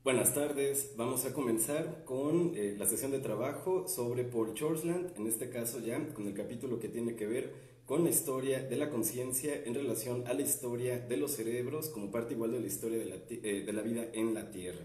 Buenas tardes, vamos a comenzar con la sesión de trabajo sobre Paul Chorlsland, en este caso ya con el capítulo que tiene que ver con la historia de la conciencia en relación a la historia de los cerebros como parte igual de la historia de la vida en la Tierra.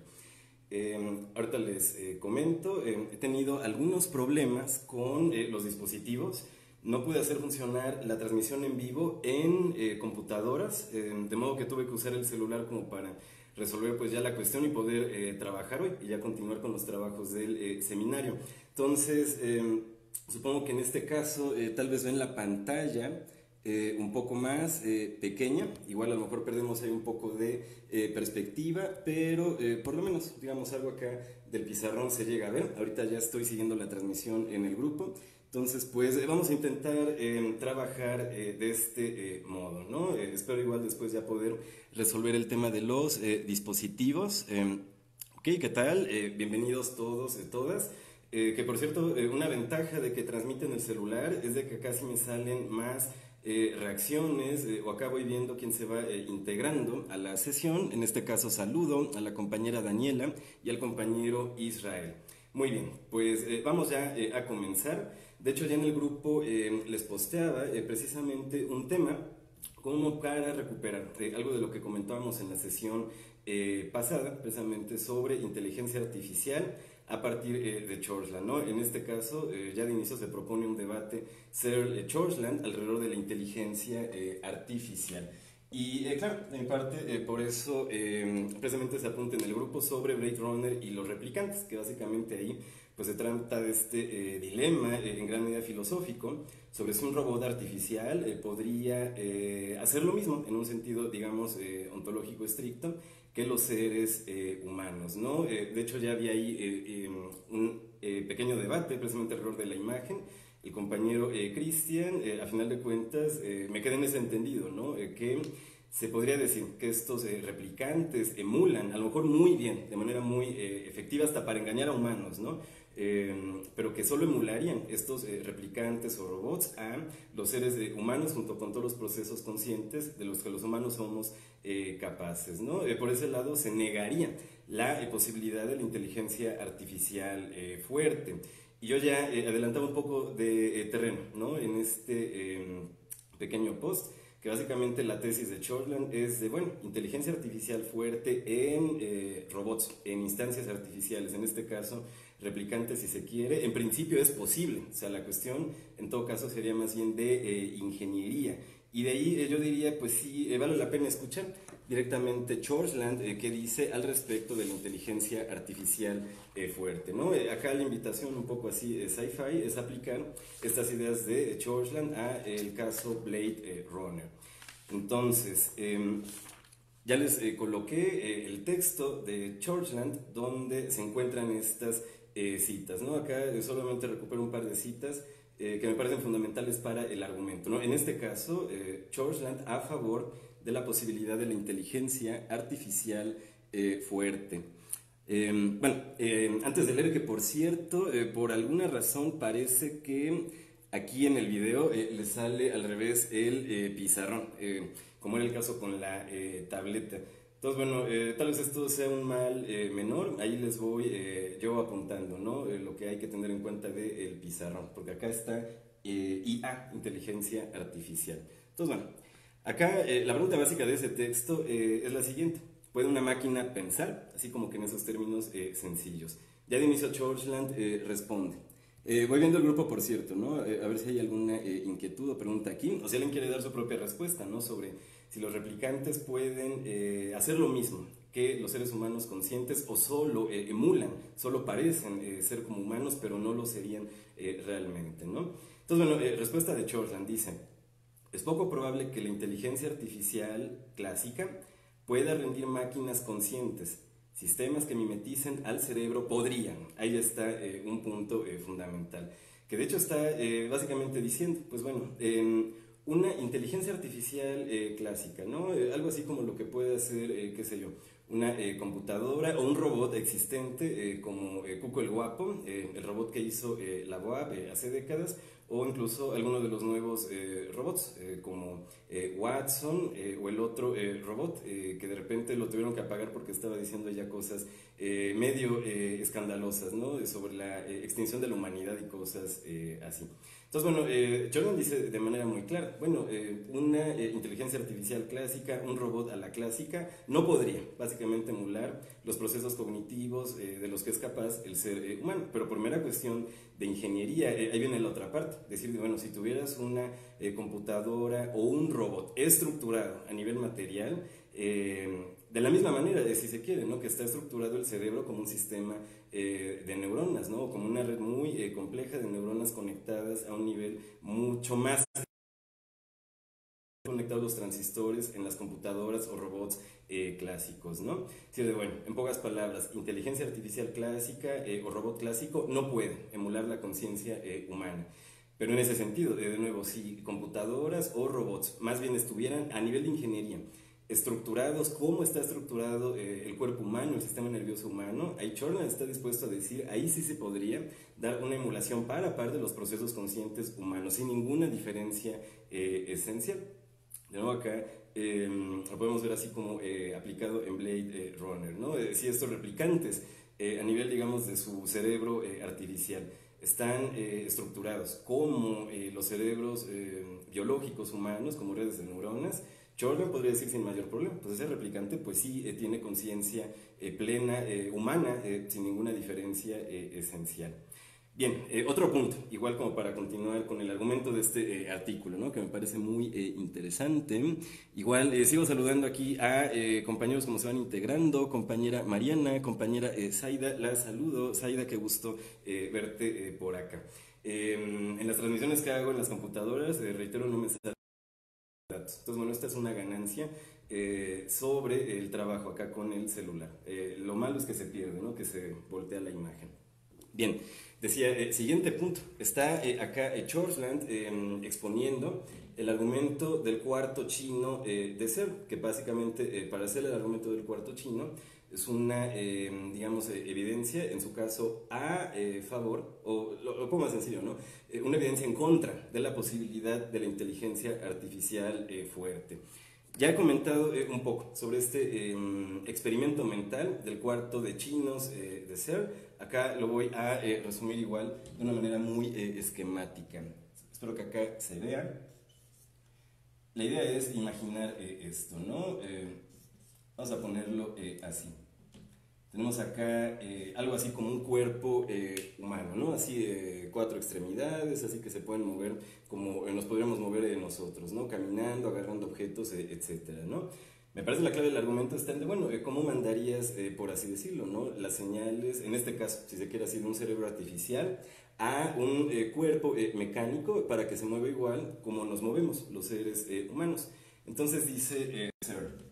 Ahorita les comento, he tenido algunos problemas con los dispositivos. No pude hacer funcionar la transmisión en vivo en computadoras, de modo que tuve que usar el celular como para resolver pues ya la cuestión y poder trabajar hoy y ya continuar con los trabajos del seminario. Entonces, supongo que en este caso tal vez ven la pantalla un poco más pequeña, igual a lo mejor perdemos ahí un poco de perspectiva, pero por lo menos, digamos, algo acá del pizarrón se llega a ver. Ahorita ya estoy siguiendo la transmisión en el grupo, entonces pues vamos a intentar trabajar de este modo, ¿no? Espero igual después ya poder resolver el tema de los dispositivos. Ok, ¿qué tal? Bienvenidos todos y todas. Que por cierto, una ventaja de que transmiten el celular es de que casi me salen más reacciones o acá voy viendo quién se va integrando a la sesión. En este caso saludo a la compañera Daniela y al compañero Israel. Muy bien, pues vamos ya a comenzar. De hecho ya en el grupo les posteaba precisamente un tema como para recuperar algo de lo que comentábamos en la sesión pasada, precisamente sobre inteligencia artificial a partir de Chorlsland, ¿no? En este caso, ya de inicio se propone un debate Searle-Chorlsland alrededor de la inteligencia artificial. Y claro, en parte por eso precisamente se apunta en el grupo sobre Blade Runner y los replicantes, que básicamente ahí pues se trata de este dilema en gran medida filosófico sobre si un robot artificial podría hacer lo mismo en un sentido, digamos, ontológico estricto que los seres humanos, ¿no? De hecho ya había ahí un pequeño debate precisamente alrededor de la imagen. El compañero Cristian, a final de cuentas, me quedé en ese entendido, ¿no? Que se podría decir que estos replicantes emulan, a lo mejor muy bien, de manera muy efectiva hasta para engañar a humanos, ¿no? Pero que solo emularían estos replicantes o robots a los seres humanos junto con todos los procesos conscientes de los que los humanos somos capaces, ¿no? Por ese lado se negaría la posibilidad de la inteligencia artificial fuerte. Y yo ya adelantaba un poco de terreno, ¿no? En este pequeño post, que básicamente la tesis de Chorlsland es de, bueno, inteligencia artificial fuerte en robots, en instancias artificiales, en este caso replicantes si se quiere. En principio es posible, o sea, la cuestión en todo caso sería más bien de ingeniería. Y de ahí yo diría, pues sí, vale la pena escuchar directamente Chorlsland qué dice al respecto de la inteligencia artificial fuerte, ¿no? Acá la invitación un poco así sci-fi es aplicar estas ideas de Chorlsland a el caso Blade Runner. Entonces, ya les coloqué el texto de Chorlsland donde se encuentran estas citas, ¿no? Acá solamente recupero un par de citas que me parecen fundamentales para el argumento, ¿no? En este caso, Chorlsland a favor de la posibilidad de la inteligencia artificial fuerte. Antes de leer que por cierto, por alguna razón parece que aquí en el video le sale al revés el pizarrón, como era el caso con la tableta. Entonces, bueno, tal vez esto sea un mal menor, ahí les voy yo apuntando, ¿no? Lo que hay que tener en cuenta del pizarrón, porque acá está IA, inteligencia artificial. Entonces, bueno, acá la pregunta básica de ese texto es la siguiente. ¿Puede una máquina pensar? Así como que en esos términos sencillos. Ya de inicio Chorlsland responde. Voy viendo el grupo, por cierto, ¿no? A ver si hay alguna inquietud o pregunta aquí, o si alguien quiere dar su propia respuesta, ¿no? Sobre si los replicantes pueden hacer lo mismo que los seres humanos conscientes o solo emulan, solo parecen ser como humanos, pero no lo serían realmente, ¿no? Entonces, bueno, respuesta de Chorlsland dice, es poco probable que la inteligencia artificial clásica pueda rendir máquinas conscientes. Sistemas que mimeticen al cerebro podrían. Ahí está un punto fundamental. Que de hecho está básicamente diciendo, pues bueno, una inteligencia artificial clásica, ¿no? Algo así como lo que puede hacer, qué sé yo, una computadora o un robot existente como Cuco el Guapo, el robot que hizo la BOAB hace décadas, o incluso algunos de los nuevos robots, como Watson o el otro robot, que de repente lo tuvieron que apagar porque estaba diciendo ya cosas medio escandalosas, ¿no? Sobre la extinción de la humanidad y cosas así. Entonces, bueno, Jordan dice de manera muy clara, bueno, una inteligencia artificial clásica, un robot a la clásica, no podría básicamente emular los procesos cognitivos de los que es capaz el ser humano, pero por mera cuestión de ingeniería, ahí viene la otra parte, decir, bueno, si tuvieras una computadora o un robot estructurado a nivel material, de la misma manera, si se quiere, ¿no? Que está estructurado el cerebro como un sistema de neuronas, ¿no? Como una red muy compleja de neuronas conectadas a un nivel mucho más conectados los transistores en las computadoras o robots clásicos, ¿no? Sí, bueno, en pocas palabras, inteligencia artificial clásica o robot clásico no puede emular la conciencia humana. Pero en ese sentido, de nuevo, si computadoras o robots más bien estuvieran a nivel de ingeniería estructurados, cómo está estructurado el cuerpo humano, el sistema nervioso humano, ahí Chorley está dispuesto a decir, ahí sí se podría dar una emulación par a par de los procesos conscientes humanos, sin ninguna diferencia esencial. De nuevo acá lo podemos ver así como aplicado en Blade Runner, ¿no? Si estos replicantes a nivel, digamos, de su cerebro artificial están estructurados como los cerebros biológicos humanos, como redes de neuronas, Jordan podría decir sin mayor problema, pues ese replicante pues sí tiene conciencia plena, humana, sin ninguna diferencia esencial. Bien, otro punto, igual como para continuar con el argumento de este artículo, ¿no? Que me parece muy interesante. Igual sigo saludando aquí a compañeros como se van integrando, compañera Mariana, compañera Zaida, la saludo. Zaida, qué gusto verte por acá. En las transmisiones que hago en las computadoras, reitero, no me salen datos. Entonces, bueno, esta es una ganancia sobre el trabajo acá con el celular. Lo malo es que se pierde, ¿no? Que se voltea la imagen. Bien, decía, siguiente punto, está acá Chorley exponiendo el argumento del cuarto chino de ser, que básicamente para hacer el argumento del cuarto chino es una, digamos, evidencia, en su caso, a favor, o lo pongo más sencillo, ¿no? Una evidencia en contra de la posibilidad de la inteligencia artificial fuerte. Ya he comentado un poco sobre este experimento mental del cuarto de chinos de Searle. Acá lo voy a resumir igual de una manera muy esquemática. Espero que acá se vea. La idea es imaginar esto, ¿no? Vamos a ponerlo así. Tenemos acá algo así como un cuerpo humano, ¿no? Así cuatro extremidades, así que se pueden mover como nos podríamos mover nosotros, ¿no? Caminando, agarrando objetos, etcétera, ¿no? Me parece la clave del argumento está en de, bueno, ¿cómo mandarías, por así decirlo, ¿no? Las señales, en este caso, si se quiere así, de un cerebro artificial a un cuerpo mecánico para que se mueva igual como nos movemos los seres humanos. Entonces dice Searle,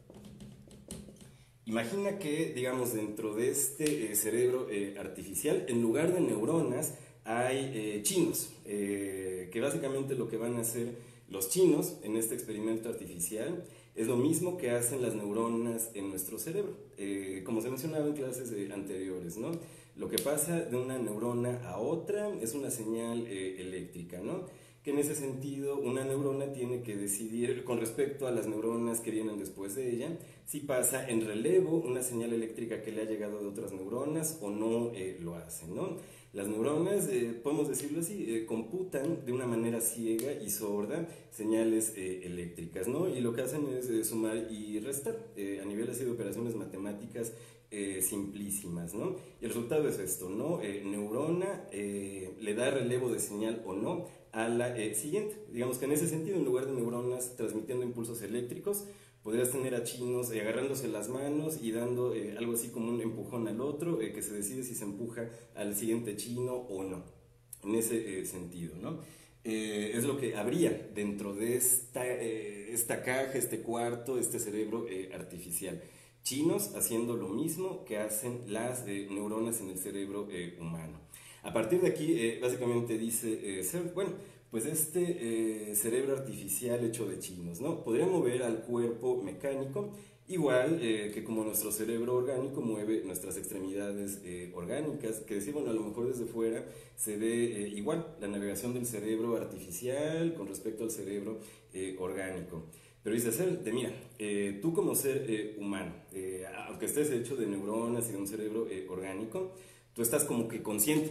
imagina que, digamos, dentro de este cerebro artificial, en lugar de neuronas, hay chinos, que básicamente lo que van a hacer los chinos en este experimento artificial es lo mismo que hacen las neuronas en nuestro cerebro, como se mencionaba en clases anteriores, ¿no? Lo que pasa de una neurona a otra es una señal eléctrica, ¿no? Que en ese sentido una neurona tiene que decidir con respecto a las neuronas que vienen después de ella, si pasa en relevo una señal eléctrica que le ha llegado de otras neuronas o no lo hacen, ¿no? Las neuronas, podemos decirlo así, computan de una manera ciega y sorda señales eléctricas, ¿no? Y lo que hacen es sumar y restar a nivel así de operaciones matemáticas simplísimas, ¿no? Y el resultado es esto, ¿no? Neurona le da relevo de señal o no a la siguiente. Digamos que en ese sentido, en lugar de neuronas transmitiendo impulsos eléctricos, podrías tener a chinos agarrándose las manos y dando algo así como un empujón al otro, que se decide si se empuja al siguiente chino o no, en ese sentido, ¿no? Es lo que habría dentro de esta caja, este cuarto, este cerebro artificial. Chinos haciendo lo mismo que hacen las neuronas en el cerebro humano. A partir de aquí, básicamente dice Searle, bueno, pues este cerebro artificial hecho de chinos, ¿no? Podría mover al cuerpo mecánico Igual que como nuestro cerebro orgánico mueve nuestras extremidades orgánicas, que decir, bueno, a lo mejor desde fuera se ve igual la navegación del cerebro artificial con respecto al cerebro orgánico. Pero dice, mira, tú como ser humano, aunque estés hecho de neuronas y de un cerebro orgánico, tú estás como que consciente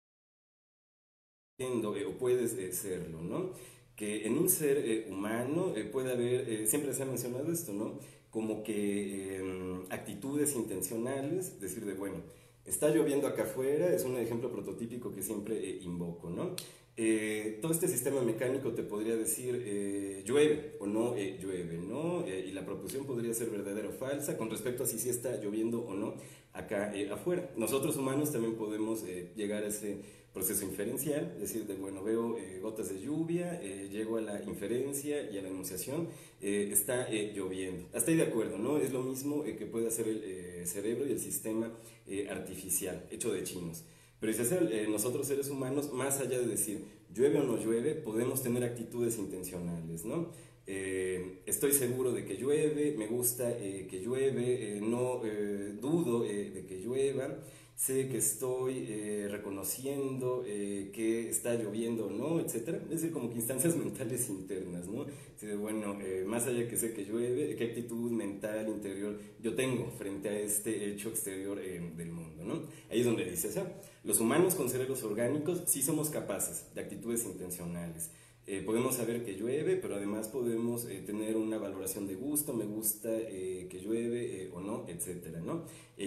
o puedes serlo, ¿no? Que en un ser humano puede haber, siempre se ha mencionado esto, ¿no? Como que actitudes intencionales, decir de, bueno, está lloviendo acá afuera, es un ejemplo prototípico que siempre invoco, ¿no? Todo este sistema mecánico te podría decir llueve o no llueve, ¿no? Y la proposición podría ser verdadera o falsa con respecto a si sí está lloviendo o no acá afuera. Nosotros humanos también podemos llegar a ese proceso inferencial, es decir, de bueno, veo gotas de lluvia, llego a la inferencia y a la enunciación, está lloviendo. Hasta ahí de acuerdo, ¿no? Es lo mismo que puede hacer el cerebro y el sistema artificial, hecho de chinos. Pero dice nosotros seres humanos, más allá de decir llueve o no llueve, podemos tener actitudes intencionales, ¿no? Estoy seguro de que llueve, me gusta que llueve, no dudo de que llueva, sé que estoy reconociendo que está lloviendo o no, etcétera. Es decir, como que instancias mentales internas, ¿no? Así de, bueno, más allá que sé que llueve, ¿qué actitud mental interior yo tengo frente a este hecho exterior del mundo, ¿no? Ahí es donde dice, o sea, los humanos con cerebros orgánicos sí somos capaces de actitudes intencionales. Podemos saber que llueve, pero además podemos tener una valoración de gusto, me gusta que llueve o no, etcétera, ¿no?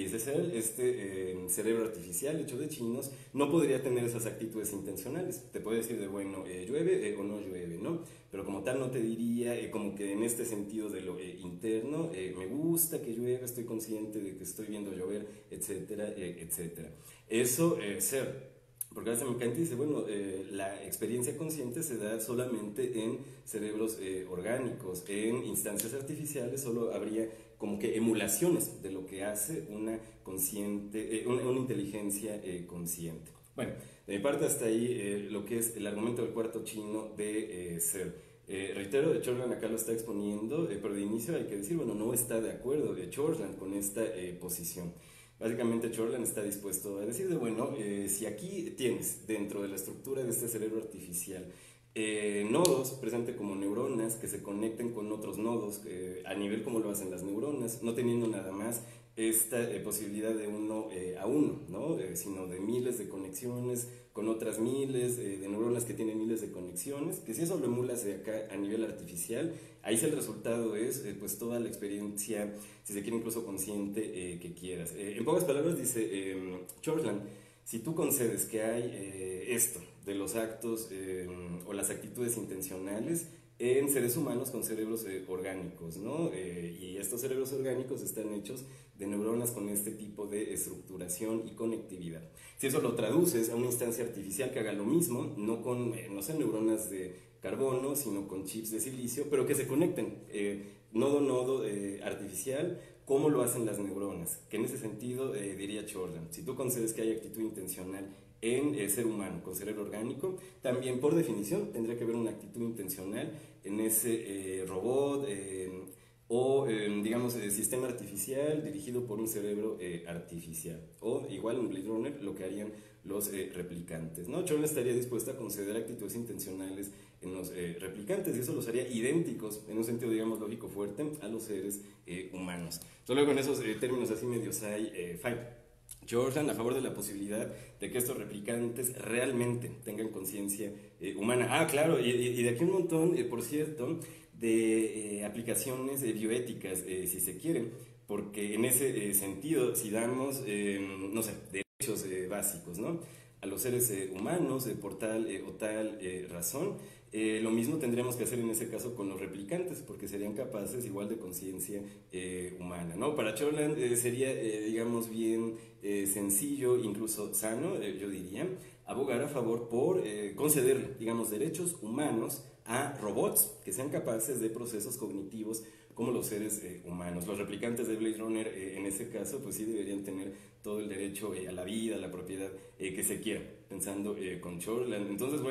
Este cerebro artificial hecho de chinos no podría tener esas actitudes intencionales. Te puede decir de, bueno, llueve o no llueve, ¿no? Pero como tal no te diría, como que en este sentido de lo interno, me gusta que llueve, estoy consciente de que estoy viendo llover, etcétera, etcétera. Eso, ser. Porque ahora me dice, bueno, la experiencia consciente se da solamente en cerebros orgánicos, en instancias artificiales solo habría como que emulaciones de lo que hace una consciente, una inteligencia consciente. Bueno, de mi parte hasta ahí lo que es el argumento del cuarto chino de ser. Reitero, Chorland acá lo está exponiendo, pero de inicio hay que decir, bueno, no está de acuerdo Chorland con esta posición. Básicamente Chorland está dispuesto a decir de, bueno, si aquí tienes dentro de la estructura de este cerebro artificial nodos presentes como neuronas que se conecten con otros nodos a nivel como lo hacen las neuronas, no teniendo nada más esta posibilidad de uno a uno, ¿no? Sino de miles de conexiones con otras miles de neuronas que tienen miles de conexiones, que si eso lo emulas de acá a nivel artificial, ahí sí el resultado es pues toda la experiencia, si se quiere incluso consciente, que quieras. En pocas palabras dice Chorland, si tú concedes que hay esto de los actos o las actitudes intencionales en seres humanos con cerebros orgánicos, ¿no? Y estos cerebros orgánicos están hechos de neuronas con este tipo de estructuración y conectividad. Si eso lo traduces a una instancia artificial que haga lo mismo, no con, no sé, neuronas de carbono, sino con chips de silicio, pero que se conecten nodo artificial, como lo hacen las neuronas, que en ese sentido diría Chorland, si tú concedes que hay actitud intencional en el ser humano con cerebro orgánico, también por definición tendría que haber una actitud intencional en ese robot o digamos sistema artificial dirigido por un cerebro artificial, o igual en Blade Runner lo que harían los replicantes, ¿no? Chorland estaría dispuesto a conceder actitudes intencionales en los replicantes y eso los haría idénticos en un sentido digamos lógico fuerte a los seres humanos. Solo con esos términos así medio fine. Chorland a favor de la posibilidad de que estos replicantes realmente tengan conciencia humana. Ah, claro, y de aquí un montón, por cierto, de aplicaciones bioéticas, si se quiere, porque en ese sentido, si damos, no sé, derechos básicos, ¿no? A los seres humanos por tal o tal razón, lo mismo tendríamos que hacer en ese caso con los replicantes, porque serían capaces igual de conciencia humana, ¿no? Para Chorland sería, digamos, bien sencillo, incluso sano, yo diría, abogar a favor por conceder, digamos, derechos humanos a robots que sean capaces de procesos cognitivos como los seres humanos. Los replicantes de Blade Runner, en ese caso, pues sí deberían tener todo el derecho a la vida, a la propiedad que se quiera, pensando con Chorland. Entonces, bueno,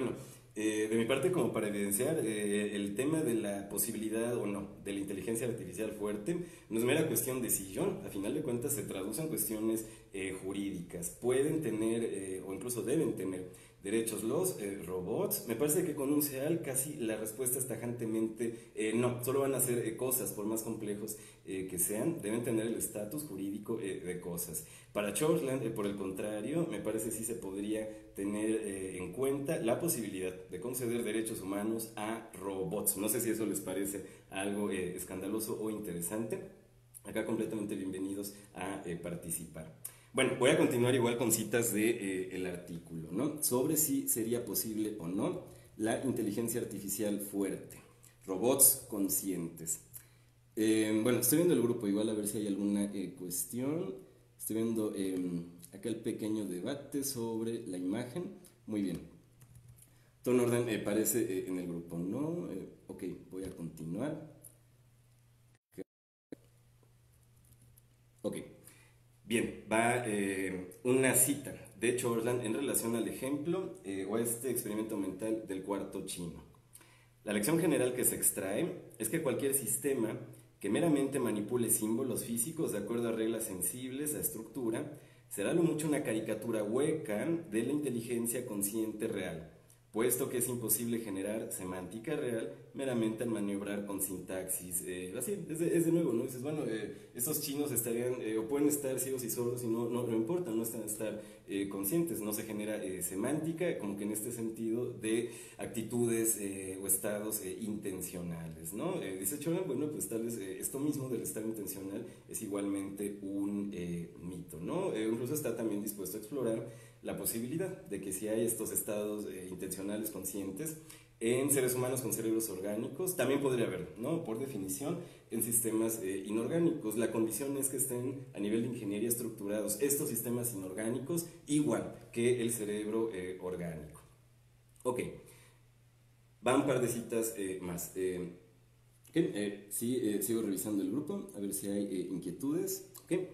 De mi parte, como para evidenciar el tema de la posibilidad o no de la inteligencia artificial fuerte, no es mera cuestión de sillón, a final de cuentas se traducen cuestiones jurídicas. Pueden tener o incluso deben tener derechos los robots. Me parece que con un SEAL casi la respuesta es tajantemente no, solo van a ser cosas, por más complejos que sean, deben tener el estatus jurídico de cosas. Para Chortland, por el contrario, me parece sí se podría tener en cuenta la posibilidad de conceder derechos humanos a robots. No sé si eso les parece algo escandaloso o interesante. Acá completamente bienvenidos a participar. Bueno, voy a continuar igual con citas de, el artículo, ¿no? Sobre si sería posible o no la inteligencia artificial fuerte, robots conscientes. Bueno, estoy viendo el grupo, igual a ver si hay alguna cuestión. Estoy viendo acá el pequeño debate sobre la imagen. Muy bien. Todo en orden parece en el grupo, ¿no? Ok, voy a continuar. Ok, bien, va una cita de Chortland en relación al ejemplo o a este experimento mental del cuarto chino. La lección general que se extrae es que cualquier sistema que meramente manipule símbolos físicos de acuerdo a reglas sensibles a estructura será lo mucho una caricatura hueca de la inteligencia consciente real, puesto que es imposible generar semántica real meramente al maniobrar con sintaxis. Así, es de nuevo, ¿no? Dices, bueno, estos chinos estarían, o pueden estar ciegos y sordos y no importa, no están estar conscientes, no se genera semántica, como que en este sentido, de actitudes o estados intencionales, ¿no? Dice Choran, bueno, pues tal vez esto mismo del estado intencional es igualmente un mito, ¿no? Incluso está también dispuesto a explorar la posibilidad de que si hay estos estados intencionales conscientes en seres humanos con cerebros orgánicos, también podría haber, ¿no? Por definición, en sistemas inorgánicos. La condición es que estén a nivel de ingeniería estructurados estos sistemas inorgánicos igual que el cerebro orgánico. Ok, van un par de citas más. Okay. Sí, sigo revisando el grupo, a ver si hay inquietudes. Okay.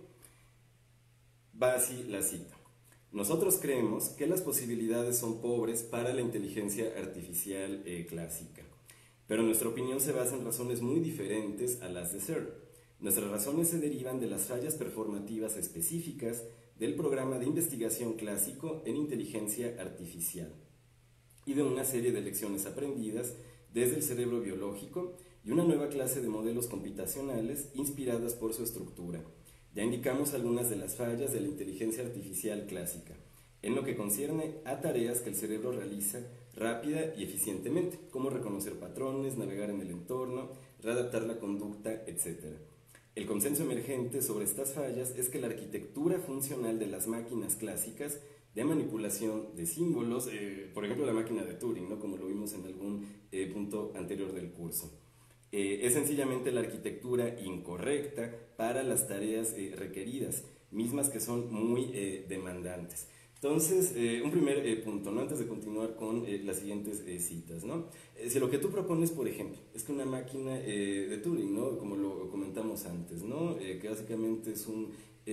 Va así la cita. Nosotros creemos que las posibilidades son pobres para la inteligencia artificial clásica, pero nuestra opinión se basa en razones muy diferentes a las de Searle. Nuestras razones se derivan de las fallas performativas específicas del programa de investigación clásico en inteligencia artificial y de una serie de lecciones aprendidas desde el cerebro biológico y una nueva clase de modelos computacionales inspiradas por su estructura. Ya indicamos algunas de las fallas de la inteligencia artificial clásica, en lo que concierne a tareas que el cerebro realiza rápida y eficientemente, como reconocer patrones, navegar en el entorno, readaptar la conducta, etc. El consenso emergente sobre estas fallas es que la arquitectura funcional de las máquinas clásicas de manipulación de símbolos, por ejemplo la máquina de Turing, ¿no? Como lo vimos en algún punto anterior del curso, es sencillamente la arquitectura incorrecta para las tareas requeridas, mismas que son muy demandantes. Entonces, un primer punto, ¿no? Antes de continuar con las siguientes citas, ¿no? Si lo que tú propones, por ejemplo, es que una máquina de Turing, ¿no? Como lo comentamos antes, ¿no? Que básicamente es un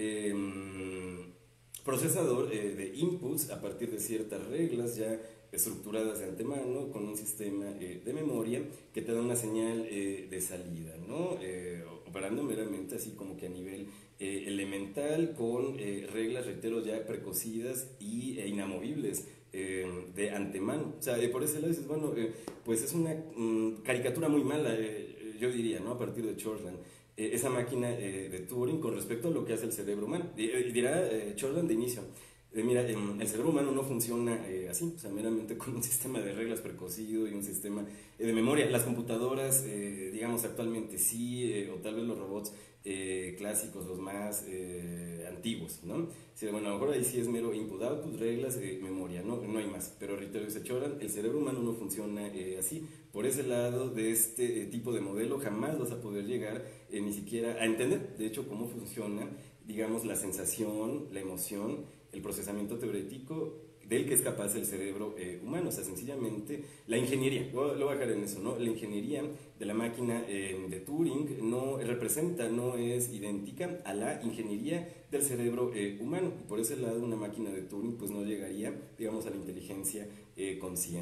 procesador de inputs a partir de ciertas reglas ya estructuradas de antemano con un sistema de memoria que te da una señal de salida, ¿no? Operando meramente así como que a nivel elemental con reglas, reitero, ya precocidas y inamovibles de antemano. O sea, por ese lado dices, bueno, pues es una caricatura muy mala, yo diría, ¿no? A partir de Chortland. Esa máquina de Turing con respecto a lo que hace el cerebro humano. Dirá Chortland de inicio, mira, el cerebro humano no funciona así, o sea, meramente con un sistema de reglas precocido y un sistema de memoria. Las computadoras, digamos, actualmente sí, o tal vez los robots clásicos, los más antiguos, ¿no? Sí, bueno, a lo mejor ahí sí es mero input-output, reglas, memoria, no hay más. Pero reitero, dice Chortland, el cerebro humano no funciona así. Por ese lado de este tipo de modelo jamás vas a poder llegar ni siquiera a entender, de hecho, cómo funciona, digamos, la sensación, la emoción, el procesamiento teórico del que es capaz el cerebro humano. O sea, sencillamente la ingeniería, lo voy a dejar en eso, ¿no? La ingeniería de la máquina de Turing no representa, no es idéntica a la ingeniería del cerebro humano. Y por ese lado, una máquina de Turing pues no llegaría, digamos, a la inteligencia consciente.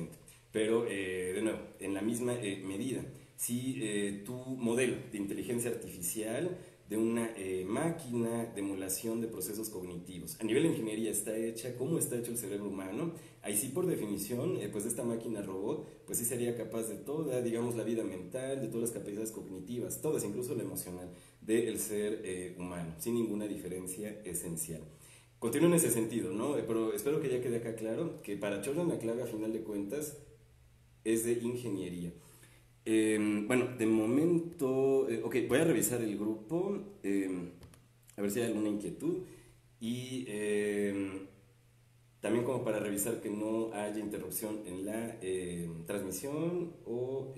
pero de nuevo, en la misma medida. Si tu modelo de inteligencia artificial de una máquina de emulación de procesos cognitivos. A nivel de ingeniería está hecha, ¿cómo está hecho el cerebro humano? Ahí sí, por definición, pues esta máquina robot, pues sí sería capaz de toda, digamos, la vida mental, de todas las capacidades cognitivas, todas, incluso la emocional, del ser humano, sin ninguna diferencia esencial. Continúo en ese sentido, ¿no? Pero espero que ya quede acá claro que para Chorley la clave, a final de cuentas, es de ingeniería. Bueno, de momento, ok, voy a revisar el grupo, a ver si hay alguna inquietud y también como para revisar que no haya interrupción en la transmisión o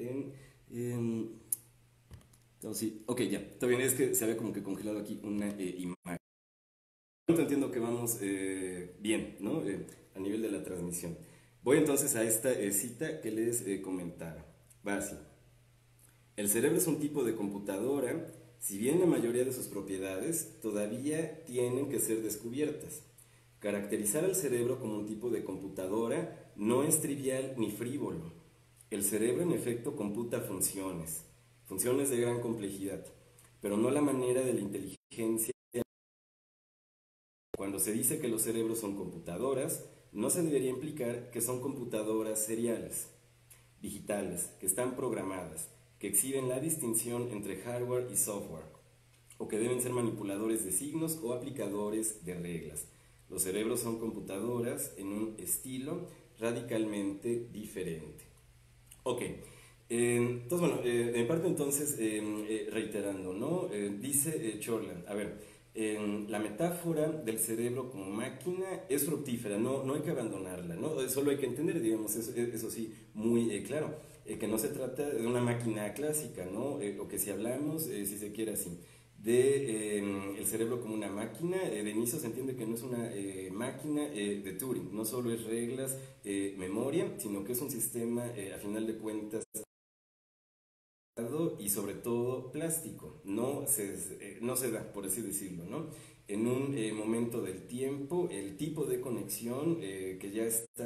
no, sí, ok, ya, está bien, es que se había como que congelado aquí una imagen. Entiendo que vamos bien, ¿no? A nivel de la transmisión. Voy entonces a esta cita que les comentaba. Va así. El cerebro es un tipo de computadora, si bien la mayoría de sus propiedades todavía tienen que ser descubiertas. Caracterizar al cerebro como un tipo de computadora no es trivial ni frívolo. El cerebro en efecto computa funciones, funciones de gran complejidad, pero no la manera de la inteligencia. Cuando se dice que los cerebros son computadoras, no se debería implicar que son computadoras seriales, digitales, que están programadas, que exhiben la distinción entre hardware y software, o que deben ser manipuladores de signos o aplicadores de reglas. Los cerebros son computadoras en un estilo radicalmente diferente. Ok, entonces bueno, en parte entonces, reiterando, ¿no? Dice Chorland, a ver, la metáfora del cerebro como máquina es fructífera, no hay que abandonarla, ¿no? Solo hay que entender, digamos, eso sí, muy claro, que no se trata de una máquina clásica, ¿no? O que si hablamos, si se quiere así, de el cerebro como una máquina, de inicio se entiende que no es una máquina de Turing, no solo es reglas, memoria, sino que es un sistema, a final de cuentas, y sobre todo plástico, no se da, por así decirlo, ¿no? En un momento del tiempo, el tipo de conexión que ya está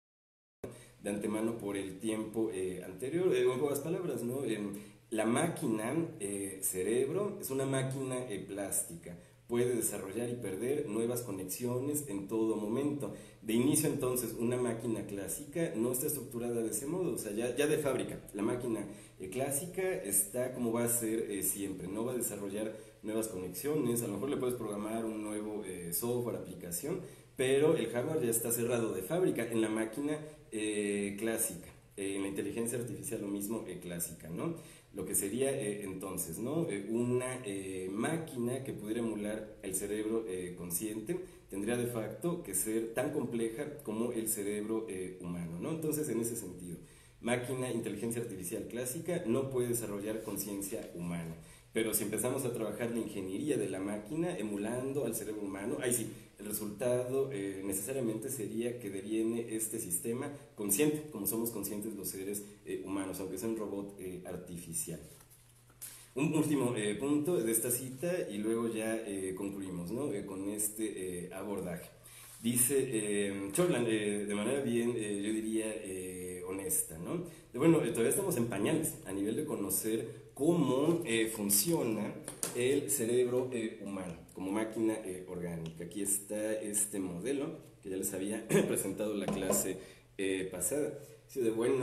de antemano por el tiempo anterior, en pocas palabras, ¿no? La máquina cerebro es una máquina plástica, puede desarrollar y perder nuevas conexiones en todo momento. De inicio entonces una máquina clásica no está estructurada de ese modo, o sea, ya de fábrica, la máquina clásica está como va a ser siempre, no va a desarrollar nuevas conexiones, a lo mejor le puedes programar un nuevo software, aplicación, pero el hardware ya está cerrado de fábrica en la máquina clásica. En la inteligencia artificial lo mismo clásica, ¿no? Lo que sería entonces, ¿no? Una máquina que pudiera emular el cerebro consciente tendría de facto que ser tan compleja como el cerebro humano, ¿no? Entonces, en ese sentido, máquina, inteligencia artificial clásica no puede desarrollar conciencia humana. Pero si empezamos a trabajar la ingeniería de la máquina emulando al cerebro humano, ahí sí, el resultado necesariamente sería que deviene este sistema consciente, como somos conscientes los seres humanos, aunque sea un robot artificial. Un último punto de esta cita y luego ya concluimos, ¿no? Con este abordaje. Dice Chorland, de manera bien, yo diría, honesta, ¿no? Bueno, todavía estamos en pañales a nivel de conocer cómo funciona el cerebro humano como máquina orgánica. Aquí está este modelo que ya les había presentado en la clase pasada. Sí,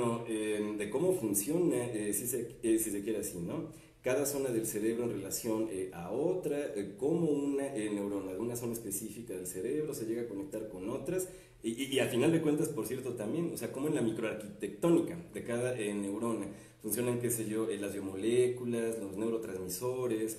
de cómo funciona, si se quiere así, ¿no? Cada zona del cerebro en relación a otra, como una neurona de una zona específica del cerebro se llega a conectar con otras, y al final de cuentas, por cierto, también, o sea, como en la microarquitectónica de cada neurona funcionan, qué sé yo, las biomoléculas, los neurotransmisores,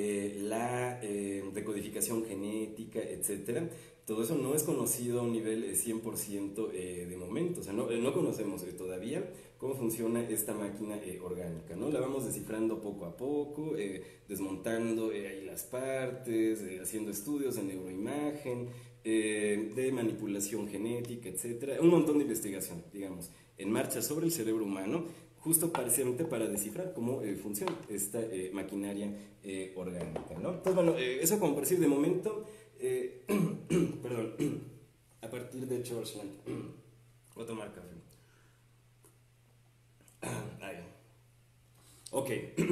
la decodificación genética, etcétera. Todo eso no es conocido a un nivel 100% de momento, o sea, no conocemos todavía cómo funciona esta máquina orgánica, ¿no? La vamos descifrando poco a poco, desmontando ahí las partes, haciendo estudios de neuroimagen, de manipulación genética, etcétera, un montón de investigación, digamos, en marcha sobre el cerebro humano, justo precisamente para descifrar cómo funciona esta maquinaria orgánica, ¿no? Entonces, bueno, eso como por decir de momento, perdón, a partir de Churchland, voy a tomar café. Ok.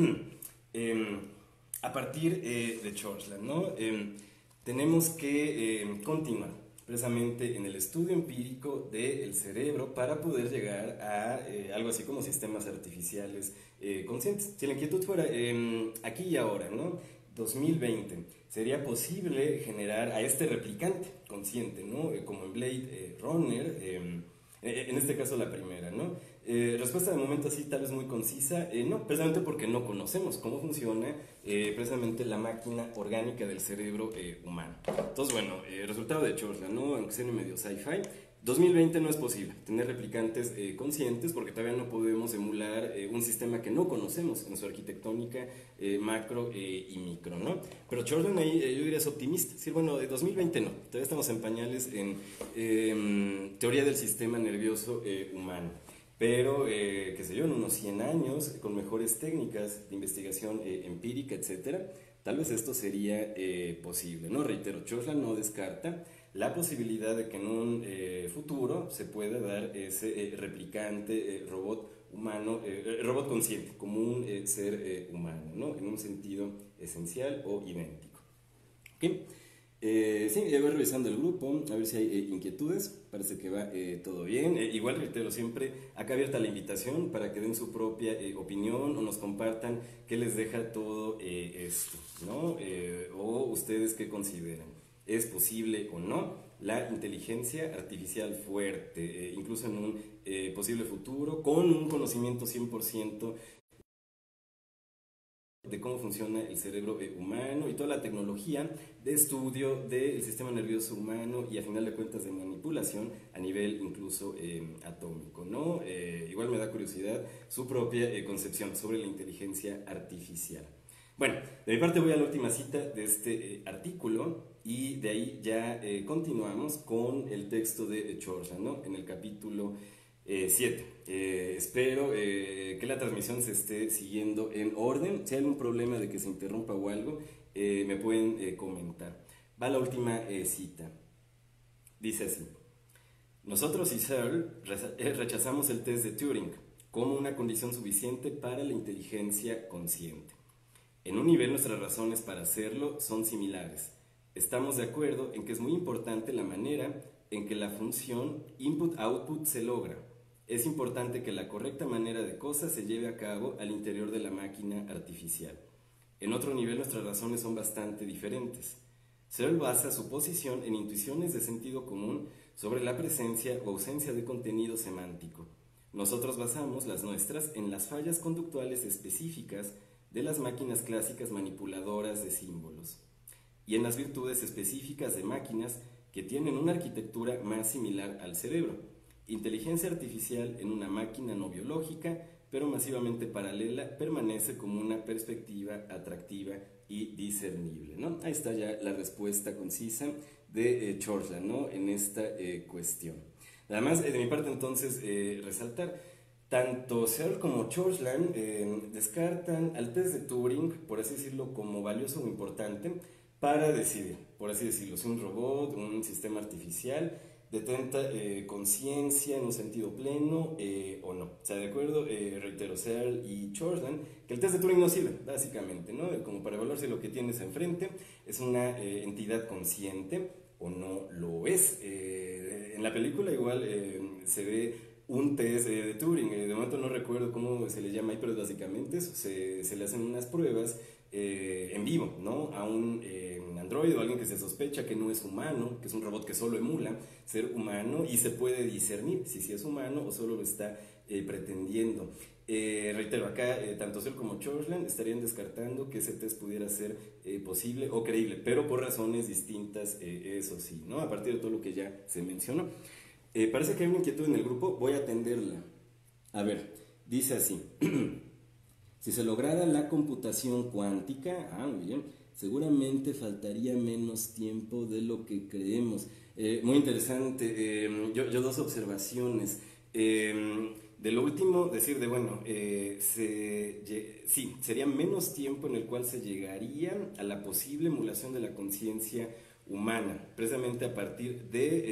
A partir de Churchland, ¿no? Tenemos que continuar precisamente en el estudio empírico del cerebro para poder llegar a algo así como sistemas artificiales conscientes. Si la inquietud fuera aquí y ahora, ¿no? 2020, sería posible generar a este replicante consciente, ¿no? Como en Blade Runner, en este caso la primera, ¿no? Respuesta de momento así tal vez muy concisa, no, precisamente porque no conocemos cómo funciona precisamente la máquina orgánica del cerebro humano. Entonces, bueno, resultado de Churchland, ¿no? Aunque sea medio sci-fi, 2020 no es posible tener replicantes conscientes porque todavía no podemos emular un sistema que no conocemos en su arquitectónica macro y micro, ¿no? Pero Churchland ahí yo diría es optimista, es decir, bueno, 2020 no, todavía estamos en pañales en teoría del sistema nervioso humano. Pero, qué sé yo, en unos 100 años, con mejores técnicas de investigación empírica, etcétera, tal vez esto sería posible, ¿no? Reitero, Churchland no descarta la posibilidad de que en un futuro se pueda dar ese replicante robot humano, robot consciente, como un ser humano, ¿no? En un sentido esencial o idéntico. ¿Ok? Sí, voy revisando el grupo, a ver si hay inquietudes, parece que va todo bien. Igual, reitero, siempre acá abierta la invitación para que den su propia opinión o nos compartan qué les deja todo esto, ¿no? O ustedes qué consideran. ¿Es posible o no la inteligencia artificial fuerte, incluso en un posible futuro, con un conocimiento 100% de cómo funciona el cerebro humano y toda la tecnología de estudio del sistema nervioso humano y a final de cuentas de manipulación a nivel incluso atómico, ¿no? Igual me da curiosidad su propia concepción sobre la inteligencia artificial. Bueno, de mi parte voy a la última cita de este artículo y de ahí ya continuamos con el texto de Churchland, ¿no? En el capítulo 7. Espero que la transmisión se esté siguiendo en orden. Si hay algún problema de que se interrumpa o algo, me pueden comentar. Va la última cita. Dice así. Nosotros y Searle rechazamos el test de Turing como una condición suficiente para la inteligencia consciente. En un nivel nuestras razones para hacerlo son similares. Estamos de acuerdo en que es muy importante la manera en que la función input-output se logra. Es importante que la correcta manera de cosas se lleve a cabo al interior de la máquina artificial. En otro nivel nuestras razones son bastante diferentes. Searle basa su posición en intuiciones de sentido común sobre la presencia o ausencia de contenido semántico. Nosotros basamos las nuestras en las fallas conductuales específicas de las máquinas clásicas manipuladoras de símbolos y en las virtudes específicas de máquinas que tienen una arquitectura más similar al cerebro. Inteligencia artificial en una máquina no biológica, pero masivamente paralela, permanece como una perspectiva atractiva y discernible, ¿no? Ahí está ya la respuesta concisa de Churchland, ¿no? En esta cuestión. Además, de mi parte entonces, resaltar, tanto Searle como Churchland descartan al test de Turing, por así decirlo, como valioso o importante para decidir, por así decirlo, si un robot, un sistema artificial detenta conciencia en un sentido pleno o no. O sea, de acuerdo, reitero, Searle y Churchland, que el test de Turing no sirve, básicamente, ¿no? Como para evaluar si lo que tienes enfrente es una entidad consciente o no lo es. En la película igual se ve un test de Turing, de momento no recuerdo cómo se le llama ahí, pero básicamente eso, se le hacen unas pruebas en vivo, ¿no? A un androide o alguien que se sospecha que no es humano, que es un robot que solo emula ser humano y se puede discernir si es humano o solo lo está pretendiendo. Reitero, acá tanto Searle como Churchland estarían descartando que ese test pudiera ser posible o creíble, pero por razones distintas, eso sí, ¿no? A partir de todo lo que ya se mencionó. Parece que hay una inquietud en el grupo, voy a atenderla. A ver, dice así. Si se lograra la computación cuántica, muy bien, seguramente faltaría menos tiempo de lo que creemos. Muy interesante. Yo dos observaciones. De lo último, decir de, bueno, sí, sería menos tiempo en el cual se llegaría a la posible emulación de la conciencia humana, precisamente a partir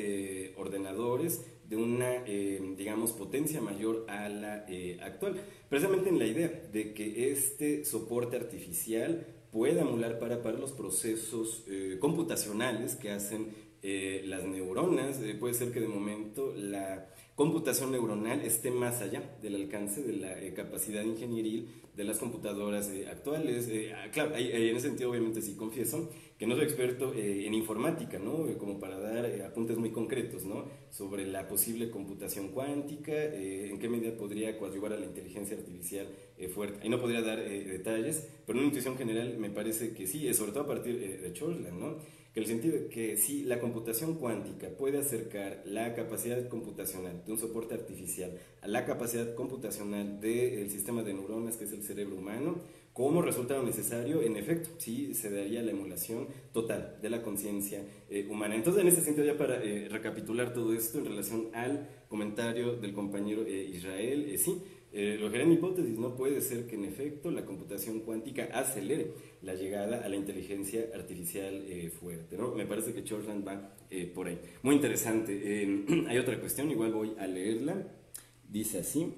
de ordenadores de una, digamos, potencia mayor a la actual. Precisamente en la idea de que este soporte artificial pueda emular para los procesos computacionales que hacen las neuronas. Puede ser que de momento la computación neuronal esté más allá del alcance de la capacidad ingenieril de las computadoras actuales. Claro, en ese sentido obviamente sí confieso que no soy experto en informática, ¿no? Como para dar apuntes muy concretos, ¿no? Sobre la posible computación cuántica, en qué medida podría coadyuvar a la inteligencia artificial fuerte. Ahí no podría dar detalles, pero una intuición general me parece que sí, sobre todo a partir de Chorland, ¿no? Que en el sentido de que si la computación cuántica puede acercar la capacidad computacional de un soporte artificial a la capacidad computacional del sistema de neuronas que es el cerebro humano, como resultado necesario, en efecto, sí se daría la emulación total de la conciencia humana. Entonces, en este sentido, ya para recapitular todo esto en relación al comentario del compañero Israel, sí, lo que era mi hipótesis, no puede ser que en efecto la computación cuántica acelere la llegada a la inteligencia artificial fuerte, ¿no? Me parece que Chorland va por ahí. Muy interesante. Hay otra cuestión, igual voy a leerla. Dice así: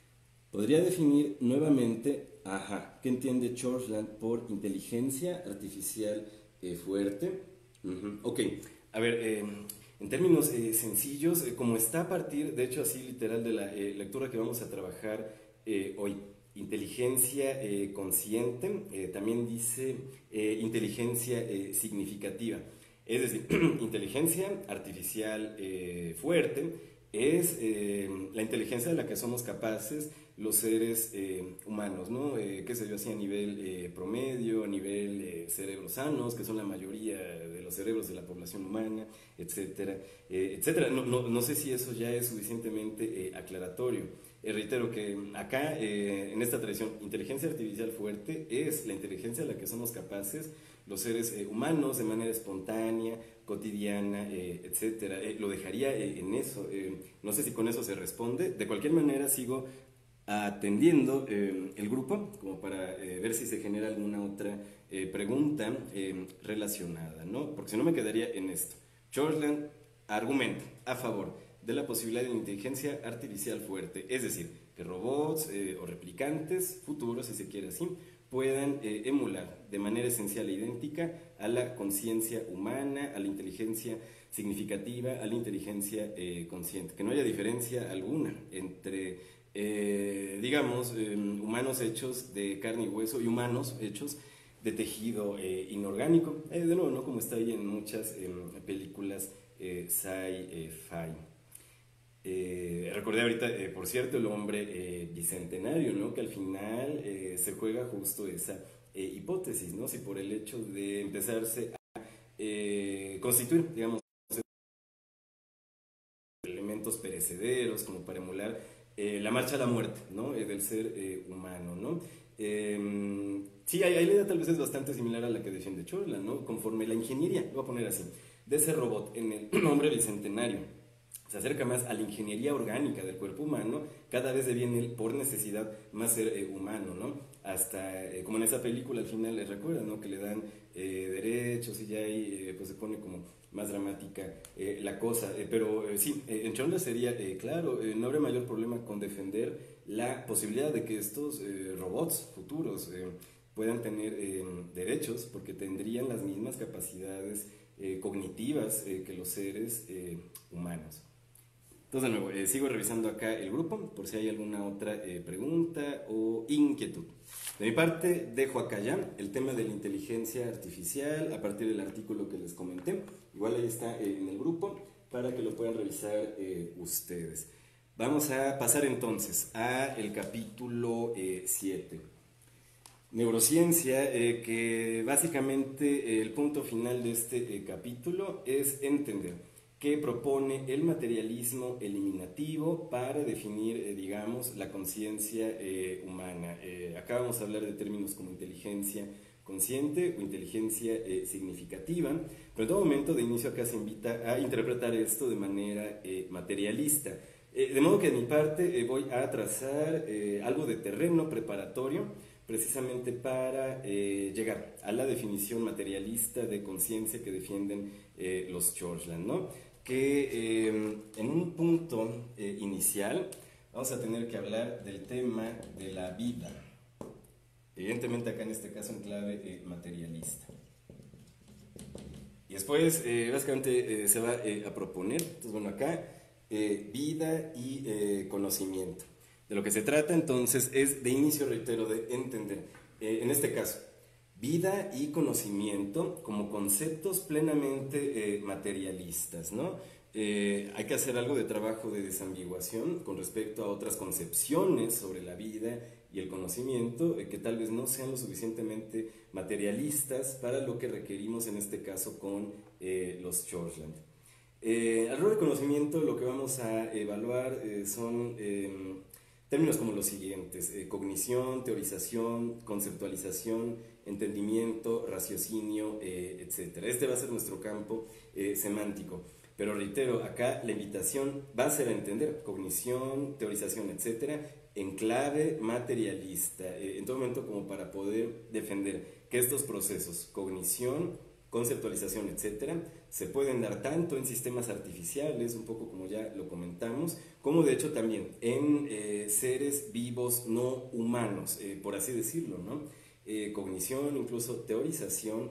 podría definir nuevamente, ¿qué entiende Chorland por inteligencia artificial fuerte? Ok, a ver, en términos sencillos, como está a partir, de hecho así literal, de la lectura que vamos a trabajar hoy, inteligencia consciente, también dice inteligencia significativa, es decir, inteligencia artificial fuerte es la inteligencia de la que somos capaces los seres humanos, ¿no? Qué sé yo, así a nivel promedio, a nivel cerebros sanos, que son la mayoría de los cerebros de la población humana, etcétera, etcétera. No sé si eso ya es suficientemente aclaratorio. Reitero que acá, en esta tradición, inteligencia artificial fuerte es la inteligencia de la que somos capaces los seres humanos de manera espontánea, cotidiana, etcétera. Lo dejaría en eso. No sé si con eso se responde. De cualquier manera, sigo atendiendo el grupo como para ver si se genera alguna otra pregunta relacionada, ¿no? Porque si no me quedaría en esto. Chorland argumenta a favor de la posibilidad de inteligencia artificial fuerte, es decir, que robots o replicantes futuros, si se quiere así, puedan emular de manera esencial e idéntica a la conciencia humana, a la inteligencia significativa, a la inteligencia consciente, que no haya diferencia alguna entre digamos, humanos hechos de carne y hueso y humanos hechos de tejido inorgánico, de nuevo, ¿no? Como está ahí en muchas películas sci-fi. Recordé ahorita, por cierto, El hombre bicentenario, ¿no? Que al final se juega justo esa hipótesis, ¿no? Si por el hecho de empezarse a constituir, digamos, elementos perecederos como para emular la marcha a la muerte, ¿no? Del ser humano, ¿no? Sí, hay la idea tal vez es bastante similar a la que defiende Chorland, ¿no? Conforme la ingeniería, lo voy a poner así, de ese robot en el hombre bicentenario se acerca más a la ingeniería orgánica del cuerpo humano, cada vez deviene por necesidad más ser humano, ¿no? Hasta, como en esa película al final les recuerdan, ¿no? Que le dan derechos y ya ahí pues se pone como más dramática la cosa, pero sí, en Chorland sería, claro, no habría mayor problema con defender la posibilidad de que estos robots futuros puedan tener derechos, porque tendrían las mismas capacidades cognitivas que los seres humanos. Entonces, de nuevo, sigo revisando acá el grupo por si hay alguna otra pregunta o inquietud. De mi parte, dejo acá ya el tema de la inteligencia artificial a partir del artículo que les comenté. Igual ahí está en el grupo para que lo puedan revisar ustedes. Vamos a pasar entonces a el capítulo 7. Neurociencia, que básicamente el punto final de este capítulo es entender que propone el materialismo eliminativo para definir, digamos, la conciencia humana. Acá vamos a hablar de términos como inteligencia consciente o inteligencia significativa, pero en todo momento de inicio acá se invita a interpretar esto de manera materialista. De modo que de mi parte voy a trazar algo de terreno preparatorio precisamente para llegar a la definición materialista de conciencia que defienden los Churchland, ¿no? Que en un punto inicial vamos a tener que hablar del tema de la vida, evidentemente acá en este caso en clave materialista. Y después, básicamente, se va a proponer, entonces, bueno, acá, vida y conocimiento. De lo que se trata, entonces, es de inicio, reitero, de entender, en este caso, vida y conocimiento como conceptos plenamente materialistas, ¿no? Hay que hacer algo de trabajo de desambiguación con respecto a otras concepciones sobre la vida y el conocimiento que tal vez no sean lo suficientemente materialistas para lo que requerimos en este caso con los Churchland. Alrededor del conocimiento lo que vamos a evaluar son términos como los siguientes: cognición, teorización, conceptualización, entendimiento, raciocinio, etc. Este va a ser nuestro campo semántico. Pero reitero, acá la invitación va a ser a entender cognición, teorización, etcétera, en clave materialista, en todo momento, como para poder defender que estos procesos, cognición, conceptualización, etcétera, se pueden dar tanto en sistemas artificiales, un poco como ya lo comentamos, como de hecho también en seres vivos no humanos, por así decirlo, ¿no? Cognición, incluso teorización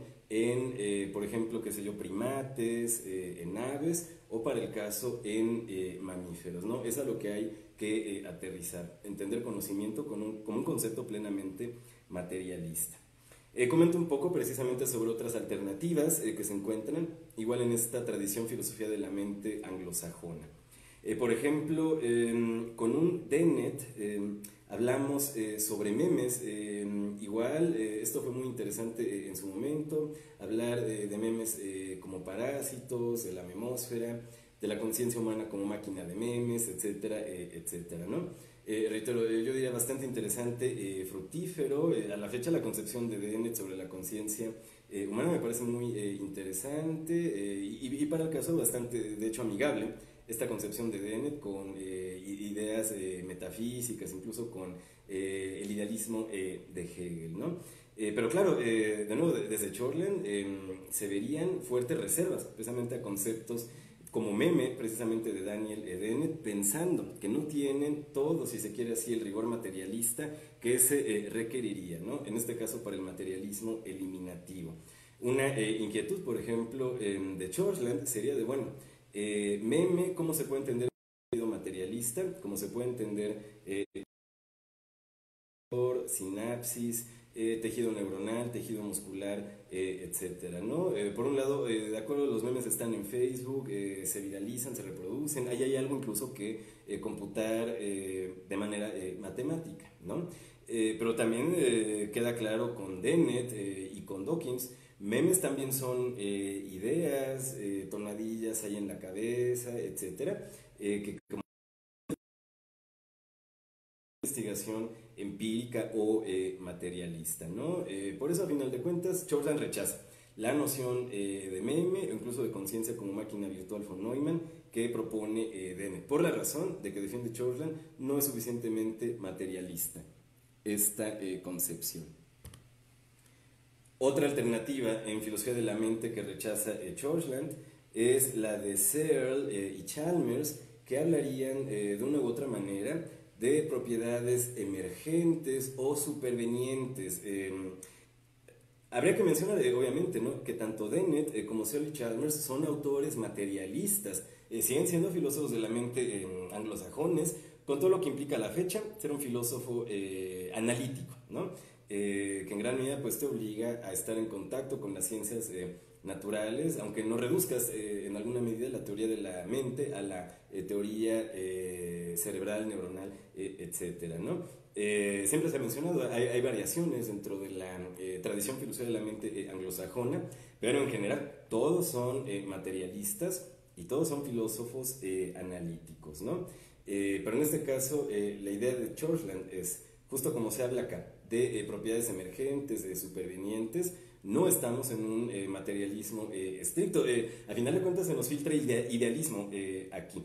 en, por ejemplo, qué sé yo, primates, en aves, o para el caso en mamíferos, ¿no? Es a lo que hay que aterrizar, entender conocimiento como un concepto plenamente materialista. Comento un poco precisamente sobre otras alternativas que se encuentran igual en esta tradición filosofía de la mente anglosajona. Por ejemplo, con un Dennett hablamos sobre memes. Igual, esto fue muy interesante en su momento, hablar de memes como parásitos, de la memósfera, de la conciencia humana como máquina de memes, etcétera, etcétera, ¿no? Reitero, yo diría bastante interesante, fructífero. A la fecha la concepción de Dennett sobre la conciencia humana me parece muy interesante y para el caso bastante, de hecho, amigable esta concepción de Dennett con ideas metafísicas, incluso con el idealismo de Hegel, ¿no? Pero claro, de nuevo, desde Churchland se verían fuertes reservas precisamente a conceptos como meme, precisamente de Daniel Dennett, pensando que no tienen todo, si se quiere así, el rigor materialista que se requeriría, ¿no? En este caso para el materialismo eliminativo. Una inquietud, por ejemplo, de Churchland sería de, bueno, meme, ¿cómo se puede entender el sentido materialista? ¿Cómo se puede entender por sinapsis, tejido neuronal, tejido muscular, etcétera, ¿no? Por un lado, de acuerdo, los memes están en Facebook, se viralizan, se reproducen, ahí hay algo incluso que computar de manera matemática, ¿no? Pero también queda claro con Dennett y con Dawkins, memes también son ideas, tonadillas hay en la cabeza, etcétera, que como investigación empírica o materialista, ¿no? Por eso, a final de cuentas, Churchland rechaza la noción de meme o incluso de conciencia como máquina virtual von Neumann que propone Dennett, por la razón de que defiende Churchland no es suficientemente materialista esta concepción. Otra alternativa en filosofía de la mente que rechaza Churchland es la de Searle y Chalmers, que hablarían de una u otra manera de propiedades emergentes o supervenientes. Habría que mencionar, obviamente, ¿no?, que tanto Dennett como Searle y Chalmers son autores materialistas, siguen siendo filósofos de la mente anglosajones, con todo lo que implica a la fecha ser un filósofo analítico, ¿no? Que en gran medida pues, te obliga a estar en contacto con las ciencias naturales, aunque no reduzcas en alguna medida la teoría de la mente a la teoría cerebral, neuronal, etcétera, ¿no? Siempre se ha mencionado, hay variaciones dentro de la tradición filosófica de la mente anglosajona, pero en general todos son materialistas y todos son filósofos analíticos, ¿no? Pero en este caso la idea de Churchland es, justo como se habla acá, de propiedades emergentes, de supervenientes, no estamos en un materialismo estricto. A final de cuentas se nos filtra idealismo aquí.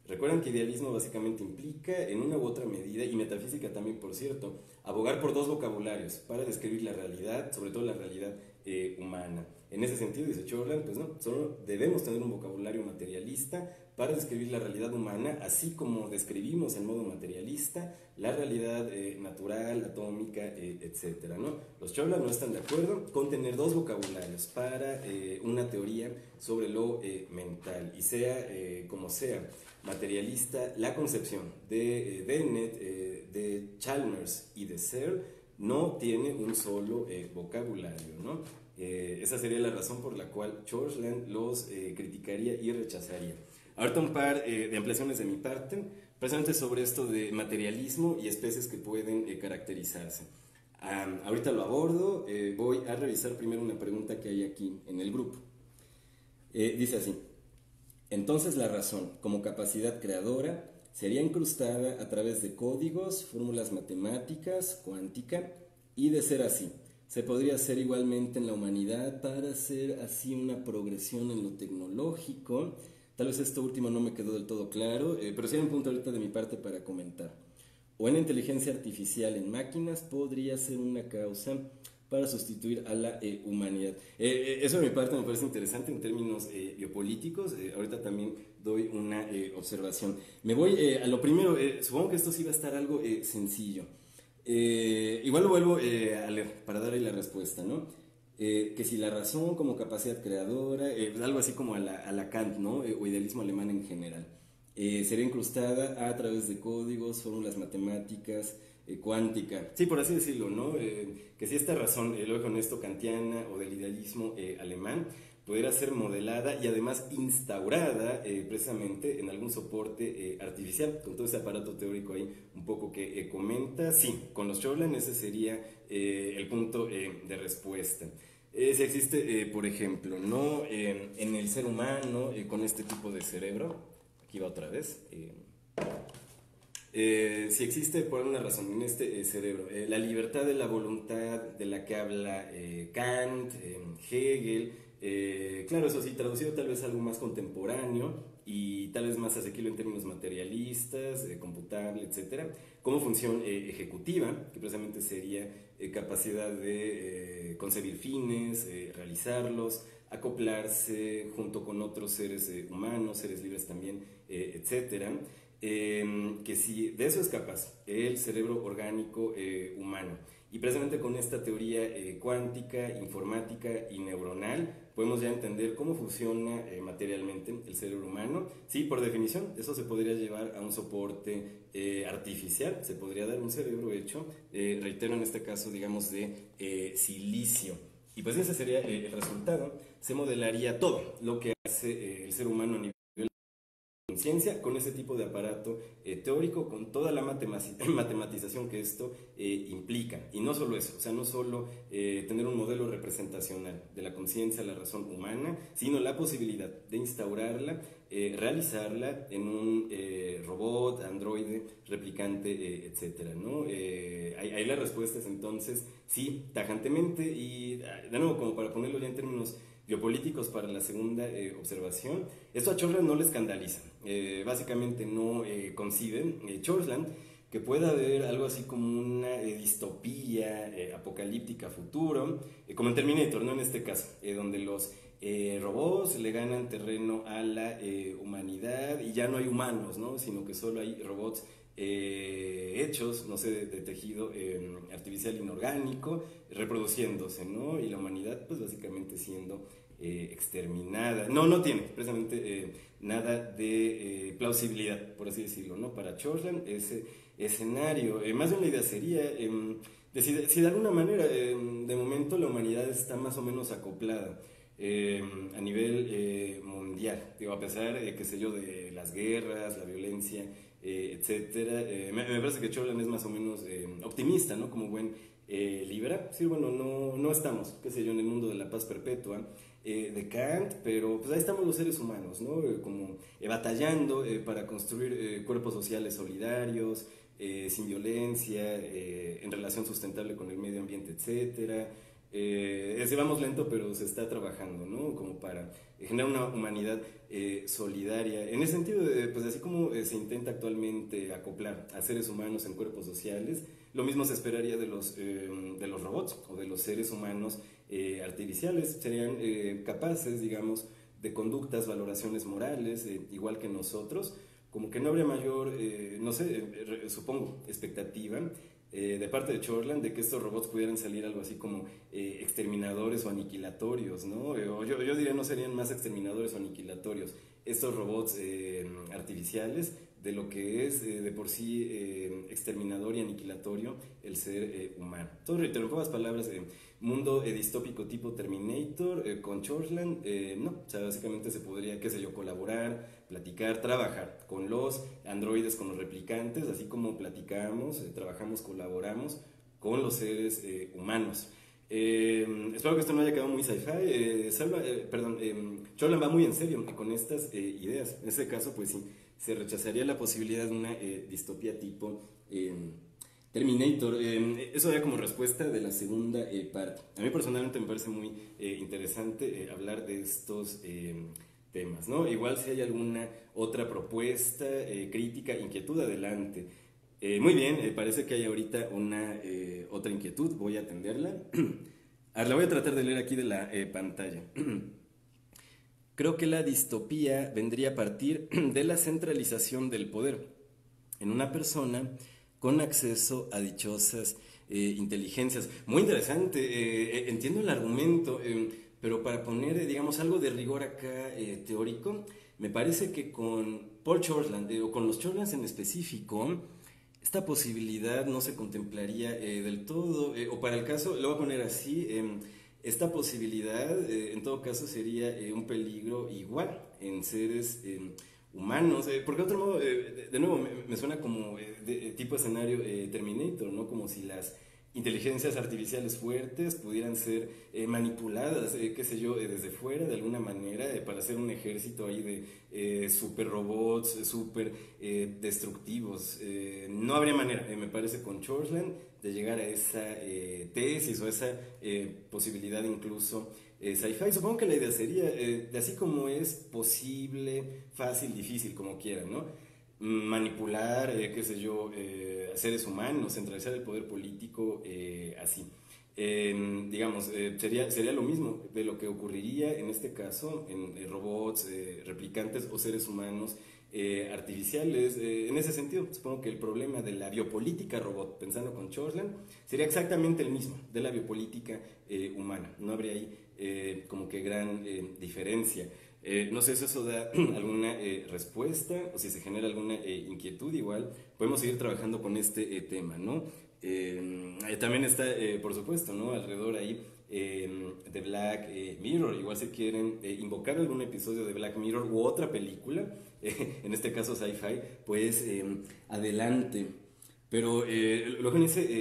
Recuerdan que idealismo básicamente implica, en una u otra medida, y metafísica también, por cierto, abogar por dos vocabularios para describir la realidad, sobre todo la realidad humana. En ese sentido, dice Chorland, pues no, solo debemos tener un vocabulario materialista para describir la realidad humana, así como describimos en modo materialista la realidad natural, atómica, etcétera, ¿no? Los Chorland no están de acuerdo con tener dos vocabularios para una teoría sobre lo mental, y sea como sea materialista, la concepción de Dennett, de Chalmers y de Searle no tiene un solo vocabulario, ¿no? Esa sería la razón por la cual Chorland los criticaría y rechazaría. Ahorita un par de ampliaciones de mi parte, precisamente sobre esto de materialismo y especies que pueden caracterizarse. Ahorita lo abordo, voy a revisar primero una pregunta que hay aquí en el grupo. Dice así: entonces la razón, como capacidad creadora, sería incrustada a través de códigos, fórmulas matemáticas, cuántica, y de ser así, se podría hacer igualmente en la humanidad para hacer así una progresión en lo tecnológico. Tal vez esto último no me quedó del todo claro, pero sí hay un punto ahorita de mi parte para comentar. O en inteligencia artificial en máquinas podría ser una causa para sustituir a la humanidad. Eso de mi parte me parece interesante en términos biopolíticos. Ahorita también doy una observación. Me voy a lo primero. Supongo que esto sí va a estar algo sencillo. Igual lo vuelvo a leer para dar ahí la respuesta, ¿no? Que si la razón como capacidad creadora, algo así como a la Kant, ¿no? O idealismo alemán en general, sería incrustada a través de códigos, fórmulas matemáticas, cuántica, sí, por así decirlo, ¿no? Que si esta razón, luego con esto kantiana o del idealismo alemán, pudiera ser modelada y además instaurada precisamente en algún soporte artificial, con todo ese aparato teórico ahí un poco que comenta. Sí, con los Chorland ese sería el punto de respuesta. Si existe, por ejemplo, ¿no? En el ser humano, con este tipo de cerebro, aquí va otra vez, si existe por alguna razón en este cerebro la libertad de la voluntad de la que habla Kant, Hegel, claro, eso sí, traducido tal vez a algo más contemporáneo y tal vez más asequible en términos materialistas, computable, etcétera, como función ejecutiva, que precisamente sería capacidad de concebir fines, realizarlos, acoplarse junto con otros seres humanos, seres libres también, etcétera. Que si de eso es capaz el cerebro orgánico humano, y precisamente con esta teoría cuántica, informática y neuronal podemos ya entender cómo funciona materialmente el cerebro humano. Sí, por definición, eso se podría llevar a un soporte artificial, se podría dar un cerebro hecho, reitero en este caso, digamos, de silicio. Y pues ese sería el resultado. Se modelaría todo lo que hace el ser humano a nivel conciencia con ese tipo de aparato teórico, con toda la matematización que esto implica. Y no solo eso, o sea, no solo tener un modelo representacional de la conciencia, la razón humana, sino la posibilidad de instaurarla, realizarla en un robot, androide, replicante, etcétera, ¿no? Ahí la respuesta es entonces sí, tajantemente, y de nuevo, como para ponerlo ya en términos biopolíticos para la segunda observación, esto a Chorland no le escandaliza. Básicamente no conciben Chorland que pueda haber algo así como una distopía apocalíptica futuro, como en Terminator, ¿no? En este caso, donde los robots le ganan terreno a la humanidad y ya no hay humanos, ¿no? Sino que solo hay robots hechos, no sé, de tejido artificial inorgánico, reproduciéndose, ¿no? Y la humanidad, pues básicamente siendo exterminada. No tiene precisamente nada de plausibilidad, por así decirlo, ¿no? Para Chorland ese escenario, más bien la idea sería si de alguna manera de momento la humanidad está más o menos acoplada a nivel mundial, digo, a pesar, qué sé yo, de las guerras, la violencia, etcétera, me parece que Chorland es más o menos optimista, ¿no? Como buen liberal. Sí, bueno, no estamos, qué sé yo, en el mundo de la paz perpetua de Kant, pero pues ahí estamos los seres humanos, ¿no? Como batallando para construir cuerpos sociales solidarios, sin violencia, en relación sustentable con el medio ambiente, etcétera. es decir, vamos lento, pero se está trabajando, ¿no? Como para generar una humanidad solidaria. En ese sentido, pues así como se intenta actualmente acoplar a seres humanos en cuerpos sociales, lo mismo se esperaría de los robots o de los seres humanos artificiales. Serían capaces, digamos, de conductas, valoraciones morales, igual que nosotros. Como que no habría mayor, no sé, supongo, expectativa de parte de Chorland de que estos robots pudieran salir algo así como exterminadores o aniquilatorios, ¿no? O yo diría no serían más exterminadores o aniquilatorios estos robots artificiales de lo que es de por sí exterminador y aniquilatorio el ser humano. Entonces, reitero, en pocas palabras, mundo distópico tipo Terminator con Chorland, no, o sea, básicamente se podría, qué sé yo, colaborar, platicar, trabajar con los androides, con los replicantes, así como platicamos, trabajamos, colaboramos con los seres humanos. Espero que esto no haya quedado muy sci-fi. Chorland va muy en serio con estas ideas. En este caso, pues sí, se rechazaría la posibilidad de una distopía tipo Terminator. Eso ya como respuesta de la segunda parte. A mí personalmente me parece muy interesante hablar de estos temas, ¿no? Igual si hay alguna otra propuesta, crítica, inquietud, adelante. Muy bien, parece que hay ahorita una otra inquietud, voy a atenderla. A ver, la voy a tratar de leer aquí de la pantalla. Creo que la distopía vendría a partir de la centralización del poder en una persona con acceso a dichosas inteligencias. Muy interesante, entiendo el argumento, pero para poner, digamos, algo de rigor acá teórico, me parece que con Paul Chorland, o con los Chorlands en específico, esta posibilidad no se contemplaría del todo, o para el caso, lo voy a poner así, esta posibilidad en todo caso sería un peligro igual en seres humanos, porque de otro modo, de nuevo, me suena como tipo escenario Terminator, ¿no? Como si las inteligencias artificiales fuertes pudieran ser manipuladas, qué sé yo, desde fuera de alguna manera para hacer un ejército ahí de super robots, super destructivos. No habría manera, me parece, con Chorland de llegar a esa tesis o esa posibilidad incluso sci-fi. Supongo que la idea sería, de así como es posible, fácil, difícil, como quieran, ¿no? Manipular, qué sé yo, seres humanos, centralizar el poder político así. Digamos, sería lo mismo de lo que ocurriría en este caso en robots, replicantes o seres humanos artificiales. En ese sentido, supongo que el problema de la biopolítica robot, pensando con Chorland, sería exactamente el mismo de la biopolítica humana. No habría ahí como que gran diferencia. No sé si eso da alguna respuesta o si se genera alguna inquietud, igual podemos seguir trabajando con este tema, ¿no? También está, por supuesto, ¿no? Alrededor ahí de Black Mirror, igual si quieren invocar algún episodio de Black Mirror u otra película, en este caso sci-fi, pues adelante. Pero luego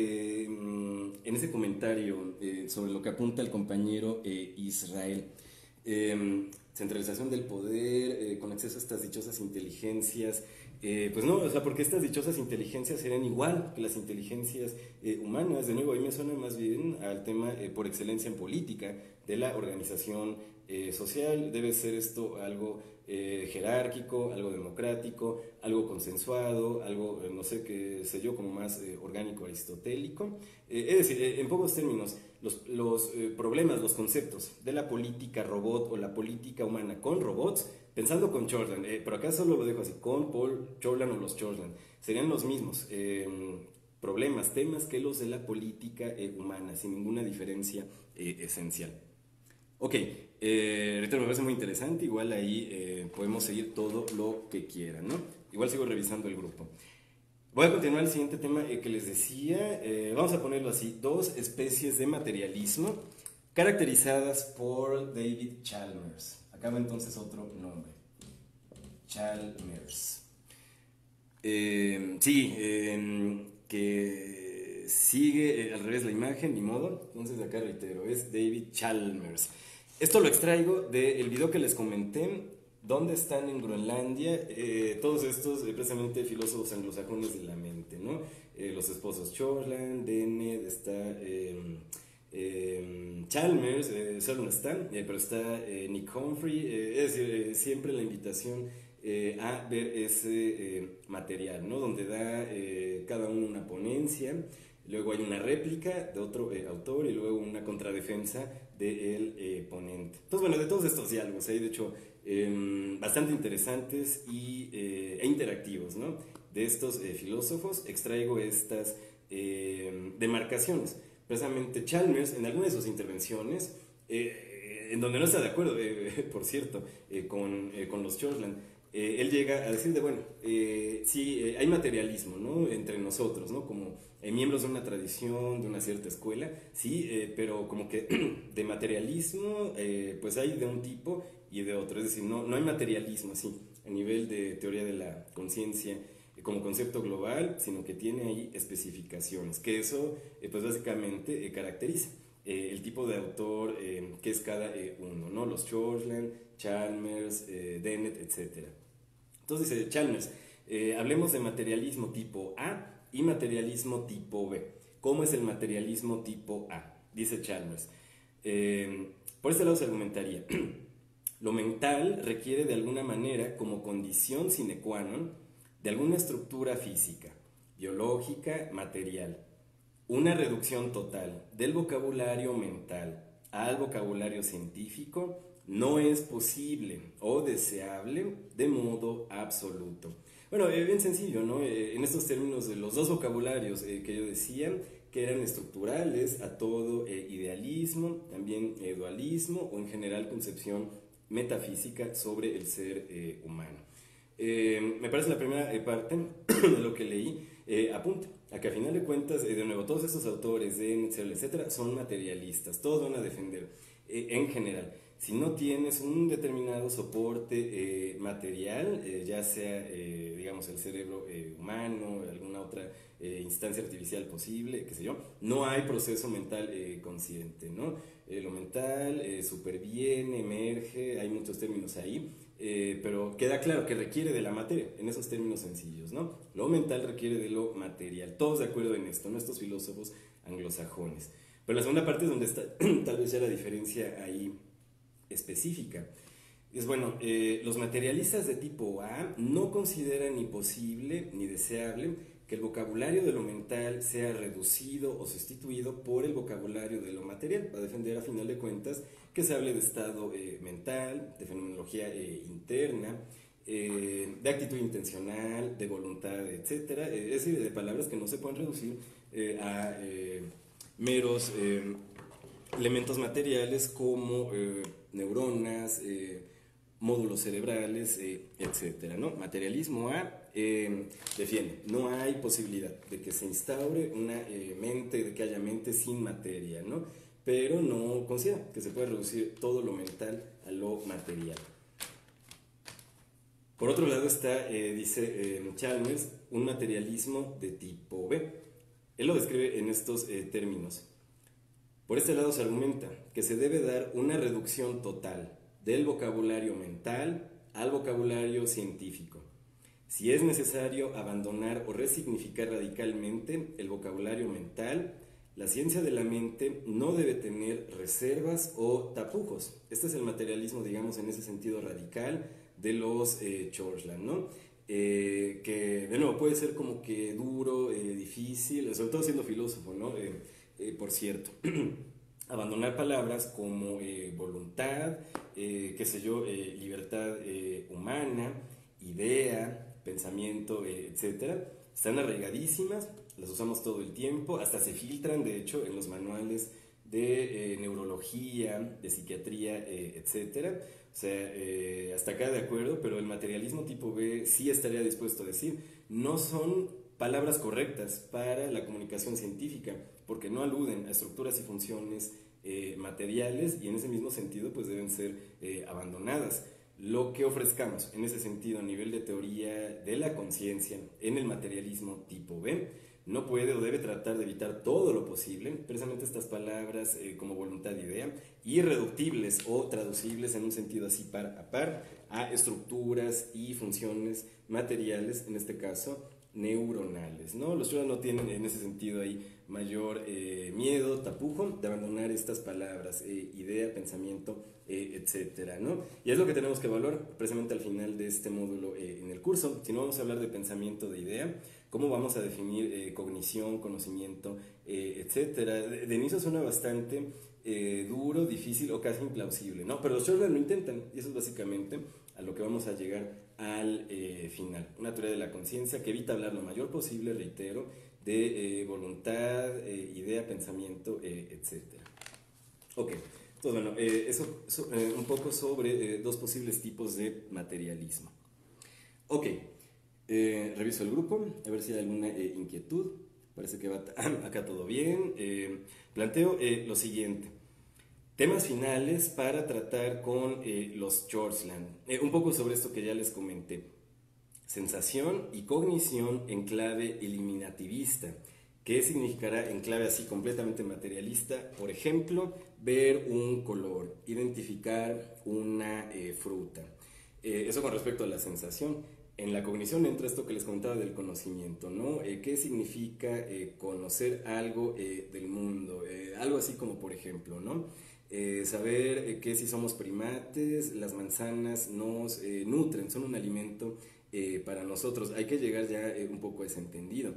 en ese comentario sobre lo que apunta el compañero Israel, centralización del poder, con acceso a estas dichosas inteligencias, pues no, o sea, porque estas dichosas inteligencias serían igual que las inteligencias humanas. De nuevo, ahí me suena más bien al tema por excelencia en política de la organización social. Debe ser esto algo jerárquico, algo democrático, algo consensuado, algo, no sé qué sé yo, como más orgánico, aristotélico. Es decir, en pocos términos, los problemas, los conceptos de la política robot o la política humana con robots, pensando con Chorland, pero acá solo lo dejo así, con Paul Chorland o los Chorland, serían los mismos problemas, temas que los de la política humana, sin ninguna diferencia esencial. Ok, ahorita me parece muy interesante, igual ahí podemos seguir todo lo que quieran, ¿no? Igual sigo revisando el grupo. Voy a continuar el siguiente tema que les decía, vamos a ponerlo así, dos especies de materialismo caracterizadas por David Chalmers. Acaba entonces otro nombre, Chalmers. Sí, que sigue al revés la imagen, ni modo, entonces acá reitero, es David Chalmers. Esto lo extraigo del video que les comenté, donde están en Groenlandia todos estos precisamente filósofos anglosajones de la mente, ¿no? Los esposos Chorland, Dennett, está Chalmers solo no está, pero está Nick Humphrey, es decir, siempre la invitación a ver ese material, ¿no? Donde da cada uno una ponencia, luego hay una réplica de otro autor y luego una contradefensa del ponente. Entonces, bueno, de todos estos diálogos hay, de hecho, bastante interesantes e interactivos, ¿no? De estos filósofos extraigo estas demarcaciones. Precisamente Chalmers, en alguna de sus intervenciones, en donde no está de acuerdo, por cierto, con los Churchland, él llega a decir de, bueno, sí, hay materialismo, ¿no? Entre nosotros, ¿no? Como miembros de una tradición, de una cierta escuela, sí, pero como que de materialismo, pues hay de un tipo y de otro, es decir, no hay materialismo así, a nivel de teoría de la conciencia, como concepto global, sino que tiene ahí especificaciones, que eso pues básicamente caracteriza el tipo de autor que es cada uno, ¿no? Los Churchland, Chalmers, Dennett, etc. Entonces dice Chalmers, hablemos de materialismo tipo A y materialismo tipo B. ¿Cómo es el materialismo tipo A? Dice Chalmers. Por este lado se argumentaría, lo mental requiere de alguna manera como condición sine qua non de alguna estructura física, biológica, material. Una reducción total del vocabulario mental al vocabulario científico no es posible o deseable de modo absoluto. Bueno, bien sencillo, ¿no? En estos términos de los dos vocabularios que yo decía, que eran estructurales a todo idealismo, también dualismo o en general concepción metafísica sobre el ser humano. Me parece la primera parte de lo que leí apunta a que a final de cuentas, de nuevo, todos estos autores de etcétera, son materialistas, todos van a defender en general. Si no tienes un determinado soporte material, ya sea, digamos, el cerebro humano, alguna otra instancia artificial posible, qué sé yo, no hay proceso mental consciente, ¿no? Lo mental superviene, emerge, hay muchos términos ahí, pero queda claro que requiere de la materia, en esos términos sencillos, ¿no? Lo mental requiere de lo material, todos de acuerdo en esto, ¿no? Estos filósofos anglosajones. Pero la segunda parte es donde está tal vez ya la diferencia ahí específica. Es bueno, los materialistas de tipo A no consideran ni posible ni deseable que el vocabulario de lo mental sea reducido o sustituido por el vocabulario de lo material. Va a defender a final de cuentas que se hable de estado mental, de fenomenología interna, de actitud intencional, de voluntad, etc. Es decir, de palabras que no se pueden reducir a meros elementos materiales como neuronas, módulos cerebrales, etcétera, ¿no? Materialismo A defiende, no hay posibilidad de que se instaure una mente, de que haya mente sin materia, ¿no? Pero no considera que se puede reducir todo lo mental a lo material. Por otro lado está, dice Chalmers, un materialismo de tipo B. Él lo describe en estos términos. Por este lado se argumenta que se debe dar una reducción total del vocabulario mental al vocabulario científico. Si es necesario abandonar o resignificar radicalmente el vocabulario mental, la ciencia de la mente no debe tener reservas o tapujos. Este es el materialismo, digamos, en ese sentido radical de los Churchland, ¿no? Que, de nuevo, puede ser como que duro, difícil, sobre todo siendo filósofo, ¿no? Por cierto. Abandonar palabras como voluntad, qué sé yo, libertad humana, idea, pensamiento, etcétera, están arraigadísimas, las usamos todo el tiempo, hasta se filtran, de hecho, en los manuales de neurología, de psiquiatría, etcétera. O sea, hasta acá de acuerdo, pero el materialismo tipo B sí estaría dispuesto a decir, no son palabras correctas para la comunicación científica, porque no aluden a estructuras y funciones materiales y en ese mismo sentido pues deben ser abandonadas. Lo que ofrezcamos en ese sentido a nivel de teoría de la conciencia en el materialismo tipo B no puede o debe tratar de evitar todo lo posible, precisamente estas palabras como voluntad y idea, irreductibles o traducibles en un sentido así par a par a estructuras y funciones materiales, en este caso neuronales, ¿no? Los churras no tienen en ese sentido ahí mayor miedo, tapujo de abandonar estas palabras, idea, pensamiento, etcétera, ¿no? Y es lo que tenemos que evaluar precisamente al final de este módulo en el curso. Si no vamos a hablar de pensamiento, de idea, ¿cómo vamos a definir cognición, conocimiento, etcétera? De inicio suena bastante duro, difícil o casi implausible, ¿no? Pero los churras lo intentan y eso es básicamente a lo que vamos a llegar al final. Una teoría de la conciencia que evita hablar lo mayor posible, reitero, de voluntad, idea, pensamiento, etcétera. Ok, entonces bueno, eso un poco sobre dos posibles tipos de materialismo. Ok, reviso el grupo, a ver si hay alguna inquietud. Parece que va acá todo bien. Planteo lo siguiente. Temas finales para tratar con los Chordsland. Un poco sobre esto que ya les comenté. Sensación y cognición en clave eliminativista. ¿Qué significará en clave así completamente materialista? Por ejemplo, ver un color, identificar una fruta. Eso con respecto a la sensación. En la cognición entra esto que les comentaba del conocimiento, ¿no? ¿Qué significa conocer algo del mundo? Algo así como, por ejemplo, ¿no? Saber que si somos primates, las manzanas nos nutren, son un alimento para nosotros. Hay que llegar ya un poco a ese entendido.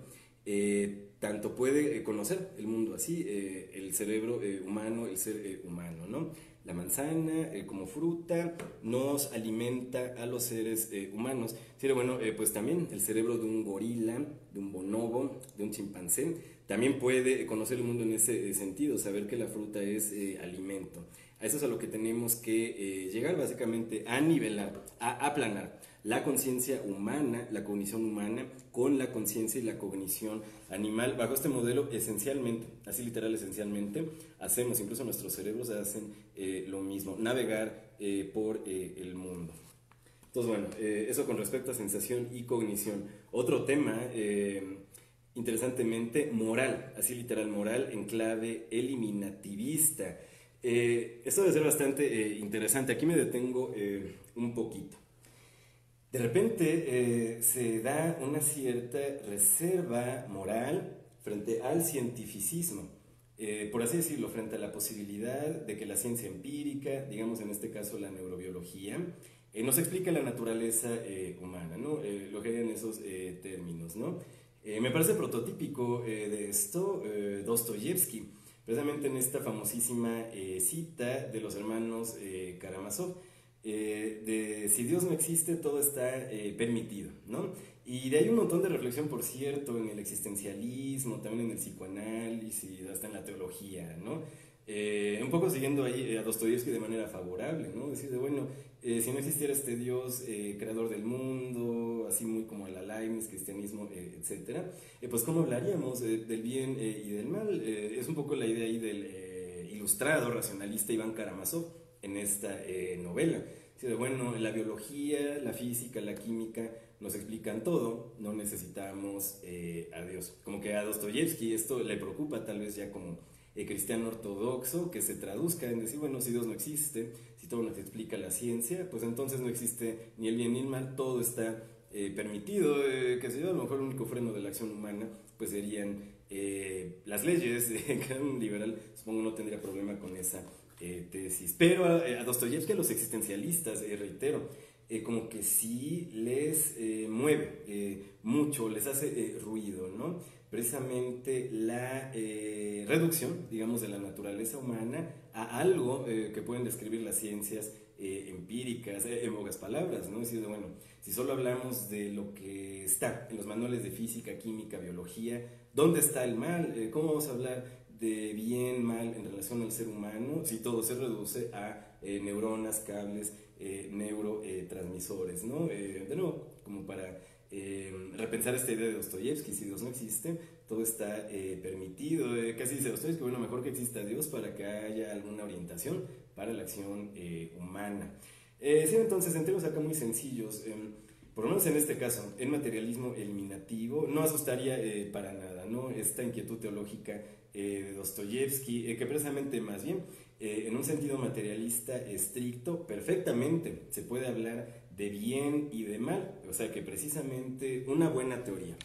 Tanto puede conocer el mundo así, el cerebro humano, el ser humano, ¿no? La manzana como fruta nos alimenta a los seres humanos. Sí, bueno, pues también el cerebro de un gorila, de un bonobo, de un chimpancé, también puede conocer el mundo en ese sentido, saber que la fruta es alimento. A eso es a lo que tenemos que llegar básicamente, a nivelar, a aplanar la conciencia humana, la cognición humana, con la conciencia y la cognición animal. Bajo este modelo, esencialmente, así literal, esencialmente, hacemos, incluso nuestros cerebros hacen lo mismo, navegar por el mundo. Entonces, bueno, eso con respecto a sensación y cognición. Otro tema, interesantemente, moral, así literal, moral en clave eliminativista. Esto debe ser bastante interesante. Aquí me detengo un poquito. De repente se da una cierta reserva moral frente al cientificismo, por así decirlo, frente a la posibilidad de que la ciencia empírica, digamos en este caso la neurobiología, nos explica la naturaleza humana, ¿no? Lo que hay en esos términos, ¿no? Me parece prototípico de esto Dostoyevsky, precisamente en esta famosísima cita de los hermanos Karamazov, de si Dios no existe, todo está permitido, ¿no? Y de ahí un montón de reflexión, por cierto, en el existencialismo, también en el psicoanálisis, hasta en la teología, ¿no? Un poco siguiendo ahí a Dostoyevsky de manera favorable, ¿no? Decir, de, bueno, si no existiera este Dios creador del mundo, así muy como la Leibniz, cristianismo, etcétera, pues ¿cómo hablaríamos del bien y del mal? Es un poco la idea ahí del ilustrado, racionalista Iván Karamazov en esta novela. Bueno, la biología, la física, la química nos explican todo, no necesitamos a Dios. Como que a Dostoyevsky esto le preocupa tal vez ya como cristiano ortodoxo, que se traduzca en decir, bueno, si Dios no existe, si todo nos explica la ciencia, pues entonces no existe ni el bien ni el mal, todo está permitido, que sé yo, a lo mejor el único freno de la acción humana pues serían las leyes, que un liberal supongo no tendría problema con esa tesis. Pero a Dostoyevsky, a los existencialistas, reitero, como que sí les mueve mucho, les hace ruido, ¿no? Precisamente la reducción, digamos, de la naturaleza humana a algo que pueden describir las ciencias empíricas, en pocas palabras, ¿no? Es decir, bueno, si solo hablamos de lo que está en los manuales de física, química, biología, ¿dónde está el mal? ¿Cómo vamos a hablar de bien, mal en relación al ser humano si todo se reduce a neuronas, cables, neurotransmisores, ¿no? De nuevo, como para repensar esta idea de Dostoyevsky, si Dios no existe, todo está permitido. Casi dice Dostoyevsky, bueno, mejor que exista Dios para que haya alguna orientación para la acción humana. Sí, entonces, en términos acá muy sencillos, por lo menos en este caso, el materialismo eliminativo no asustaría para nada, ¿no? Esta inquietud teológica de Dostoyevsky, que precisamente más bien, en un sentido materialista estricto, perfectamente se puede hablar de bien y de mal, o sea que precisamente una buena teoría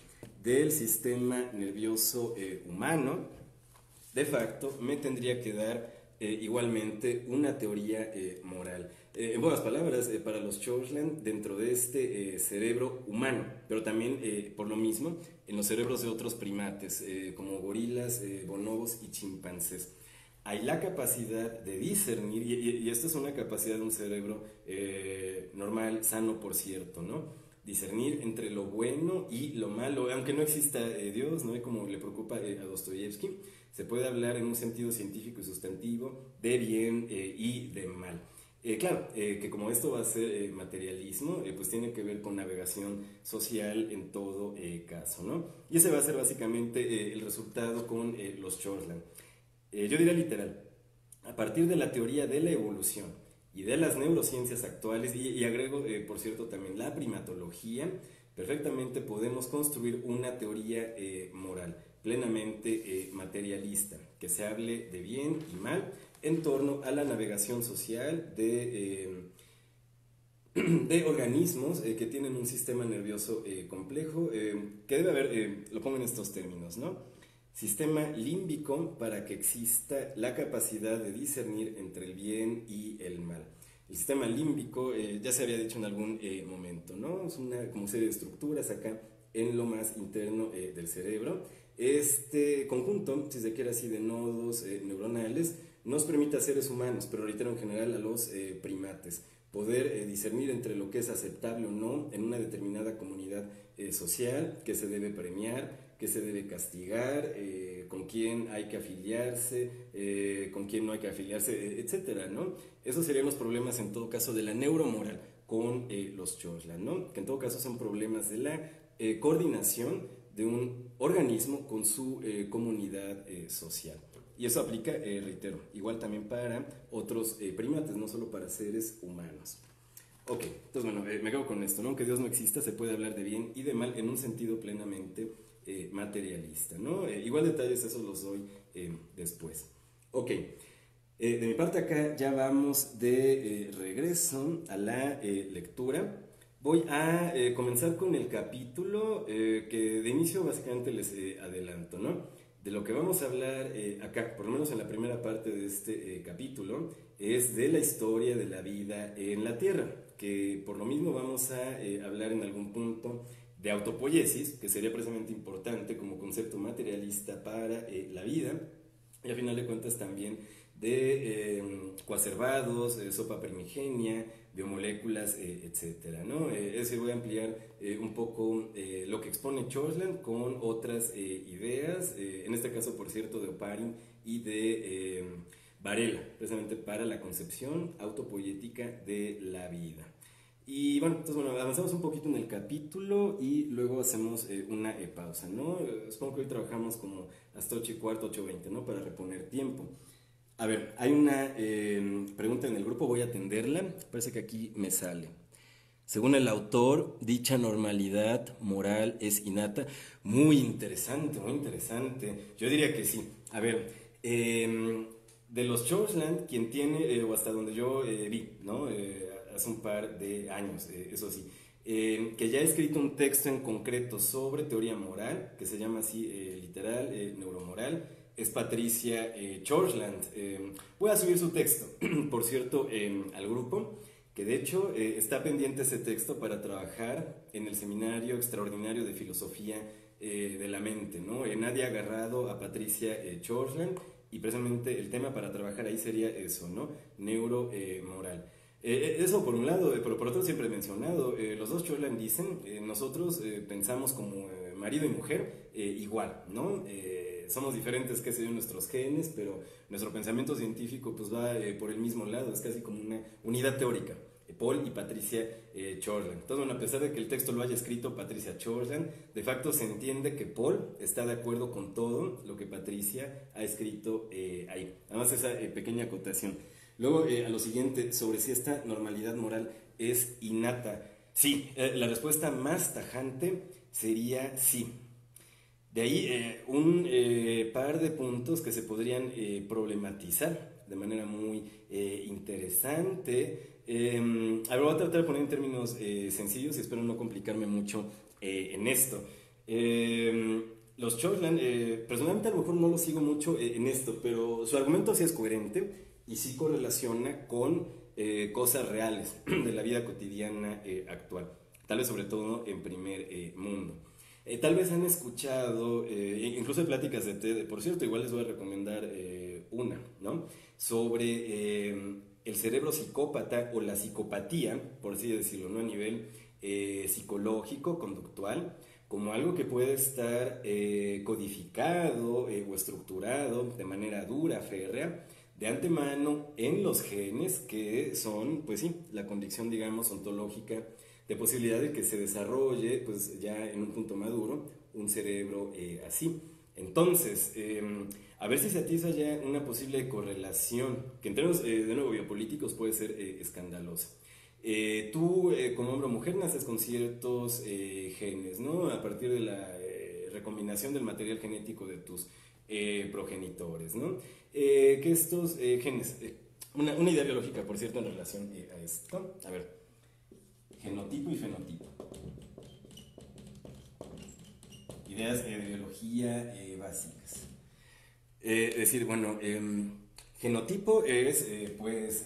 del sistema nervioso humano, de facto me tendría que dar igualmente una teoría moral. En buenas palabras, para los Churchland, dentro de este cerebro humano, pero también por lo mismo en los cerebros de otros primates, como gorilas, bonobos y chimpancés. Hay la capacidad de discernir, y esta es una capacidad de un cerebro normal, sano por cierto, ¿no? Discernir entre lo bueno y lo malo, aunque no exista Dios, ¿no? Como le preocupa a Dostoyevsky, se puede hablar en un sentido científico y sustantivo de bien y de mal. Claro, que como esto va a ser materialismo, pues tiene que ver con navegación social en todo caso, ¿no? Y ese va a ser básicamente el resultado con los Chortland. Yo diría literal, a partir de la teoría de la evolución y de las neurociencias actuales, y agrego, por cierto, también la primatología, perfectamente podemos construir una teoría moral plenamente materialista, que se hable de bien y mal en torno a la navegación social de organismos que tienen un sistema nervioso complejo, que debe haber, lo pongo en estos términos, ¿no? Sistema límbico para que exista la capacidad de discernir entre el bien y el mal. El sistema límbico, ya se había dicho en algún momento, ¿no? Es una como serie de estructuras acá en lo más interno del cerebro. Este conjunto, si se quiere así, de nodos neuronales, nos permite a seres humanos, pero reitero en general a los primates, poder discernir entre lo que es aceptable o no en una determinada comunidad social, que se debe premiar, que se debe castigar, con quién hay que afiliarse, con quién no hay que afiliarse, etcétera, ¿no? Esos serían los problemas en todo caso de la neuromoral con los Chortland, ¿no? Que en todo caso son problemas de la coordinación de un organismo con su comunidad social. Y eso aplica, reitero, igual también para otros primates, no solo para seres humanos. Ok, entonces bueno, me quedo con esto, ¿no? Aunque Dios no exista, se puede hablar de bien y de mal en un sentido plenamente materialista, ¿no? Igual detalles, esos los doy después. Ok, de mi parte acá ya vamos de regreso a la lectura. Voy a comenzar con el capítulo que de inicio básicamente les adelanto, ¿no? De lo que vamos a hablar acá, por lo menos en la primera parte de este capítulo, es de la historia de la vida en la Tierra, que por lo mismo vamos a hablar en algún punto de autopoiesis, que sería precisamente importante como concepto materialista para la vida, y a final de cuentas también de coacervados, sopa primigenia, biomoléculas, etcétera, ¿no? Es decir, voy a ampliar un poco lo que expone Chortland con otras ideas, en este caso, por cierto, de Oparin y de Varela, precisamente para la concepción autopoética de la vida. Y bueno, entonces bueno, avanzamos un poquito en el capítulo y luego hacemos una pausa, ¿no? Supongo que hoy trabajamos como hasta 8:15, 8:20, ¿no? Para reponer tiempo. A ver, hay una pregunta en el grupo, voy a atenderla, parece que aquí me sale. Según el autor, dicha normalidad moral es innata. Muy interesante, muy interesante. Yo diría que sí. A ver, de los Chortland, quien tiene, o hasta donde yo vi, ¿no? Hace un par de años, eso sí, que ya ha escrito un texto en concreto sobre teoría moral, que se llama así literal, neuromoral, es Patricia Chortland. Voy a subir su texto, por cierto, al grupo, que de hecho está pendiente ese texto para trabajar en el seminario extraordinario de filosofía de la mente, ¿no? Nadie ha agarrado a Patricia Chortland y precisamente el tema para trabajar ahí sería eso, ¿no? Neuromoral. Eso por un lado, pero por otro siempre he mencionado, los dos Chortland dicen, nosotros pensamos como marido y mujer igual, ¿no? Somos diferentes, qué sé yo, nuestros genes, pero nuestro pensamiento científico pues va por el mismo lado, es casi como una unidad teórica. Paul y Patricia Chortland. Entonces, bueno, a pesar de que el texto lo haya escrito Patricia Chortland, de facto se entiende que Paul está de acuerdo con todo lo que Patricia ha escrito ahí. Además, esa pequeña acotación. Luego, a lo siguiente, sobre si esta normalidad moral es innata. Sí, la respuesta más tajante sería sí. De ahí un par de puntos que se podrían problematizar de manera muy interesante. A ver, voy a tratar de poner en términos sencillos y espero no complicarme mucho en esto. Eh, los Chorland, personalmente a lo mejor no lo sigo mucho en esto, pero su argumento sí es coherente y sí correlaciona con cosas reales de la vida cotidiana actual, tal vez sobre todo en primer mundo. Tal vez han escuchado, incluso en pláticas de TED, por cierto, igual les voy a recomendar una, ¿no? Sobre el cerebro psicópata o la psicopatía, por así decirlo, ¿no? A nivel psicológico, conductual, como algo que puede estar codificado o estructurado de manera dura, férrea, de antemano en los genes que son, pues sí, la condición, digamos, ontológica de posibilidad de que se desarrolle, pues ya en un punto maduro, un cerebro así. Entonces, a ver si se atiza ya una posible correlación, que en términos, de nuevo, biopolíticos puede ser escandalosa. Tú, como hombre o mujer, naces con ciertos genes, ¿no? A partir de la recombinación del material genético de tus progenitores, ¿no? Que estos genes, una idea biológica, por cierto, en relación a esto, a ver, genotipo y fenotipo. Ideas de biología básicas. Es decir, bueno, genotipo es pues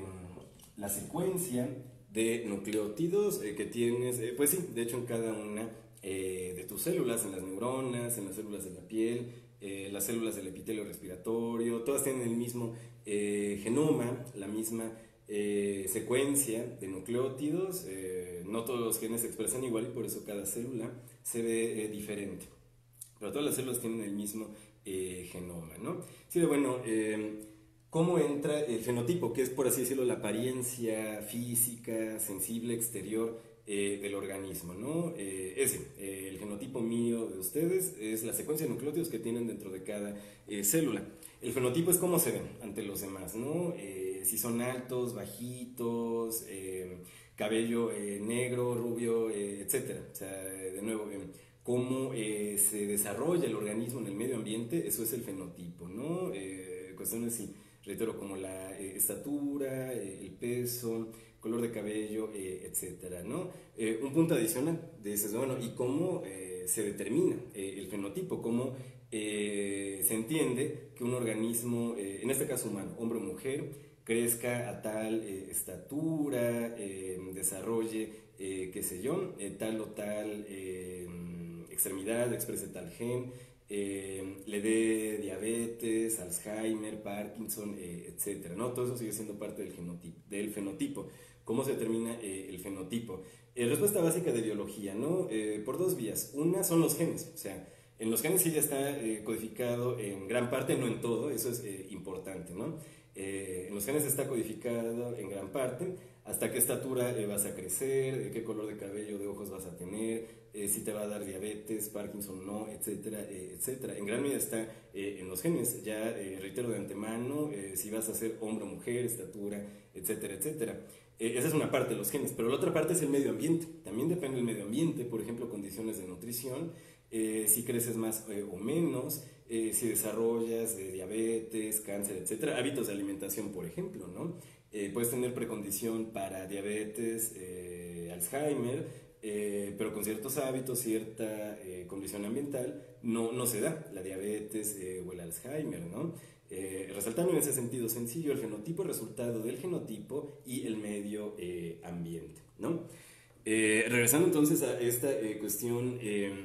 la secuencia de nucleótidos que tienes, pues sí, de hecho en cada una de tus células, en las neuronas, en las células de la piel, las células del epitelio respiratorio, todas tienen el mismo genoma, la misma secuencia de nucleótidos, no todos los genes se expresan igual y por eso cada célula se ve diferente, pero todas las células tienen el mismo genoma, ¿no? Sí, bueno, ¿cómo entra el fenotipo? Que es, por así decirlo, la apariencia física, sensible, exterior del organismo, ¿no? El genotipo mío de ustedes es la secuencia de nucleótidos que tienen dentro de cada célula. El fenotipo es cómo se ven ante los demás, ¿no? Si son altos, bajitos, cabello negro, rubio, etcétera. O sea, de nuevo, cómo se desarrolla el organismo en el medio ambiente, eso es el fenotipo, ¿no? Cuestiones, sí, reitero, como la estatura, el peso, color de cabello, etcétera, ¿no? Un punto adicional, dices, bueno, ¿y cómo se determina el fenotipo? ¿Cómo se entiende que un organismo, en este caso humano, hombre o mujer, crezca a tal estatura, desarrolle, qué sé yo, tal o tal extremidad, exprese tal gen, le dé diabetes, Alzheimer, Parkinson, etcétera, ¿no? Todo eso sigue siendo parte del fenotipo. ¿Cómo se determina el fenotipo? Respuesta básica de biología, ¿no? Por dos vías. Una son los genes, o sea, en los genes sí ya está codificado en gran parte, no en todo, eso es importante, ¿no? En los genes está codificado en gran parte hasta qué estatura vas a crecer, qué color de cabello, de ojos vas a tener, si te va a dar diabetes, Parkinson no, etcétera, etcétera. En gran medida está en los genes, ya reitero de antemano, si vas a ser hombre o mujer, estatura, etcétera, etcétera. Esa es una parte de los genes, pero la otra parte es el medio ambiente. También depende del medio ambiente, por ejemplo, condiciones de nutrición, si creces más o menos, si desarrollas diabetes, cáncer, etcétera, hábitos de alimentación, por ejemplo, ¿no? Puedes tener precondición para diabetes, Alzheimer, pero con ciertos hábitos, cierta condición ambiental, no se da la diabetes o el Alzheimer, ¿no? Resaltando en ese sentido sencillo el fenotipo, resultado del genotipo y el medio ambiente, ¿no? Regresando entonces a esta cuestión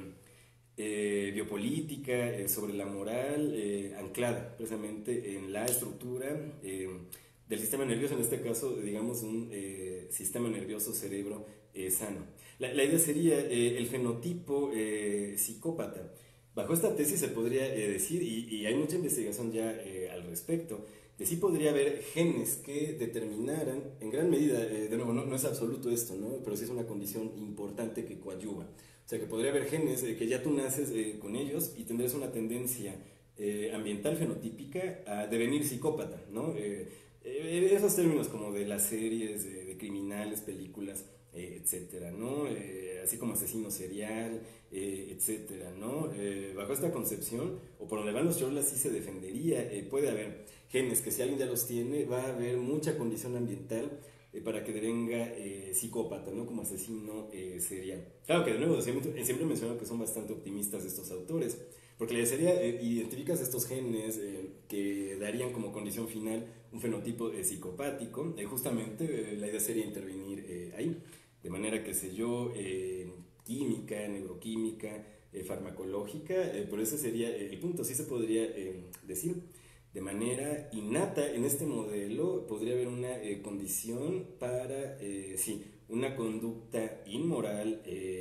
biopolítica, sobre la moral, anclada precisamente en la estructura del sistema nervioso, en este caso, digamos, un sistema nervioso cerebro sano. La idea sería el fenotipo psicópata. Bajo esta tesis se podría decir, y hay mucha investigación ya al respecto, de si podría haber genes que determinaran, en gran medida, de nuevo, no es absoluto esto, ¿no? Pero sí es una condición importante que coadyuva. O sea, que podría haber genes que ya tú naces con ellos y tendrías una tendencia ambiental fenotípica a devenir psicópata, ¿no? Esos términos como de las series de criminales, películas, etcétera, ¿no? Así como asesino serial, etcétera, ¿no? Bajo esta concepción, o por donde van los chorlas, sí se defendería, puede haber genes que si alguien ya los tiene, va a haber mucha condición ambiental para que devenga psicópata, ¿no? Como asesino serial. Claro que de nuevo, siempre menciono que son bastante optimistas estos autores, porque la idea sería, identificas estos genes que darían como condición final un fenotipo psicopático, justamente la idea sería intervenir ahí, de manera que sé yo, química, neuroquímica, farmacológica, por eso sería el punto, sí se podría decir. De manera innata en este modelo podría haber una condición para, sí, una conducta inmoral,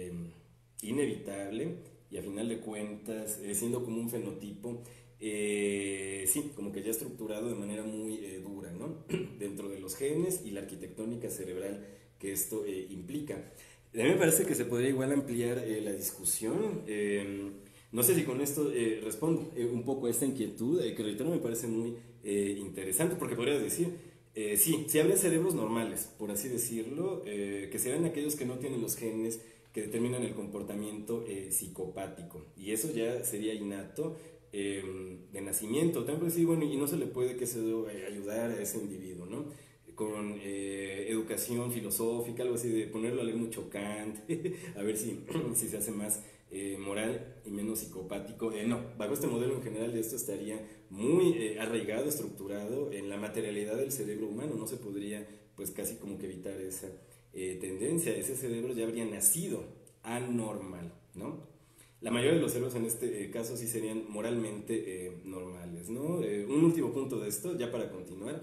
inevitable, y a final de cuentas, siendo como un fenotipo, sí, como que ya estructurado de manera muy dura, ¿no? Dentro de los genes y la arquitectónica cerebral que esto implica. A mí me parece que se podría igual ampliar la discusión. No sé si con esto respondo un poco a esta inquietud, que reitero me parece muy interesante, porque podrías decir, sí, si habría cerebros normales, por así decirlo, que serán aquellos que no tienen los genes que determinan el comportamiento psicopático, y eso ya sería innato de nacimiento. También puede decir, bueno, y no se le puede que se ayudar a ese individuo, ¿no? Con educación filosófica, algo así de ponerlo a leer mucho Kant, a ver si se hace más moral y menos psicopático. No, bajo este modelo en general de esto estaría muy arraigado, estructurado en la materialidad del cerebro humano. No se podría pues casi como que evitar esa tendencia. Ese cerebro ya habría nacido anormal, ¿no? La mayoría de los cerebros en este caso sí serían moralmente normales, ¿no? Un último punto de esto, ya para continuar.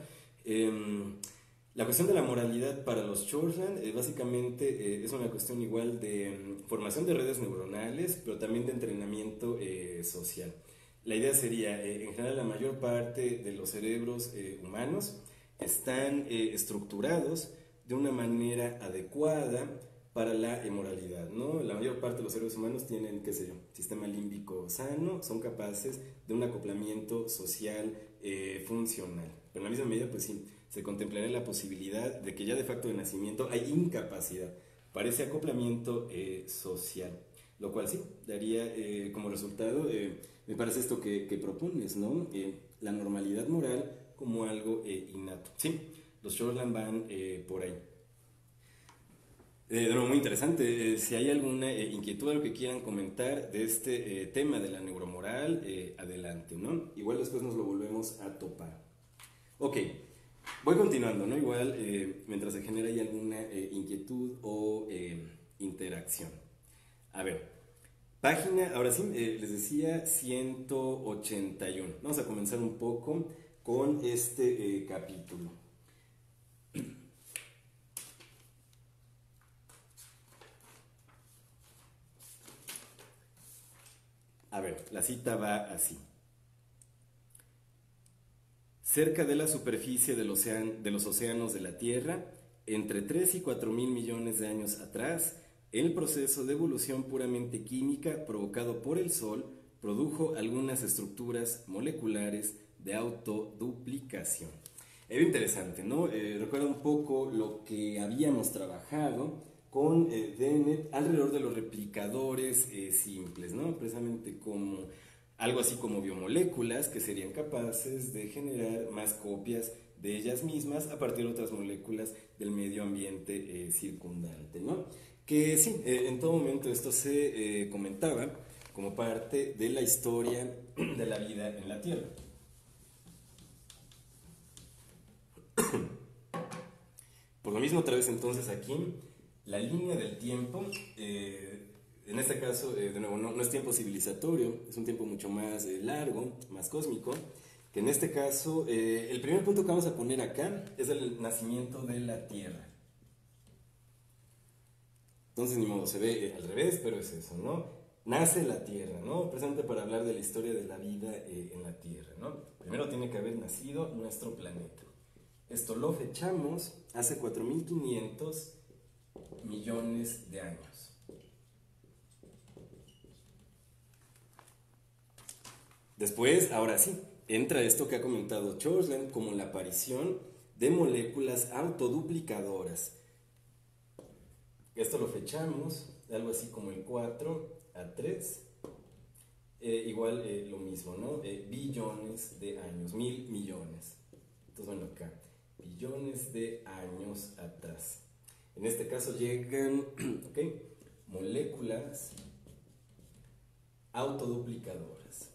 La cuestión de la moralidad para los Chorland básicamente es una cuestión igual de formación de redes neuronales, pero también de entrenamiento social. La idea sería, en general, la mayor parte de los cerebros humanos están estructurados de una manera adecuada para la moralidad, ¿no? La mayor parte de los seres humanos tienen, qué sé yo, sistema límbico sano, son capaces de un acoplamiento social funcional. Pero en la misma medida, pues sí, se contemplaría la posibilidad de que ya de facto de nacimiento hay incapacidad para ese acoplamiento social, lo cual sí daría como resultado, me parece esto que propones, ¿no? La normalidad moral como algo innato. Sí, los Shortland van por ahí. De nuevo, muy interesante. Si hay alguna inquietud, algo que quieran comentar de este tema de la neuromoral, adelante, ¿no? Igual después nos lo volvemos a topar. Ok, voy continuando, ¿no? Igual, mientras se genera ahí alguna inquietud o interacción. A ver, página, ahora sí, les decía 181. Vamos a comenzar un poco con este capítulo. A ver, la cita va así. Cerca de la superficie de los océanos de la Tierra, entre 3 y 4 mil millones de años atrás, el proceso de evolución puramente química provocado por el Sol produjo algunas estructuras moleculares de autoduplicación. Es interesante, ¿no? Recuerda un poco lo que habíamos trabajado con Dennett alrededor de los replicadores simples, ¿no? Precisamente como algo así como biomoléculas que serían capaces de generar más copias de ellas mismas a partir de otras moléculas del medio ambiente circundante, ¿no? Que sí, en todo momento esto se comentaba como parte de la historia de la vida en la Tierra. Por lo mismo, otra vez entonces aquí, la línea del tiempo, en este caso, de nuevo, no es tiempo civilizatorio, es un tiempo mucho más largo, más cósmico, que en este caso, el primer punto que vamos a poner acá es el nacimiento de la Tierra. Entonces, ni modo, se ve al revés, pero es eso, ¿no? Nace la Tierra, ¿no? Presente para hablar de la historia de la vida en la Tierra, ¿no? Primero tiene que haber nacido nuestro planeta. Esto lo fechamos hace 4.500 millones de años. Después, ahora sí, entra esto que ha comentado Chorland como la aparición de moléculas autoduplicadoras. Esto lo fechamos, algo así como el 4 a 3. Igual lo mismo, ¿no? Billones de años, 1.000 millones. Entonces, bueno, acá. billones de años atrás. En este caso llegan moléculas autoduplicadoras.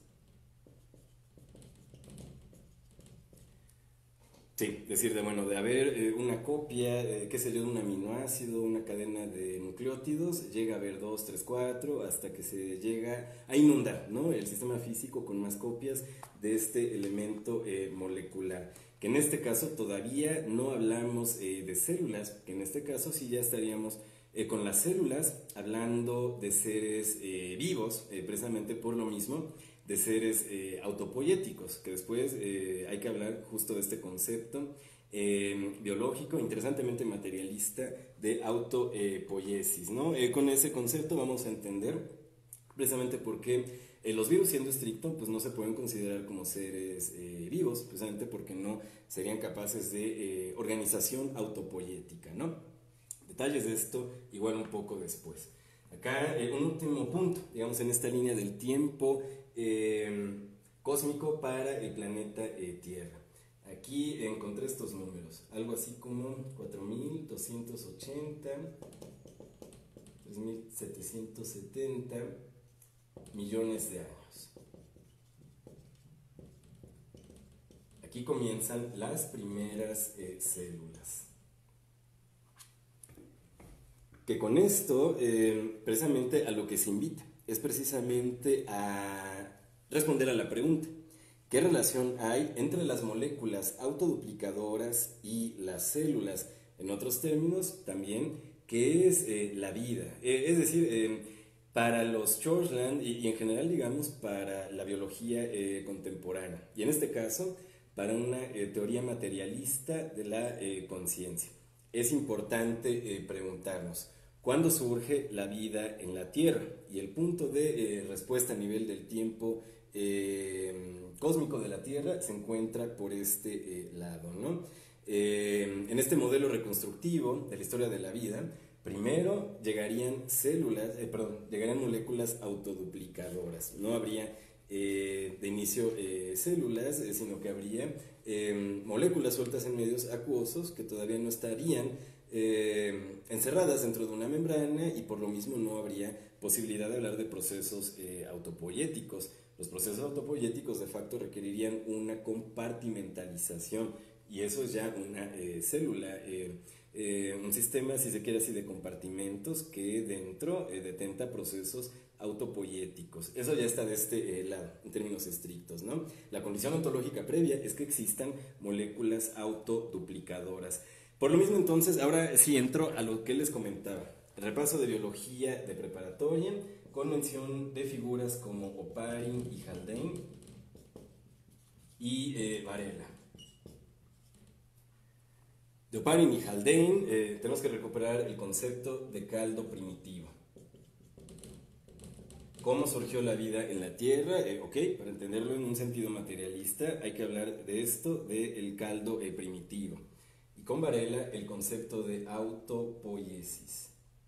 Sí, decir de haber una copia, qué sé yo, de un aminoácido, una cadena de nucleótidos, llega a haber 2, 3, 4, hasta que se llega a inundar, ¿no?, el sistema físico con más copias de este elemento molecular. Que en este caso todavía no hablamos de células, que en este caso sí ya estaríamos con las células hablando de seres vivos, precisamente por lo mismo, de seres autopoyéticos, que después hay que hablar justo de este concepto biológico, interesantemente materialista, de autopoiesis, ¿no? Con ese concepto vamos a entender precisamente por qué los virus, siendo estricto, pues no se pueden considerar como seres vivos, precisamente porque no serían capaces de organización autopoyética, ¿no? Detalles de esto igual un poco después. Acá un último punto, digamos, en esta línea del tiempo cósmico para el planeta Tierra. Aquí encontré estos números, algo así como 4.280, 3.770 millones de años. Aquí comienzan las primeras células. Que con esto, precisamente a lo que se invita, es precisamente a responder a la pregunta: ¿qué relación hay entre las moléculas autoduplicadoras y las células? En otros términos, también, ¿qué es la vida? Es decir, para los Churchland y en general, digamos, para la biología contemporánea, y en este caso, para una teoría materialista de la conciencia, es importante preguntarnos: ¿cuándo surge la vida en la Tierra? Y el punto de respuesta a nivel del tiempo cósmico de la Tierra se encuentra por este lado, ¿no? En este modelo reconstructivo de la historia de la vida, primero llegarían llegarían moléculas autoduplicadoras. No habría de inicio células, sino que habría moléculas sueltas en medios acuosos que todavía no estarían encerradas dentro de una membrana, y por lo mismo no habría posibilidad de hablar de procesos autopoyéticos. Los procesos autopoyéticos de facto requerirían una compartimentalización, y eso es ya una célula, un sistema, si se quiere así, de compartimentos que dentro detenta procesos autopoyéticos. Eso ya está de este lado, en términos estrictos, ¿no? La condición ontológica previa es que existan moléculas autoduplicadoras. Por lo mismo, entonces, ahora sí entro a lo que les comentaba. El repaso de biología de preparatoria, con mención de figuras como Oparin y Haldane y Varela. De Oparin y Haldane tenemos que recuperar el concepto de caldo primitivo. ¿Cómo surgió la vida en la Tierra? Para entenderlo en un sentido materialista hay que hablar de esto, del caldo primitivo. Y con Varela el concepto de autopoiesis.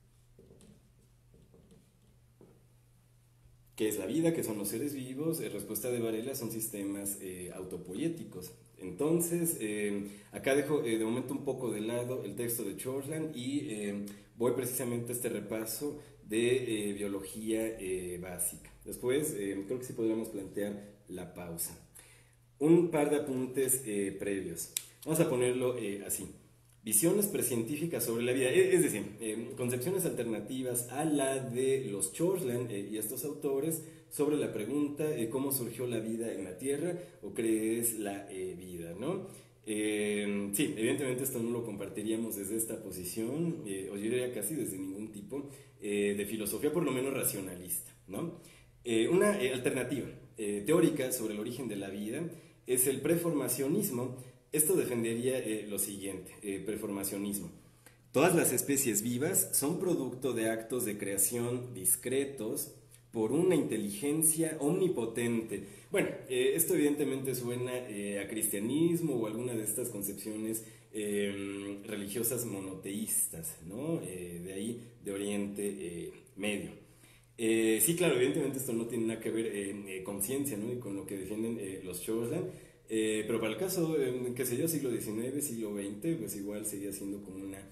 ¿Qué es la vida? ¿Qué son los seres vivos? Respuesta de Varela: son sistemas autopoyéticos. Entonces, acá dejo de momento un poco de lado el texto de Churchland y voy precisamente a este repaso de biología básica. Después, creo que sí podríamos plantear la pausa. Un par de apuntes previos. Vamos a ponerlo así: visiones precientíficas sobre la vida, es decir, concepciones alternativas a la de los Churchland y estos autores sobre la pregunta ¿cómo surgió la vida en la Tierra? ¿O crees la vida? ¿no? Sí, evidentemente esto no lo compartiríamos desde esta posición, o yo diría casi desde ningún tipo de filosofía, por lo menos racionalista, ¿no? Una alternativa teórica sobre el origen de la vida es el preformacionismo. Esto defendería lo siguiente: preformacionismo. Todas las especies vivas son producto de actos de creación discretos por una inteligencia omnipotente. Bueno, esto evidentemente suena a cristianismo o alguna de estas concepciones religiosas monoteístas, ¿no? De ahí, de Oriente Medio. Sí, claro, evidentemente esto no tiene nada que ver con ciencia, ¿no? Y con lo que defienden los Churchland. Pero para el caso, qué sé yo, siglo XIX, siglo XX, pues igual seguía siendo como una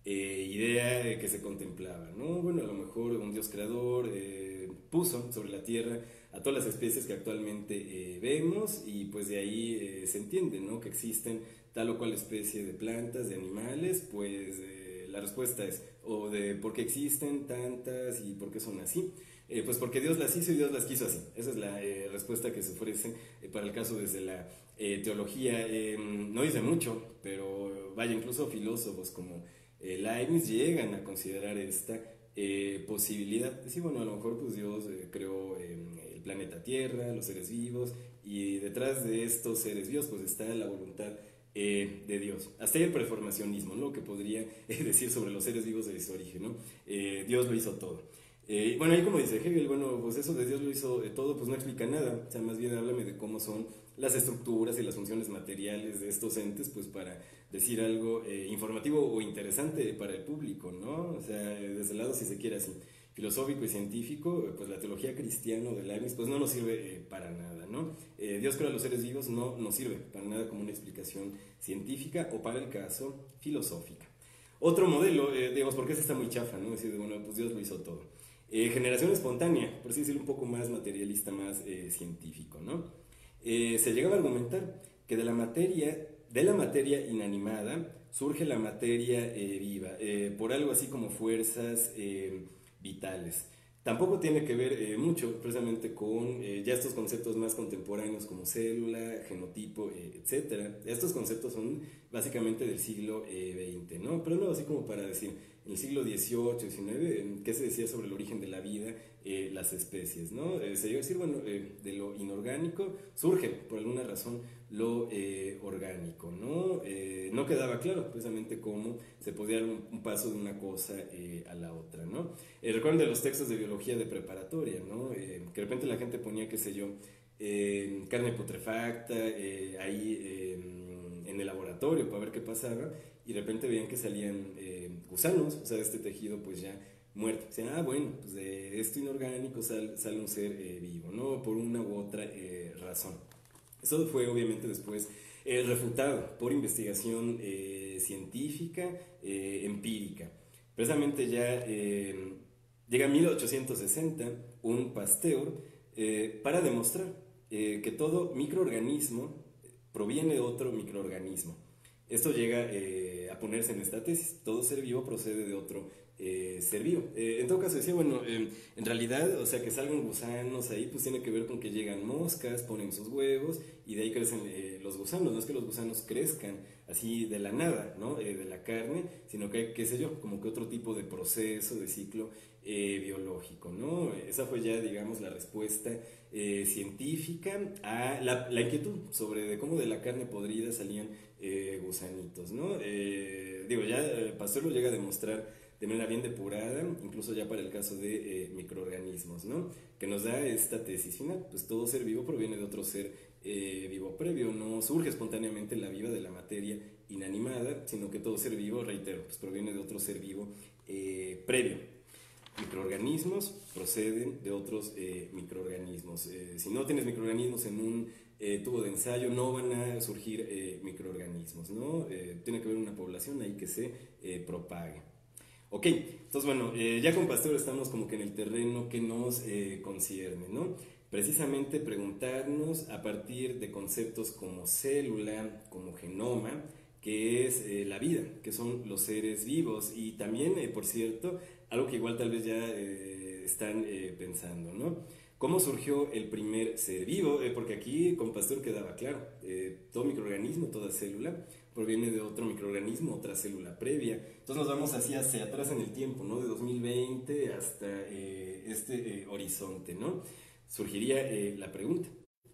idea que se contemplaba, ¿no? Bueno, a lo mejor un Dios creador puso sobre la tierra a todas las especies que actualmente vemos y pues de ahí se entiende, ¿no? Que existen tal o cual especie de plantas, de animales, pues la respuesta es, o de por qué existen tantas y por qué son así. Pues porque Dios las hizo y Dios las quiso así. Esa es la respuesta que se ofrece para el caso desde la teología. No dice mucho, pero vaya, incluso filósofos como Leibniz llegan a considerar esta posibilidad. Sí, bueno, a lo mejor pues Dios creó el planeta Tierra, los seres vivos, y detrás de estos seres vivos pues está la voluntad de Dios. Hasta ahí el preformacionismo, ¿no? Que podría decir sobre los seres vivos desde su origen, ¿no? Dios lo hizo todo. Bueno, ahí como dice Hegel, bueno, pues eso de Dios lo hizo todo, pues no explica nada. O sea, más bien háblame de cómo son las estructuras y las funciones materiales de estos entes, pues para decir algo informativo o interesante para el público, ¿no? O sea, desde el lado, si se quiere así, filosófico y científico, pues la teología cristiana de Leibniz, pues no nos sirve para nada, ¿no? Dios crea a los seres vivos no nos sirve para nada como una explicación científica o para el caso filosófica. Otro modelo, digamos, porque ese está muy chafa, ¿no? Es decir, bueno, pues Dios lo hizo todo. Generación espontánea, por así decirlo, un poco más materialista, más científico, ¿no? Se llegaba a argumentar que de la materia inanimada surge la materia viva, por algo así como fuerzas vitales. Tampoco tiene que ver mucho precisamente con ya estos conceptos más contemporáneos como célula, genotipo, etcétera. Estos conceptos son básicamente del siglo XX, ¿no? Pero no así como para decir, en el siglo XVIII, XIX, ¿qué se decía sobre el origen de la vida, las especies, ¿no? Se llega a decir, bueno, de lo inorgánico surge por alguna razón lo orgánico, ¿no? No quedaba claro precisamente cómo se podía dar un paso de una cosa a la otra, ¿no? Recuerden de los textos de biología de preparatoria, ¿no? Que de repente la gente ponía, qué sé yo, carne putrefacta ahí en el laboratorio para ver qué pasaba y de repente veían que salían gusanos, o sea, de este tejido pues ya muerto. O sea, bueno, pues de esto inorgánico sale un ser vivo, ¿no? Por una u otra razón. Eso fue obviamente después refutado por investigación científica, empírica. Precisamente ya llega 1860 un Pasteur para demostrar que todo microorganismo proviene de otro microorganismo. Esto llega a ponerse en esta tesis. Todo ser vivo procede de otro ser vivo. En todo caso decía, bueno, en realidad, o sea, que salgan gusanos ahí, pues tiene que ver con que llegan moscas, ponen sus huevos y de ahí crecen los gusanos. No es que los gusanos crezcan así de la nada, ¿no? De la carne, sino que hay, qué sé yo, como que otro tipo de proceso, de ciclo biológico, ¿no? Esa fue ya, digamos, la respuesta científica a la inquietud sobre de cómo de la carne podrida salían gusanitos, ¿no? Digo, ya Pasteur lo llega a demostrar de manera bien depurada, incluso ya para el caso de microorganismos, ¿no? Que nos da esta tesis final, pues todo ser vivo proviene de otro ser vivo previo, no surge espontáneamente la vida de la materia inanimada, sino que todo ser vivo, reitero, pues proviene de otro ser vivo previo. Microorganismos proceden de otros microorganismos. Si no tienes microorganismos en un tubo de ensayo, no van a surgir microorganismos, ¿no? Tiene que haber una población ahí que se propague. Ok, entonces bueno, ya con Pasteur estamos como que en el terreno que nos concierne, ¿no? Precisamente preguntarnos a partir de conceptos como célula, como genoma, que es la vida, que son los seres vivos y también, por cierto, algo que igual tal vez ya están pensando, ¿no? ¿Cómo surgió el primer ser vivo? Porque aquí con Pasteur quedaba claro, todo microorganismo, toda célula proviene de otro microorganismo, otra célula previa. Entonces nos vamos así hacia atrás en el tiempo, ¿no? De 2020 hasta este horizonte, ¿no? Surgiría la pregunta.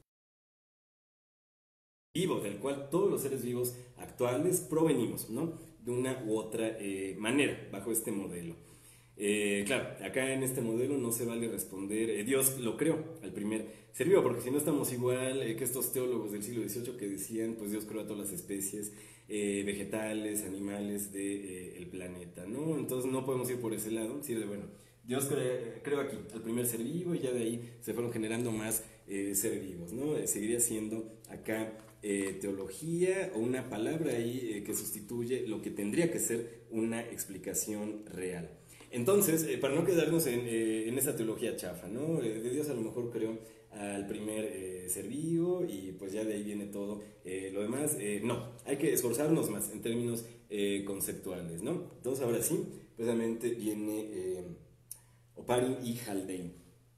Vivo, del cual todos los seres vivos actuales provenimos, ¿no? De una u otra manera, bajo este modelo. Claro, acá en este modelo no se vale responder, Dios lo creó al primer ser vivo, porque si no estamos igual que estos teólogos del siglo XVIII que decían, pues Dios creó a todas las especies vegetales, animales del planeta, ¿no? Entonces no podemos ir por ese lado, decir, bueno, Dios creó aquí al primer ser vivo y ya de ahí se fueron generando más seres vivos, ¿no? Seguiría siendo acá teología o una palabra ahí que sustituye lo que tendría que ser una explicación real. Entonces, para no quedarnos en esa teología chafa, ¿no? De Dios a lo mejor creó al primer ser vivo y pues ya de ahí viene todo lo demás. No, hay que esforzarnos más en términos conceptuales, ¿no? Entonces ahora sí, precisamente viene Oparin y Haldane.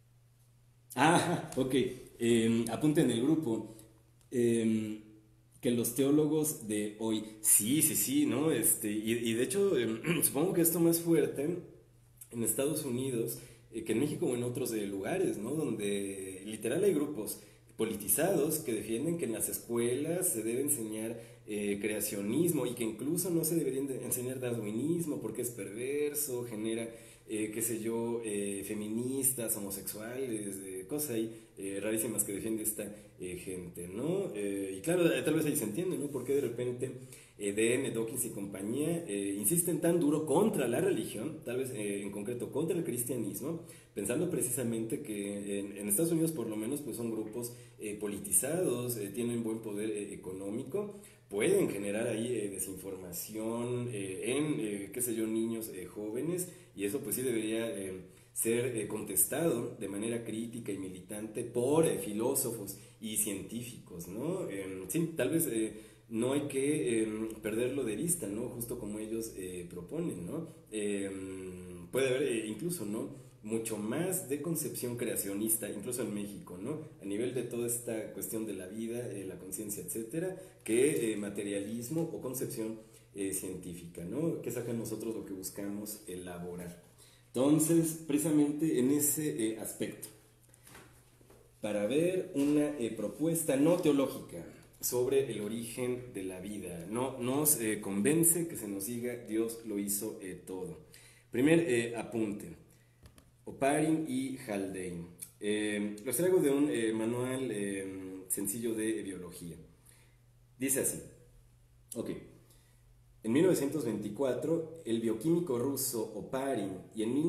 Ah, ok. Apunten en el grupo. Que los teólogos de hoy. Sí, sí, sí, ¿no? Y de hecho, supongo que esto más fuerte en Estados Unidos que en México o en otros lugares, ¿no? Donde literal hay grupos politizados que defienden que en las escuelas se debe enseñar creacionismo y que incluso no se debería enseñar darwinismo porque es perverso, genera, qué sé yo, feministas, homosexuales, cosas ahí rarísimas que defiende esta gente, ¿no? Y claro, tal vez ahí se entiende, ¿no? Por qué de repente D.N., Dawkins y compañía insisten tan duro contra la religión, tal vez en concreto contra el cristianismo, pensando precisamente que en Estados Unidos por lo menos pues son grupos politizados, tienen buen poder económico, pueden generar ahí desinformación en, qué sé yo, niños jóvenes, y eso pues sí debería ser contestado de manera crítica y militante por filósofos y científicos, ¿no? Sí, tal vez no hay que perderlo de vista, ¿no? Justo como ellos proponen, ¿no? Puede haber incluso, ¿no? Mucho más de concepción creacionista, incluso en México, ¿no? A nivel de toda esta cuestión de la vida, la conciencia, etcétera, que materialismo o concepción científica, ¿no? Que saca nosotros lo que buscamos elaborar. Entonces, precisamente en ese aspecto, para ver una propuesta no teológica sobre el origen de la vida, no nos convence que se nos diga Dios lo hizo todo. Primer apunte, Oparin y Haldane. Los traigo de un manual sencillo de biología. Dice así, ok. En 1924, el bioquímico ruso Oparin y en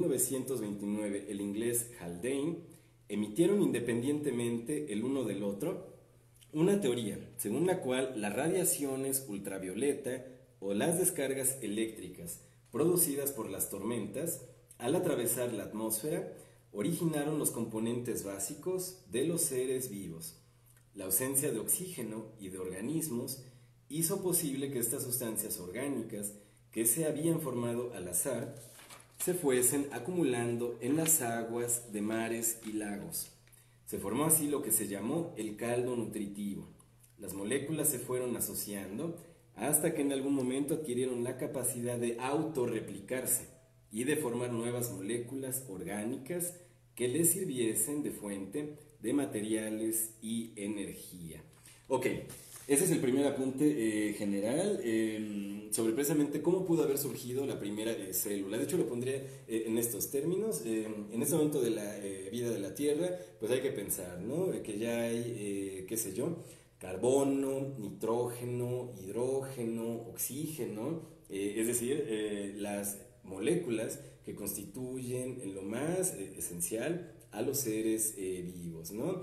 1929 el inglés Haldane emitieron independientemente el uno del otro una teoría según la cual las radiaciones ultravioleta o las descargas eléctricas producidas por las tormentas al atravesar la atmósfera originaron los componentes básicos de los seres vivos. La ausencia de oxígeno y de organismos hizo posible que estas sustancias orgánicas que se habían formado al azar se fuesen acumulando en las aguas de mares y lagos. Se formó así lo que se llamó el caldo nutritivo. Las moléculas se fueron asociando hasta que en algún momento adquirieron la capacidad de autorreplicarse y de formar nuevas moléculas orgánicas que les sirviesen de fuente de materiales y energía. Ok, ese es el primer apunte general sobre precisamente cómo pudo haber surgido la primera célula. De hecho, lo pondría en estos términos. En este momento de la vida de la Tierra, pues hay que pensar, ¿no? Que ya hay, qué sé yo, carbono, nitrógeno, hidrógeno, oxígeno, es decir, las moléculas que constituyen en lo más esencial a los seres vivos, ¿no?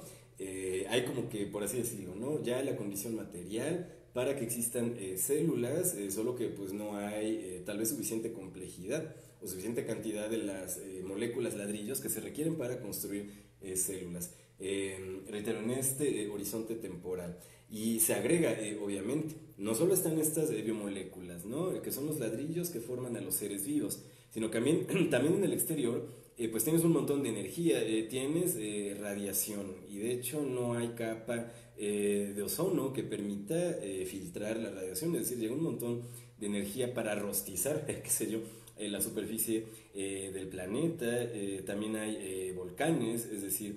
Hay como que, por así decirlo, ¿no? Ya la condición material para que existan células, solo que pues no hay tal vez suficiente complejidad o suficiente cantidad de las moléculas ladrillos que se requieren para construir células. Reitero, en este horizonte temporal. Y se agrega, obviamente, no solo están estas biomoléculas, ¿no? Que son los ladrillos que forman a los seres vivos, sino que también en el exterior pues tienes un montón de energía, tienes radiación y de hecho no hay capa de ozono que permita filtrar la radiación, es decir, llega un montón de energía para rostizar, qué sé yo, la superficie del planeta, también hay volcanes, es decir,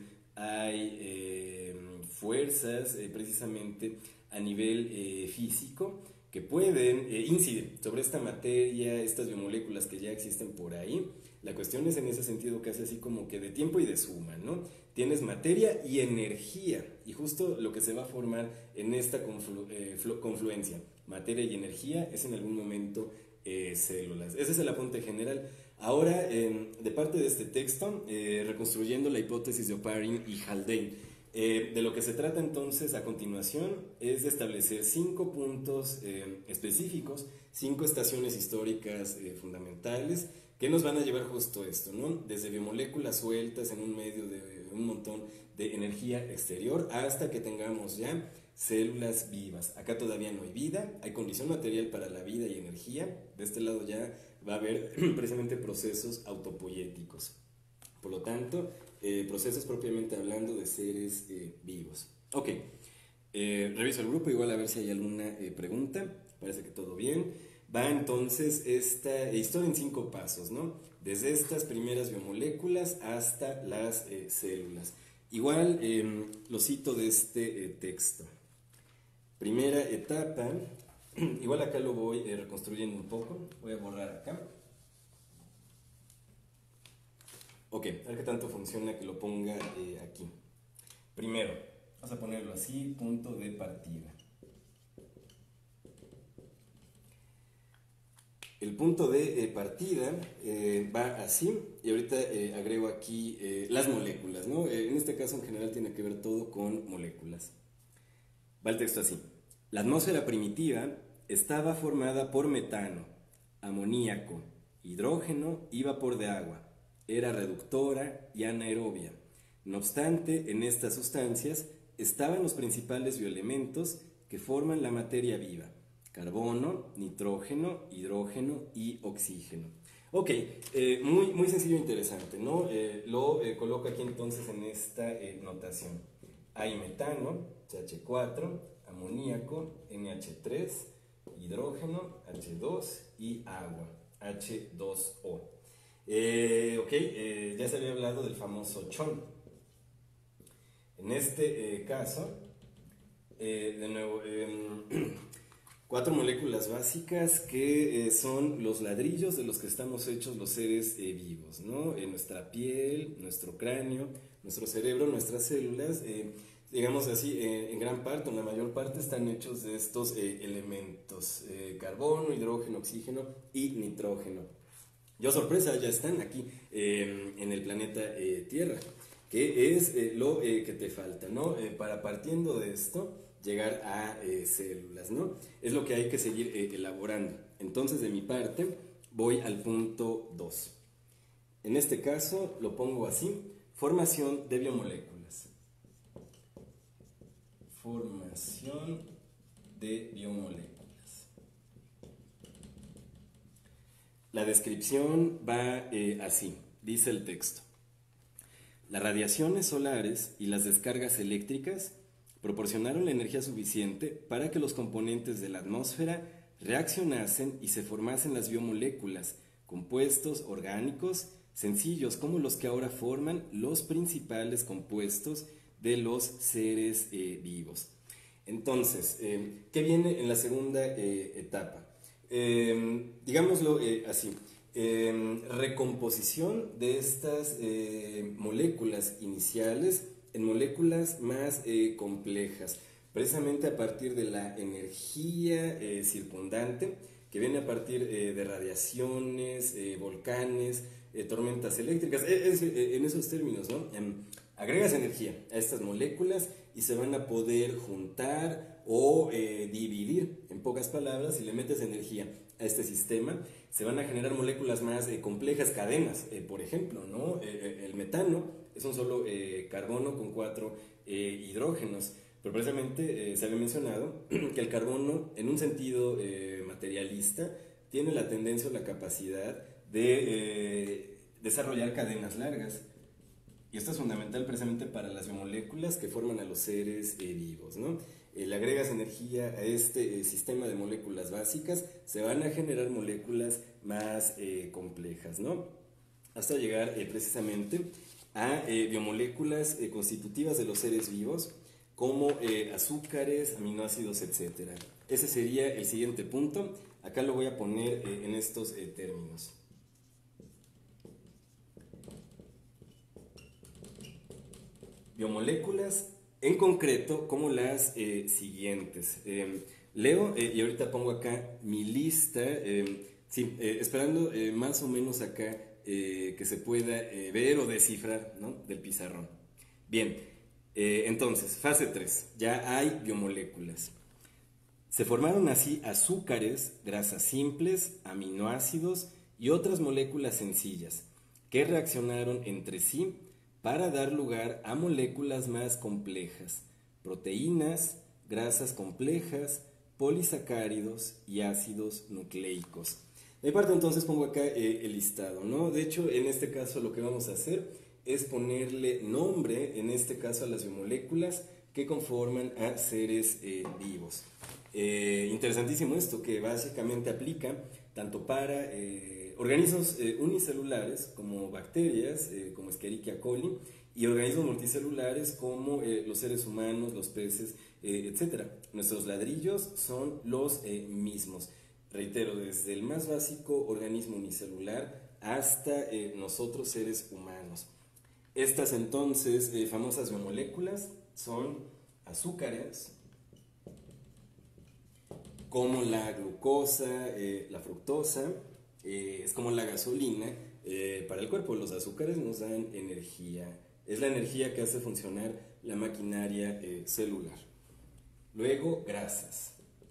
hay fuerzas precisamente a nivel físico que pueden incidir sobre esta materia, estas biomoléculas que ya existen por ahí. La cuestión es en ese sentido casi así como que de tiempo y de suma, ¿no? Tienes materia y energía, y justo lo que se va a formar en esta confluencia, materia y energía, es en algún momento células. Ese es el apunte general. Ahora, de parte de este texto, reconstruyendo la hipótesis de Oparin y Haldane, De lo que se trata entonces a continuación es de establecer 5 puntos específicos, 5 estaciones históricas fundamentales que nos van a llevar justo a esto, ¿no? Desde biomoléculas sueltas en un medio de un montón de energía exterior hasta que tengamos ya células vivas. Acá todavía no hay vida, hay condición material para la vida y energía. De este lado ya va a haber precisamente procesos autopoyéticos. Por lo tanto, procesos propiamente hablando de seres vivos. Ok, reviso el grupo igual a ver si hay alguna pregunta. Parece que todo bien. Va entonces esta historia en 5 pasos, ¿no? Desde estas primeras biomoléculas hasta las células. Igual lo cito de este texto. Primera etapa, igual acá lo voy reconstruyendo un poco. Voy a borrar acá. Ok, a ver qué tanto funciona que lo ponga aquí. Primero, vamos a ponerlo así, punto de partida. El punto de partida va así, y ahorita agrego aquí las moléculas, ¿no? En este caso en general tiene que ver todo con moléculas. Va el texto así. La atmósfera primitiva estaba formada por metano, amoníaco, hidrógeno y vapor de agua. Era reductora y anaerobia. No obstante, en estas sustancias estaban los principales bioelementos que forman la materia viva: carbono, nitrógeno, hidrógeno y oxígeno. Ok, muy sencillo e interesante, ¿no? Lo coloco aquí entonces en esta notación. Hay metano, CH4, amoníaco, NH3, hidrógeno, H2 y agua, H2O. Ya se había hablado del famoso chon. En este caso, de nuevo, 4 moléculas básicas que son los ladrillos de los que estamos hechos los seres vivos, ¿no? Nuestra piel, nuestro cráneo, nuestro cerebro, nuestras células, digamos así, en gran parte, en la mayor parte, están hechos de estos elementos: carbono, hidrógeno, oxígeno y nitrógeno. Yo, sorpresa, ya están aquí en el planeta Tierra, que es lo que te falta, ¿no? Para, partiendo de esto, llegar a células, ¿no? Es lo que hay que seguir elaborando. Entonces, de mi parte, voy al punto 2. En este caso, lo pongo así: formación de biomoléculas. Formación de biomoléculas. La descripción va así, dice el texto. Las radiaciones solares y las descargas eléctricas proporcionaron la energía suficiente para que los componentes de la atmósfera reaccionasen y se formasen las biomoléculas, compuestos orgánicos sencillos como los que ahora forman los principales compuestos de los seres vivos. Entonces, ¿qué viene en la segunda etapa? Digámoslo así, recomposición de estas moléculas iniciales en moléculas más complejas, precisamente a partir de la energía circundante, que viene a partir de radiaciones, volcanes, tormentas eléctricas, en esos términos, ¿no? Agregas energía a estas moléculas y se van a poder juntar o dividir. En pocas palabras, si le metes energía a este sistema, se van a generar moléculas más complejas, cadenas, por ejemplo, ¿no? El metano es un solo carbono con 4 hidrógenos, pero precisamente se había mencionado que el carbono, en un sentido materialista, tiene la tendencia o la capacidad de desarrollar cadenas largas. Y esto es fundamental precisamente para las biomoléculas que forman a los seres vivos, ¿no? Le agregas energía a este sistema de moléculas básicas, se van a generar moléculas más complejas, ¿no? Hasta llegar precisamente a biomoléculas constitutivas de los seres vivos, como azúcares, aminoácidos, etc. Ese sería el siguiente punto. Acá lo voy a poner en estos términos. Biomoléculas en concreto como las siguientes. Leo y ahorita pongo acá mi lista, esperando más o menos acá que se pueda ver o descifrar, ¿no? Del pizarrón. Bien, Entonces, fase 3, ya hay biomoléculas. Se formaron así azúcares, grasas simples, aminoácidos y otras moléculas sencillas que reaccionaron entre sí para dar lugar a moléculas más complejas, proteínas, grasas complejas, polisacáridos y ácidos nucleicos. De parte entonces pongo acá el listado, ¿no? De hecho, en este caso lo que vamos a hacer es ponerle nombre, en este caso a las biomoléculas que conforman a seres vivos. Interesantísimo esto, que básicamente aplica tanto para organismos unicelulares como bacterias, como Escherichia coli, y organismos multicelulares como los seres humanos, los peces, etc. Nuestros ladrillos son los mismos. Reitero, desde el más básico organismo unicelular hasta nosotros seres humanos. Estas entonces famosas biomoléculas son azúcares, como la glucosa, la fructosa, es como la gasolina para el cuerpo. Los azúcares nos dan energía, es la energía que hace funcionar la maquinaria celular. Luego, grasas,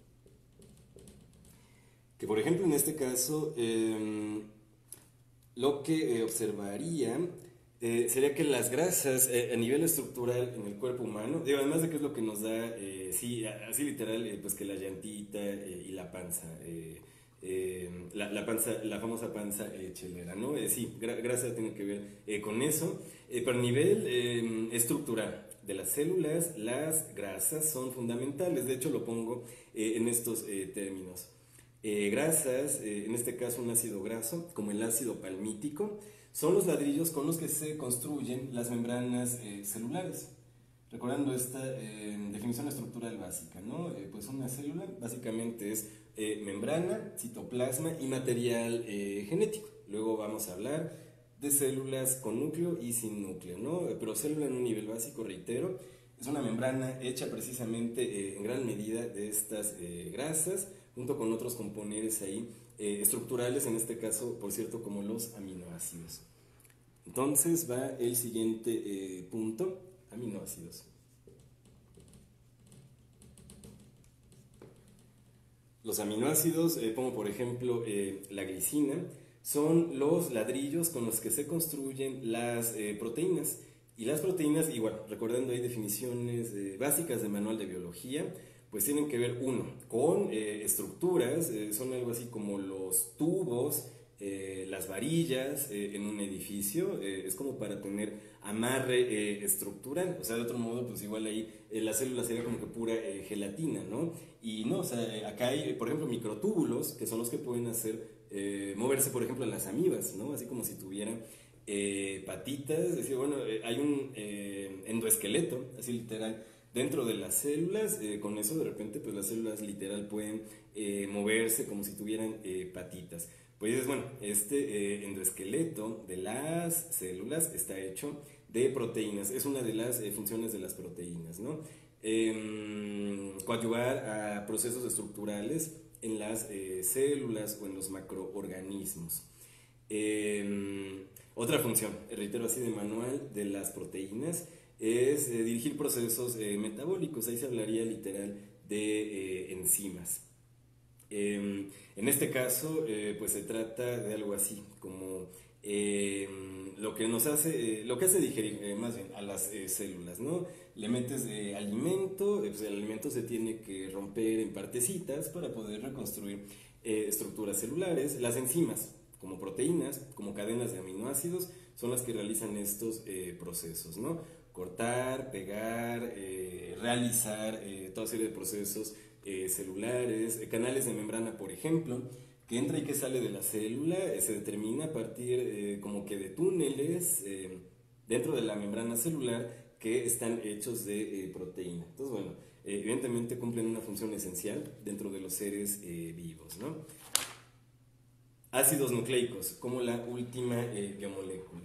que por ejemplo en este caso lo que observaría sería que las grasas a nivel estructural en el cuerpo humano, digo, además de que es lo que nos da, sí, así literal, pues que la llantita y la panza, la panza, la famosa panza chelera, ¿no? Sí, grasa tiene que ver con eso, pero a nivel estructural de las células, las grasas son fundamentales, de hecho lo pongo en estos términos. Grasas, en este caso un ácido graso, como el ácido palmítico, son los ladrillos con los que se construyen las membranas celulares. Recordando esta definición estructural básica, ¿no? Pues una célula básicamente es membrana, citoplasma y material genético. Luego vamos a hablar de células con núcleo y sin núcleo, ¿no? Pero célula en un nivel básico, reitero, es una membrana hecha precisamente en gran medida de estas grasas, junto con otros componentes ahí estructurales, en este caso, por cierto, como los aminoácidos. Entonces va el siguiente punto, aminoácidos. Los aminoácidos, como por ejemplo la glicina, son los ladrillos con los que se construyen las proteínas. Y las proteínas, igual, recordando ahí definiciones básicas del manual de biología, pues tienen que ver, uno, con estructuras, son algo así como los tubos, las varillas en un edificio, es como para tener amarre estructural, o sea, de otro modo, pues igual ahí la célula sería como que pura gelatina, ¿no? Y no, o sea, acá hay, por ejemplo, microtúbulos, que son los que pueden hacer moverse, por ejemplo, en las amibas, ¿no? Así como si tuvieran patitas, es decir, bueno, hay un endoesqueleto, así literal, dentro de las células, con eso de repente pues las células literal pueden moverse como si tuvieran patitas. Pues bueno, este endoesqueleto de las células está hecho de proteínas, es una de las funciones de las proteínas, ¿no? Coadyuvar a procesos estructurales en las células o en los macroorganismos. Otra función, reitero así de manual, de las proteínas es dirigir procesos metabólicos, ahí se hablaría literal de enzimas. En este caso, pues se trata de algo así, como lo que nos hace, lo que hace digerir más bien a las células, ¿no? Le metes alimento, pues el alimento se tiene que romper en partecitas para poder reconstruir estructuras celulares. Las enzimas, como proteínas, como cadenas de aminoácidos, son las que realizan estos procesos, ¿no? Cortar, pegar, realizar toda serie de procesos celulares, canales de membrana, por ejemplo, que entra y que sale de la célula, se determina a partir como que de túneles dentro de la membrana celular que están hechos de proteína. Entonces, bueno, evidentemente cumplen una función esencial dentro de los seres vivos, ¿no? Ácidos nucleicos, como la última biomolécula.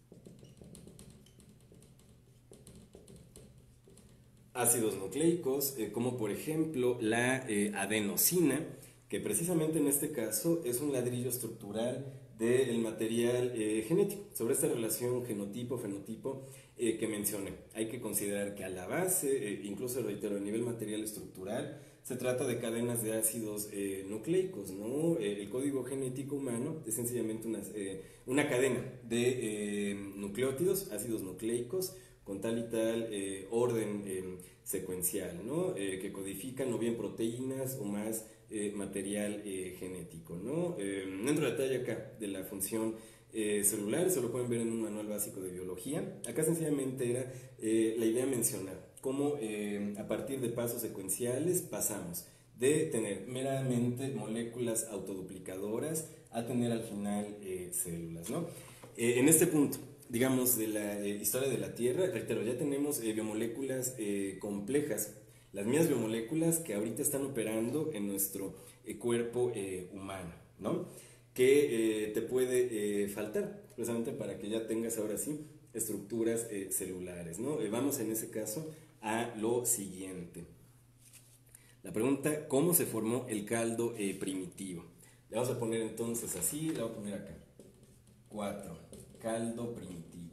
Ácidos nucleicos, como por ejemplo la adenosina, que precisamente en este caso es un ladrillo estructural del material genético, sobre esta relación genotipo-fenotipo que mencioné. Hay que considerar que a la base, incluso reitero, a nivel material estructural, se trata de cadenas de ácidos nucleicos, ¿no? El código genético humano es sencillamente una cadena de nucleótidos, ácidos nucleicos, con tal y tal orden secuencial, ¿no? Que codifican o bien proteínas o más material genético, ¿no? No entro en detalle acá de la función celular, eso lo pueden ver en un manual básico de biología. Acá sencillamente era la idea mencionar cómo a partir de pasos secuenciales pasamos de tener meramente moléculas autoduplicadoras a tener al final células, ¿no? En este punto, digamos, de la historia de la Tierra, reitero, ya tenemos biomoléculas complejas, las mismas biomoléculas que ahorita están operando en nuestro cuerpo humano, ¿no? Que te puede faltar, precisamente para que ya tengas ahora sí estructuras celulares, ¿no? Vamos en ese caso a lo siguiente. La pregunta, ¿cómo se formó el caldo primitivo? Le vamos a poner entonces así, le voy a poner acá. 4. Caldo primitivo.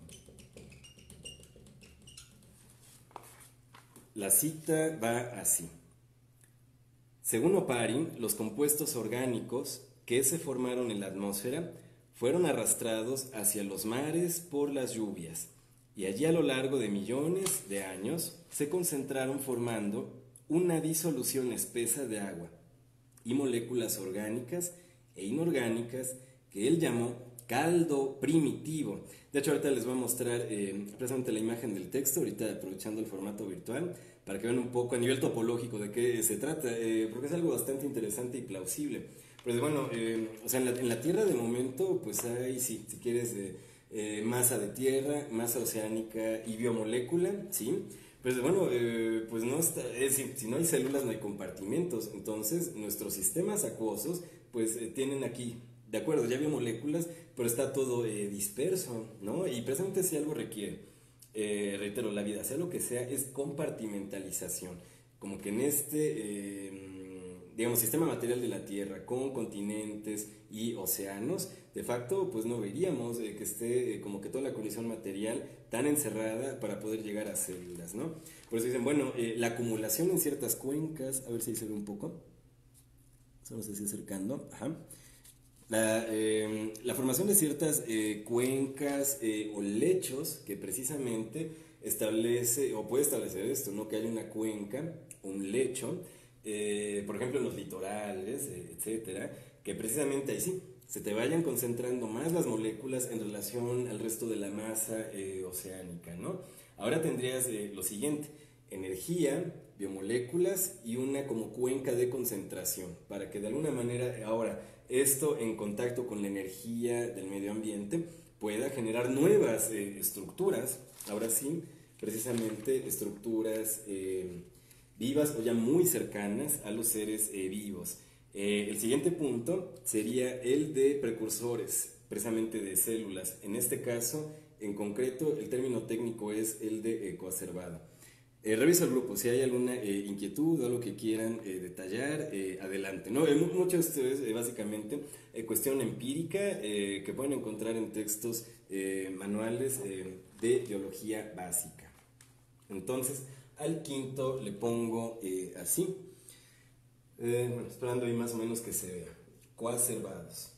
La cita va así. Según Oparin, los compuestos orgánicos que se formaron en la atmósfera fueron arrastrados hacia los mares por las lluvias y allí a lo largo de millones de años se concentraron formando una disolución espesa de agua y moléculas orgánicas e inorgánicas que él llamó caldo primitivo. De hecho, ahorita les voy a mostrar precisamente la imagen del texto, ahorita aprovechando el formato virtual, para que vean un poco a nivel topológico de qué se trata, porque es algo bastante interesante y plausible. Pues bueno, o sea, en la Tierra de momento, pues hay, sí, si quieres, masa de tierra, masa oceánica y biomolécula, ¿sí? Pues bueno, pues no está, es decir, si no hay células no hay compartimentos, entonces nuestros sistemas acuosos pues tienen aquí, de acuerdo, ya biomoléculas, pero está todo disperso, ¿no? Y precisamente si algo requiere, reitero, la vida, sea lo que sea, es compartimentalización, como que en digamos, sistema material de la Tierra, con continentes y océanos, de facto, pues no veríamos que esté como que toda la colisión material tan encerrada para poder llegar a células, ¿no? Por eso dicen, bueno, la acumulación en ciertas cuencas, a ver si se ve un poco, estamos así acercando, ajá. La formación de ciertas cuencas o lechos que precisamente establece o puede establecer esto, ¿no? Que hay una cuenca, un lecho, por ejemplo en los litorales, etcétera, que precisamente ahí sí se te vayan concentrando más las moléculas en relación al resto de la masa oceánica, ¿no? Ahora tendrías lo siguiente: energía, biomoléculas y una como cuenca de concentración, para que de alguna manera ahora esto en contacto con la energía del medio ambiente pueda generar nuevas estructuras, ahora sí, precisamente estructuras vivas o ya muy cercanas a los seres vivos. El siguiente punto sería el de precursores, precisamente de células. En este caso, en concreto, el término técnico es el de coacervado. Reviso el grupo, si hay alguna inquietud o algo que quieran detallar, adelante, ¿no? Mucho esto es básicamente cuestión empírica que pueden encontrar en textos manuales de biología básica. Entonces, al quinto le pongo así, bueno, esperando ahí más o menos que se vea, coacervados.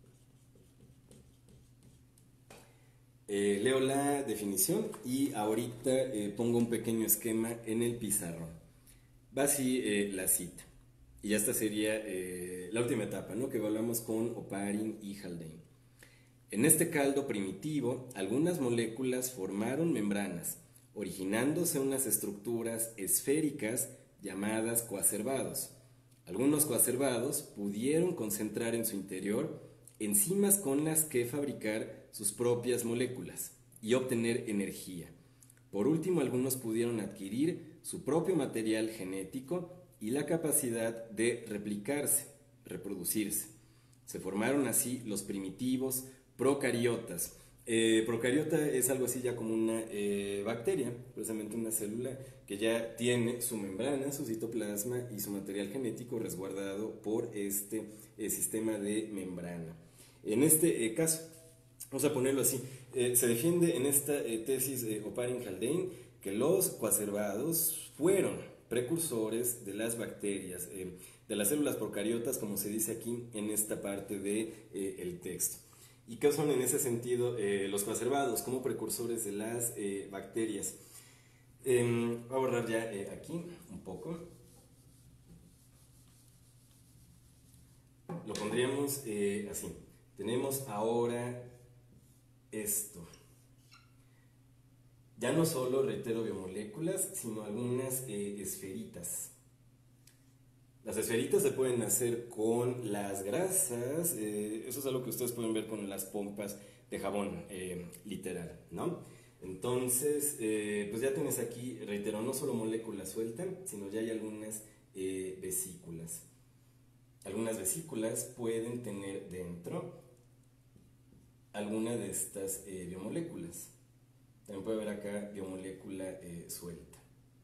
Leo la definición y ahorita pongo un pequeño esquema en el pizarrón. Va así la cita. Y ya esta sería la última etapa, ¿no? Que hablamos con Oparin y Haldane. En este caldo primitivo, algunas moléculas formaron membranas, originándose unas estructuras esféricas llamadas coacervados. Algunos coacervados pudieron concentrar en su interior enzimas con las que fabricar sus propias moléculas y obtener energía. Por último, algunos pudieron adquirir su propio material genético y la capacidad de replicarse, reproducirse. Se formaron así los primitivos procariotas. Procariota es algo así ya como una bacteria, precisamente una célula que ya tiene su membrana, su citoplasma y su material genético resguardado por este sistema de membrana. En este caso, vamos a ponerlo así, se defiende en esta tesis Oparin-Haldane que los coacervados fueron precursores de las bacterias, de las células procariotas, como se dice aquí en esta parte del texto. ¿Y qué son en ese sentido los coacervados como precursores de las bacterias? Voy a borrar ya aquí un poco. Lo pondríamos así. Tenemos ahora esto. Ya no solo, reitero, biomoléculas, sino algunas esferitas. Las esferitas se pueden hacer con las grasas, eso es algo que ustedes pueden ver con las pompas de jabón, literal, ¿no? Entonces, pues ya tienes aquí, reitero, no solo moléculas sueltas, sino ya hay algunas vesículas. Algunas vesículas pueden tener dentro alguna de estas biomoléculas. También puede haber acá biomolécula suelta.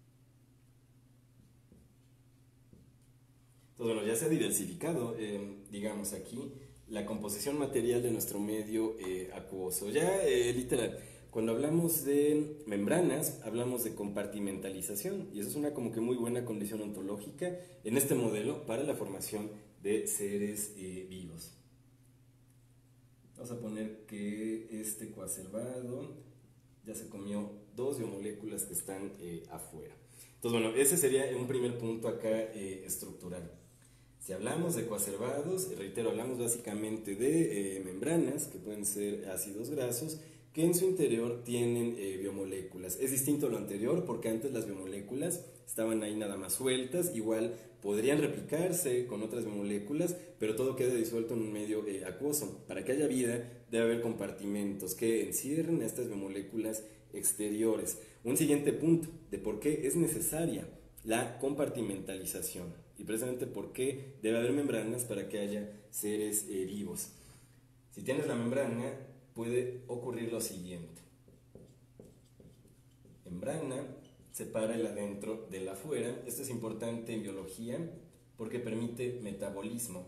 Entonces, bueno, ya se ha diversificado, digamos aquí, la composición material de nuestro medio acuoso. Ya, literal, cuando hablamos de membranas, hablamos de compartimentalización, y eso es una como que muy buena condición ontológica en este modelo para la formación de seres vivos. Vamos a poner que este coacervado ya se comió dos biomoléculas que están afuera. Entonces, bueno, ese sería un primer punto acá estructural. Si hablamos de coacervados, reitero, hablamos básicamente de membranas, que pueden ser ácidos grasos, que en su interior tienen biomoléculas. Es distinto a lo anterior, porque antes las biomoléculas estaban ahí nada más sueltas, igual podrían replicarse con otras biomoléculas, pero todo queda disuelto en un medio acuoso. Para que haya vida, debe haber compartimentos que encierren a estas biomoléculas exteriores. Un siguiente punto de por qué es necesaria la compartimentalización y precisamente por qué debe haber membranas para que haya seres vivos. Si tienes la membrana, puede ocurrir lo siguiente. Membrana separa el adentro del afuera. Esto es importante en biología porque permite metabolismo.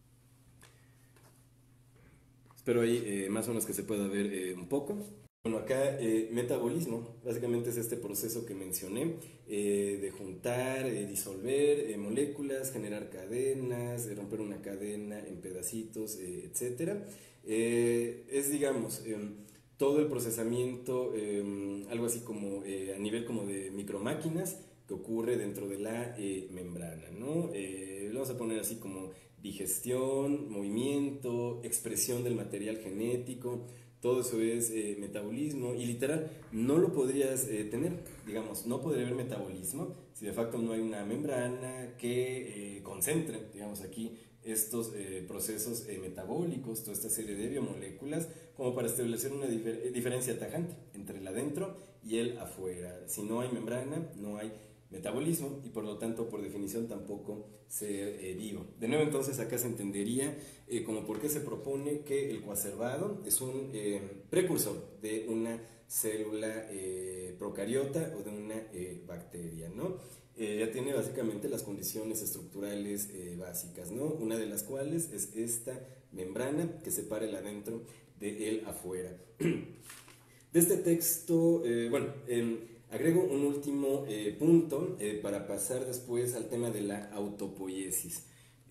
Espero ahí más o menos que se pueda ver un poco. Bueno, acá metabolismo básicamente es este proceso que mencioné de juntar, disolver moléculas, generar cadenas, romper una cadena en pedacitos, etc. Es, digamos, todo el procesamiento, algo así como a nivel como de micromáquinas que ocurre dentro de la membrana, ¿no? Lo vamos a poner así como digestión, movimiento, expresión del material genético. Todo eso es metabolismo y literal no lo podrías tener, digamos, no podría haber metabolismo si de facto no hay una membrana que concentre, digamos aquí, estos procesos metabólicos, toda esta serie de biomoléculas, como para establecer una diferencia tajante entre el adentro y el afuera. Si no hay membrana, no hay metabolismo y por lo tanto, por definición, tampoco ser vivo. De nuevo, entonces, acá se entendería como por qué se propone que el coacervado es un precursor de una célula procariota o de una bacteria, ¿no? Ya tiene básicamente las condiciones estructurales básicas, ¿no? Una de las cuales es esta membrana que separa el adentro del afuera. De este texto, agrego un último punto para pasar después al tema de la autopoiesis.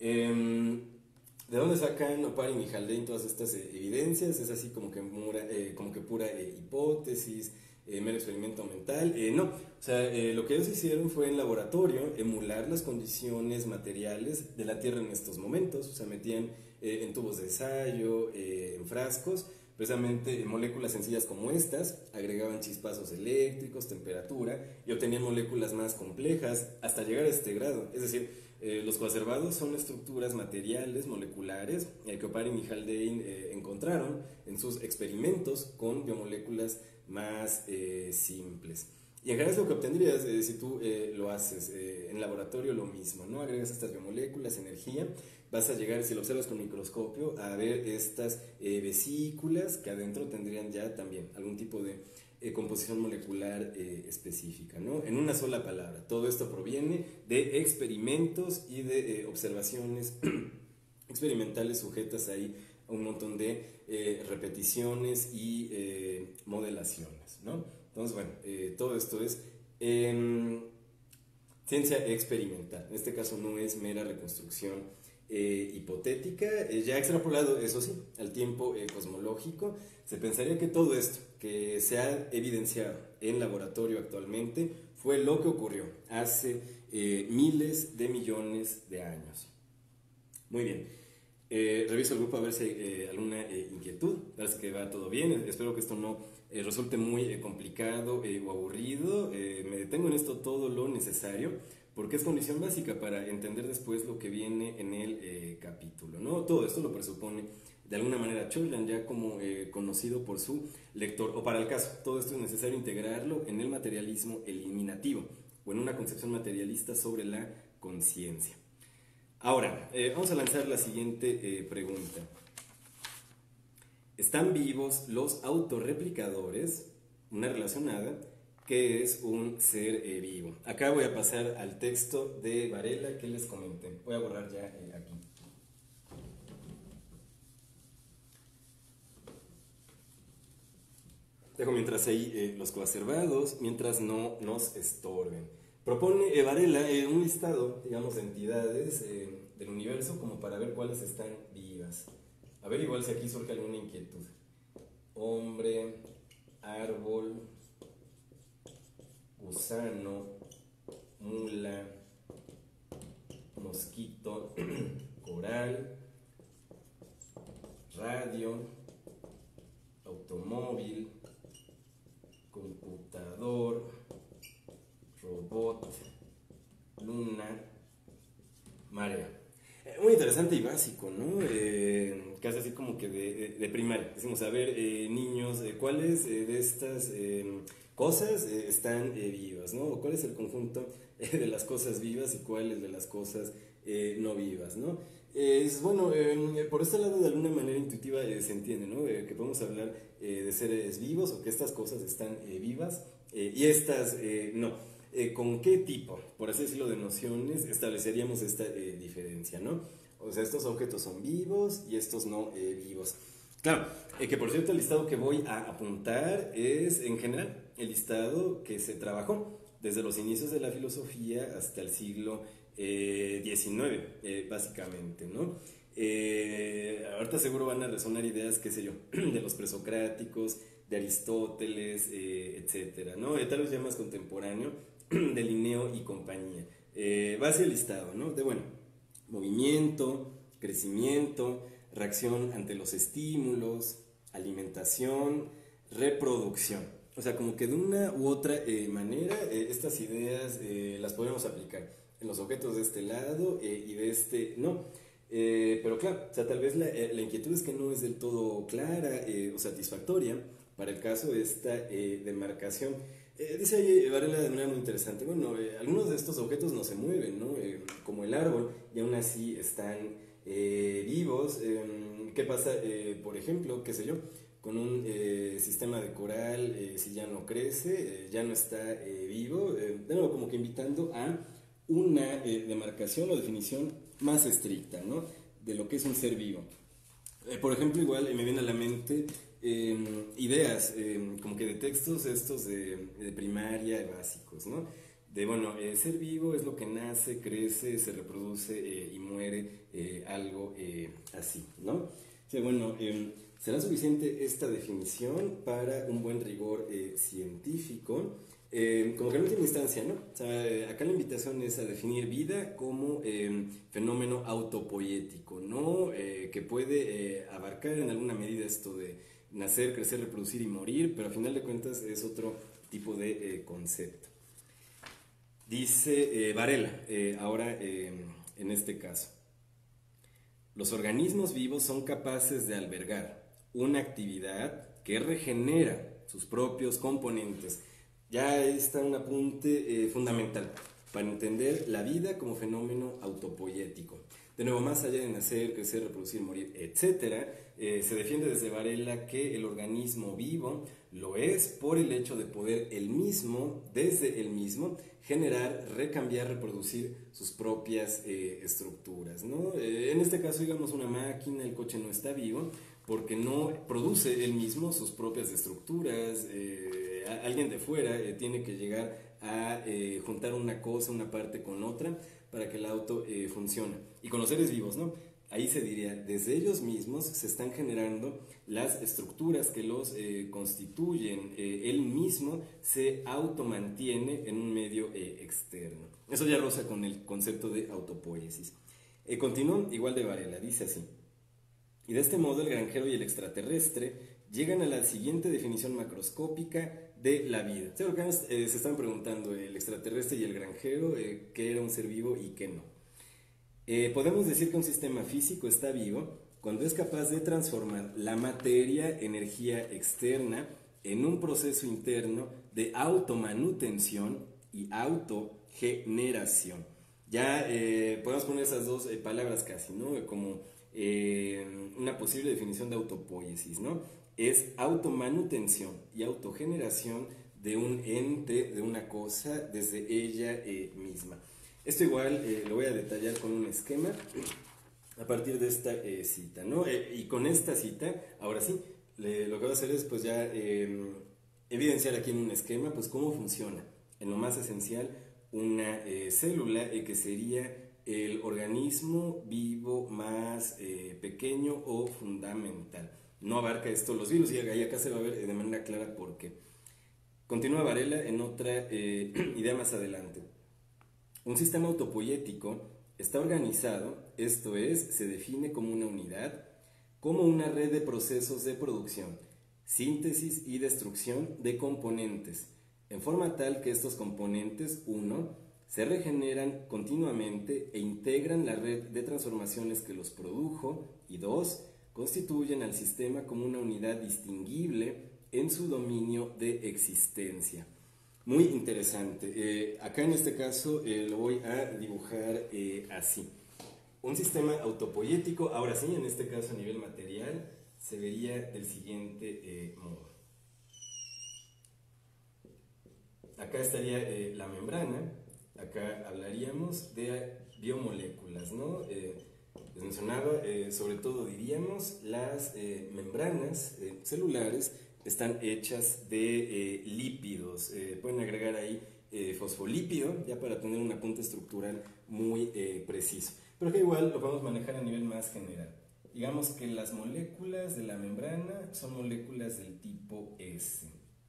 ¿De dónde sacan Oparin y Haldane todas estas evidencias? Es así como que pura hipótesis, mero experimento mental. No, o sea, lo que ellos hicieron fue en laboratorio emular las condiciones materiales de la Tierra en estos momentos. O sea, metían en tubos de ensayo, en frascos, precisamente moléculas sencillas como estas, agregaban chispazos eléctricos, temperatura y obtenían moléculas más complejas hasta llegar a este grado. Es decir, los coacervados son estructuras materiales, moleculares, que Oparin y Haldane encontraron en sus experimentos con biomoléculas más simples. Y en general es lo que obtendrías si tú lo haces en laboratorio, lo mismo, ¿no? Agregas estas biomoléculas, energía, vas a llegar, si lo observas con microscopio, a ver estas vesículas que adentro tendrían ya también algún tipo de composición molecular específica, ¿no? En una sola palabra, todo esto proviene de experimentos y de observaciones experimentales sujetas ahí a un montón de repeticiones y modelaciones, ¿no? Entonces, bueno, todo esto es ciencia experimental. En este caso no es mera reconstrucción hipotética, ya extrapolado, eso sí, al tiempo cosmológico. Se pensaría que todo esto que se ha evidenciado en laboratorio actualmente fue lo que ocurrió hace miles de millones de años. Muy bien. Reviso el grupo a ver si hay alguna inquietud. Parece que va todo bien. Espero que esto no resulte muy complicado o aburrido. Me detengo en esto todo lo necesario porque es condición básica para entender después lo que viene en el capítulo, ¿no? Todo esto lo presupone de alguna manera Churland, ya como conocido por su lector, o para el caso, todo esto es necesario integrarlo en el materialismo eliminativo o en una concepción materialista sobre la conciencia. Ahora, vamos a lanzar la siguiente pregunta. ¿Están vivos los autorreplicadores? Una relacionada, ¿qué es un ser vivo? Acá voy a pasar al texto de Varela que les comenté. Voy a borrar ya aquí. Dejo mientras ahí los coacervados, mientras no nos estorben. Propone Varela un listado, digamos, de entidades del universo como para ver cuáles están vivas. A ver igual si aquí surge alguna inquietud. Hombre, árbol, gusano, mula, mosquito, coral, radio, automóvil, computador, robot, luna, marea. Muy interesante y básico, ¿no? Casi así como que de primaria. Decimos, a ver, niños, ¿cuáles de estas cosas están vivas, ¿no? ¿Cuál es el conjunto de las cosas vivas y cuáles de las cosas no vivas, ¿no? Bueno, por este lado de alguna manera intuitiva se entiende, ¿no? Que podemos hablar de seres vivos o que estas cosas están vivas y estas no. ¿Con qué tipo, por así decirlo, de nociones estableceríamos esta diferencia, ¿no? O sea, estos objetos son vivos y estos no vivos. Claro, que por cierto el listado que voy a apuntar es en general el listado que se trabajó desde los inicios de la filosofía hasta el siglo XIX, básicamente, ¿no? Ahorita seguro van a resonar ideas, qué sé yo, de los presocráticos, de Aristóteles, etcétera, ¿no? Tal vez ya más contemporáneo, de Linneo y compañía. Va hacia el listado, ¿no? De, bueno, movimiento, crecimiento, reacción ante los estímulos, alimentación, reproducción. O sea, como que de una u otra manera estas ideas las podemos aplicar en los objetos de este lado y de este no. Pero claro, o sea, tal vez la inquietud es que no es del todo clara o satisfactoria para el caso de esta demarcación. Dice ahí Varela de manera muy interesante, bueno, algunos de estos objetos no se mueven, ¿no? Como el árbol, y aún así están vivos. ¿Qué pasa, por ejemplo, qué sé yo, con un sistema de coral, si ya no crece, ya no está vivo? De nuevo, como que invitando a una demarcación o definición más estricta, ¿no? De lo que es un ser vivo. Por ejemplo, igual me viene a la mente ideas como que de textos estos de primaria básicos, ¿no? De, bueno, ser vivo es lo que nace, crece, se reproduce y muere, algo así, ¿no? O sea, bueno, ¿será suficiente esta definición para un buen rigor científico? Como que en última instancia, ¿no? O sea, acá la invitación es a definir vida como fenómeno autopoético, ¿no? Que puede abarcar en alguna medida esto de nacer, crecer, reproducir y morir, pero a final de cuentas es otro tipo de concepto. Dice Varela, ahora en este caso, los organismos vivos son capaces de albergar una actividad que regenera sus propios componentes. Ya está un apunte fundamental para entender la vida como fenómeno autopoético. De nuevo, más allá de nacer, crecer, reproducir, morir, etc., se defiende desde Varela que el organismo vivo lo es por el hecho de poder desde el mismo, generar, recambiar, reproducir sus propias estructuras, ¿no? En este caso, digamos, una máquina, el coche no está vivo porque no produce él mismo sus propias estructuras. Alguien de fuera tiene que llegar a juntar una cosa, una parte con otra para que el auto funcione. Y con los seres vivos, ¿no? Ahí se diría, desde ellos mismos se están generando las estructuras que los constituyen. Él mismo se automantiene en un medio externo. Eso ya roza con el concepto de autopoiesis. Continúa igual de Varela, dice así. Y de este modo el granjero y el extraterrestre llegan a la siguiente definición macroscópica de la vida. ¿Sí? Se están preguntando el extraterrestre y el granjero qué era un ser vivo y qué no. Podemos decir que un sistema físico está vivo cuando es capaz de transformar la materia, energía externa, en un proceso interno de automanutención y autogeneración. Ya podemos poner esas dos palabras casi, ¿no? Como una posible definición de autopoiesis, ¿no? Es automanutención y autogeneración de un ente, de una cosa, desde ella misma. Esto igual lo voy a detallar con un esquema a partir de esta cita, ¿no? Y con esta cita, ahora sí, lo que voy a hacer es pues ya evidenciar aquí en un esquema pues cómo funciona, en lo más esencial, una célula que sería el organismo vivo más pequeño o fundamental. No abarca esto los virus y acá se va a ver de manera clara por qué. Continúa Varela en otra idea más adelante. Un sistema autopoiético está organizado, esto es, se define como una unidad, como una red de procesos de producción, síntesis y destrucción de componentes, en forma tal que estos componentes, 1, se regeneran continuamente e integran la red de transformaciones que los produjo, y 2, constituyen al sistema como una unidad distinguible en su dominio de existencia. Muy interesante. Acá en este caso lo voy a dibujar así. Un sistema autopoiético, ahora sí, en este caso a nivel material, se vería del siguiente modo. Acá estaría la membrana, acá hablaríamos de biomoléculas, ¿no? Les mencionaba, sobre todo diríamos, las membranas celulares están hechas de lípidos. Pueden agregar ahí fosfolípido, ya para tener un apunte estructural muy preciso. Pero que igual lo podemos manejar a nivel más general. Digamos que las moléculas de la membrana son moléculas del tipo S.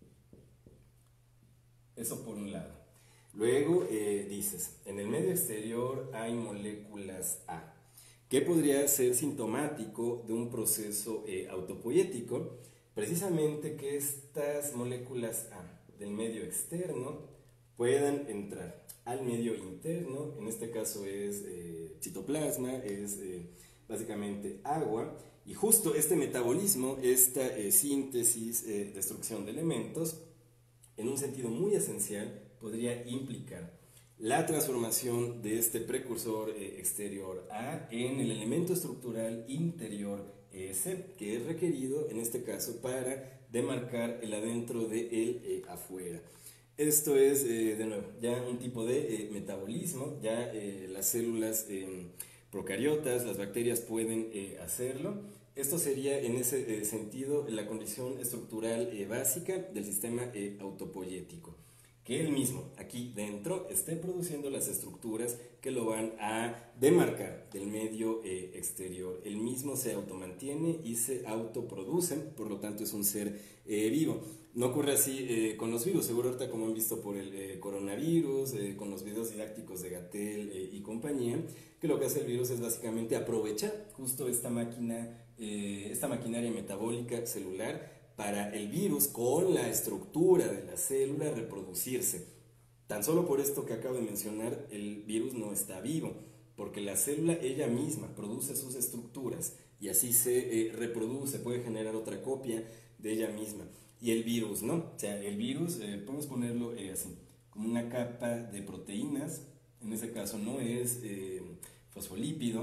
Eso por un lado. Luego dices, en el medio exterior hay moléculas A, que podría ser sintomático de un proceso autopoiético, precisamente que estas moléculas A del medio externo puedan entrar al medio interno, en este caso es citoplasma, es básicamente agua, y justo este metabolismo, esta síntesis, destrucción de elementos, en un sentido muy esencial, podría implicar la transformación de este precursor exterior A en el elemento estructural interior S, que es requerido en este caso para demarcar el adentro de el afuera. Esto es, de nuevo, ya un tipo de metabolismo, ya las células procariotas, las bacterias pueden hacerlo. Esto sería en ese sentido la condición estructural básica del sistema autopoiético. Que él mismo, aquí dentro, esté produciendo las estructuras que lo van a demarcar del medio exterior. Él mismo se automantiene y se autoproduce, por lo tanto es un ser vivo. No ocurre así con los virus, seguro ahorita como han visto por el coronavirus, con los videos didácticos de Gatell y compañía, que lo que hace el virus es básicamente aprovechar justo esta maquinaria metabólica celular para el virus con la estructura de la célula reproducirse. Tan solo por esto que acabo de mencionar, el virus no está vivo, porque la célula ella misma produce sus estructuras y así se reproduce, puede generar otra copia de ella misma. Y el virus no, o sea, el virus podemos ponerlo así, como una capa de proteínas, en ese caso no es fosfolípido,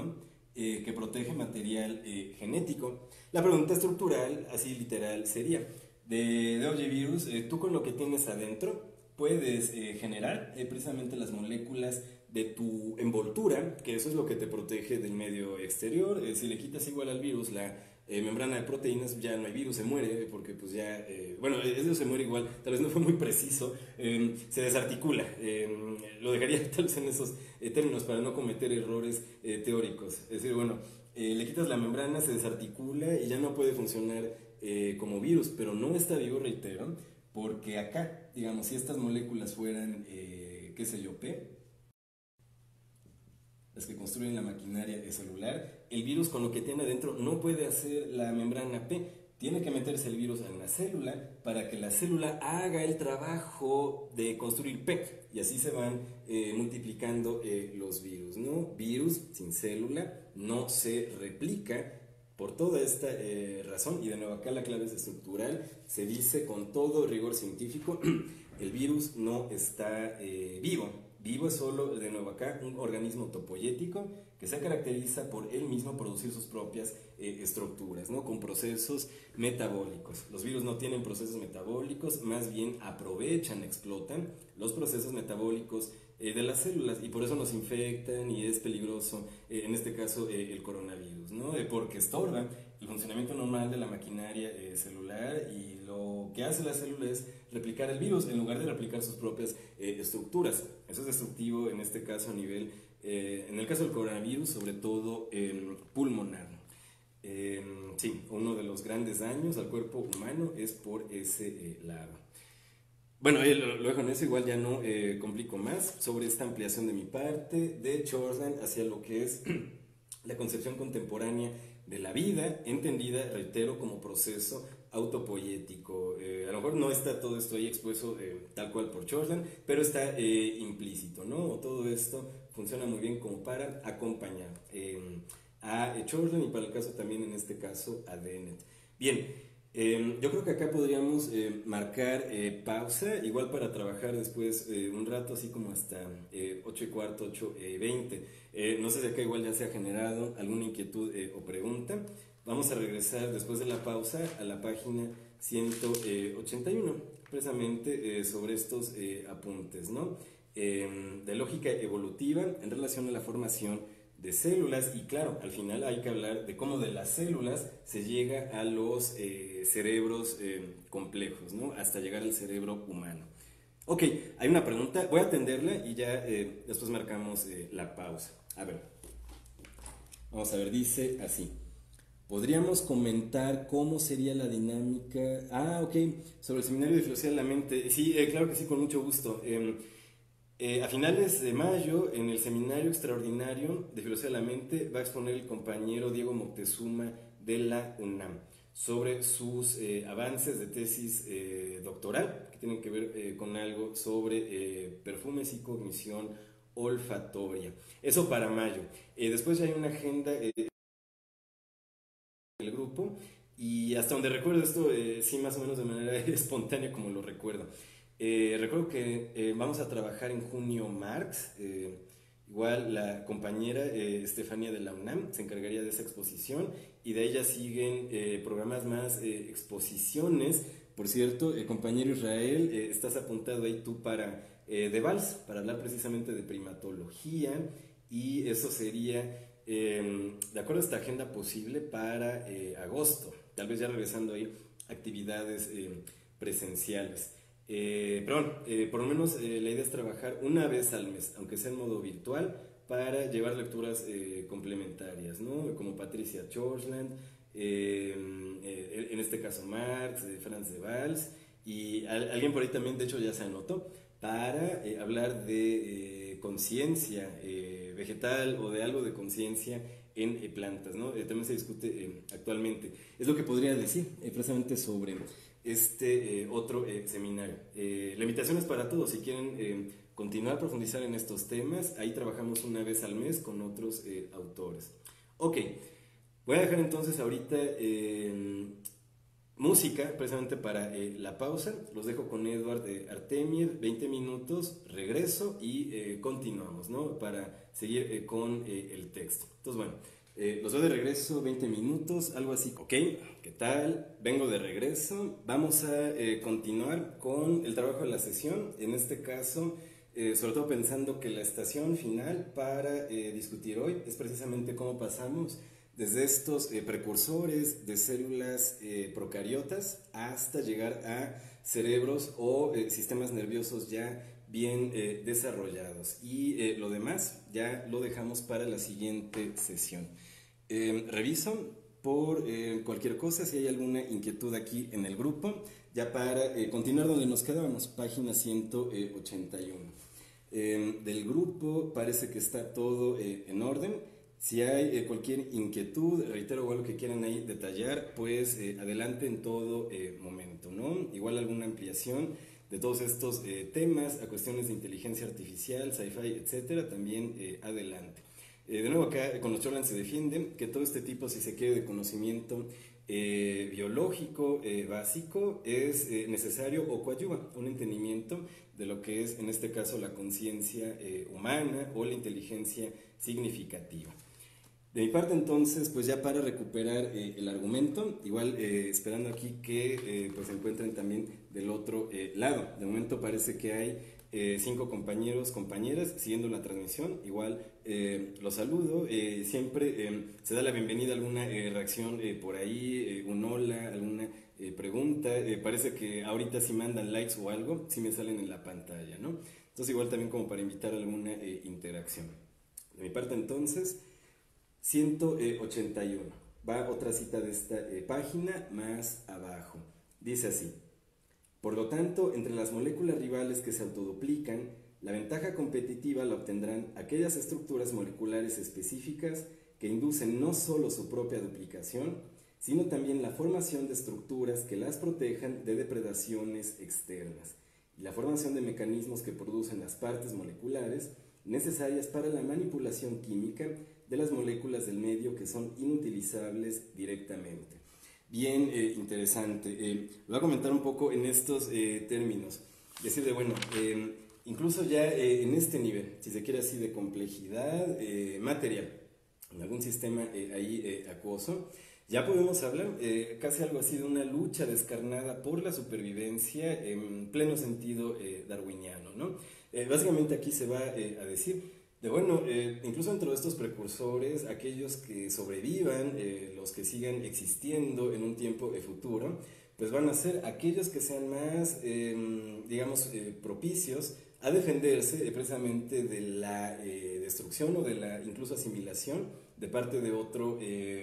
que protege material genético. La pregunta estructural, así literal, sería, oye virus, tú con lo que tienes adentro puedes generar precisamente las moléculas de tu envoltura, que eso es lo que te protege del medio exterior. Si le quitas igual al virus la membrana de proteínas, ya no hay virus, se muere, porque pues ya, bueno, eso se muere igual, tal vez no fue muy preciso, se desarticula. Lo dejaría tal vez en esos términos para no cometer errores teóricos. Es decir, bueno, le quitas la membrana, se desarticula y ya no puede funcionar como virus, pero no está vivo, reitero, porque acá, digamos, si estas moléculas fueran, qué sé yo, P, las que construyen la maquinaria celular, el virus con lo que tiene adentro no puede hacer la membrana P. Tiene que meterse el virus en la célula para que la célula haga el trabajo de construir P. Y así se van multiplicando los virus, ¿no? Virus sin célula no se replica por toda esta razón. Y de nuevo acá la clave es estructural. Se dice con todo rigor científico, el virus no está vivo. Vivo es solo, de nuevo acá, un organismo topoyético que se caracteriza por él mismo producir sus propias estructuras, ¿no? Con procesos metabólicos. Los virus no tienen procesos metabólicos, más bien aprovechan, explotan los procesos metabólicos de las células y por eso nos infectan y es peligroso, en este caso, el coronavirus, ¿no? Porque estorba el funcionamiento normal de la maquinaria celular y lo que hace la célula es replicar el virus en lugar de replicar sus propias estructuras. Eso es destructivo en este caso a nivel, en el caso del coronavirus, sobre todo pulmonar. Sí, uno de los grandes daños al cuerpo humano es por ese lado. Bueno, lo dejo en eso, igual ya no complico más sobre esta ampliación de mi parte de Chorlsland hacia lo que es la concepción contemporánea de la vida, entendida, reitero, como proceso autopoyético. A lo mejor no está todo esto ahí expuesto tal cual por Chorlsland, pero está implícito, ¿no? Todo esto funciona muy bien como para acompañar a Chorlsland y para el caso también, en este caso, a Dennett. Bien. Yo creo que acá podríamos marcar pausa, igual para trabajar después un rato, así como hasta 8:15, 8:20. No sé si acá igual ya se ha generado alguna inquietud o pregunta. Vamos a regresar después de la pausa a la página 181, precisamente sobre estos apuntes, ¿no? De lógica evolutiva en relación a la formación de células y claro, al final hay que hablar de cómo de las células se llega a los cerebros complejos, ¿no? Hasta llegar al cerebro humano. Ok, hay una pregunta, voy a atenderla y ya después marcamos la pausa. A ver, vamos a ver, dice así. ¿Podríamos comentar cómo sería la dinámica? Ah, ok, sobre el seminario de filosofía de la mente. Sí, claro que sí, con mucho gusto. A finales de mayo, en el seminario extraordinario de Filosofía de la Mente, va a exponer el compañero Diego Moctezuma de la UNAM sobre sus avances de tesis doctoral, que tienen que ver con algo sobre perfumes y cognición olfatoria. Eso para mayo. Después ya hay una agenda del grupo y hasta donde recuerdo esto, sí, más o menos de manera espontánea como lo recuerdo. Recuerdo que vamos a trabajar en junio Marx, igual la compañera Estefanía de la UNAM se encargaría de esa exposición y de ella siguen programas más exposiciones. Por cierto, compañero Israel, estás apuntado ahí tú para de Vals, para hablar precisamente de primatología y eso sería de acuerdo a esta agenda posible para agosto, tal vez ya regresando ahí actividades presenciales. Pero bueno, por lo menos la idea es trabajar una vez al mes, aunque sea en modo virtual, para llevar lecturas complementarias, ¿no? Como Patricia Chorlsland, en este caso Marx, Franz de Waals, y alguien por ahí también, de hecho ya se anotó, para hablar de conciencia vegetal o de algo de conciencia en plantas, ¿no? También se discute actualmente. Es lo que podría decir precisamente sobre este otro seminario. La invitación es para todos, si quieren continuar a profundizar en estos temas, ahí trabajamos una vez al mes con otros autores. Ok, voy a dejar entonces ahorita música precisamente para la pausa, los dejo con Edward Artemier, 20 minutos, regreso y continuamos, ¿no? Para seguir con el texto. Entonces, bueno, Los veo de regreso, 20 minutos, algo así. Ok, ¿qué tal? Vengo de regreso. Vamos a continuar con el trabajo de la sesión. En este caso, sobre todo pensando que la estación final para discutir hoy es precisamente cómo pasamos desde estos precursores de células procariotas hasta llegar a cerebros o sistemas nerviosos ya bien desarrollados. Y lo demás ya lo dejamos para la siguiente sesión. Reviso por cualquier cosa si hay alguna inquietud aquí en el grupo, ya para continuar donde nos quedábamos, página 181. Del grupo parece que está todo en orden. Si hay cualquier inquietud, reitero, o algo que quieran ahí detallar, pues adelante en todo momento, ¿no? Igual alguna ampliación de todos estos temas a cuestiones de inteligencia artificial, sci-fi, etcétera, también adelante. De nuevo acá con los Chorlan se defiende que todo este tipo, si se quiere, de conocimiento biológico básico es necesario o coadyuva un entendimiento de lo que es en este caso la conciencia humana o la inteligencia significativa. De mi parte entonces, pues ya para recuperar el argumento, igual esperando aquí que pues se encuentren también del otro lado. De momento parece que hay 5 compañeros, compañeras siguiendo la transmisión, igual los saludo, siempre se da la bienvenida a alguna reacción por ahí, un hola, alguna pregunta, parece que ahorita si mandan likes o algo, sí me salen en la pantalla, ¿no? Entonces igual también como para invitar a alguna interacción. De mi parte entonces, 181, va otra cita de esta página más abajo, dice así: por lo tanto, entre las moléculas rivales que se autoduplican, la ventaja competitiva la obtendrán aquellas estructuras moleculares específicas que inducen no solo su propia duplicación, sino también la formación de estructuras que las protejan de depredaciones externas y la formación de mecanismos que producen las partes moleculares necesarias para la manipulación química de las moléculas del medio que son inutilizables directamente. Bien interesante. Voy a comentar un poco en estos términos. Decir de, bueno, incluso ya en este nivel, si se quiere así, de complejidad material, en algún sistema ahí acuoso, ya podemos hablar casi algo así de una lucha descarnada por la supervivencia en pleno sentido darwiniano, ¿no? Básicamente aquí se va a decir de bueno, incluso dentro de estos precursores, aquellos que sobrevivan, los que sigan existiendo en un tiempo futuro, pues van a ser aquellos que sean más, digamos, propicios a defenderse precisamente de la destrucción o de la incluso asimilación de parte de otro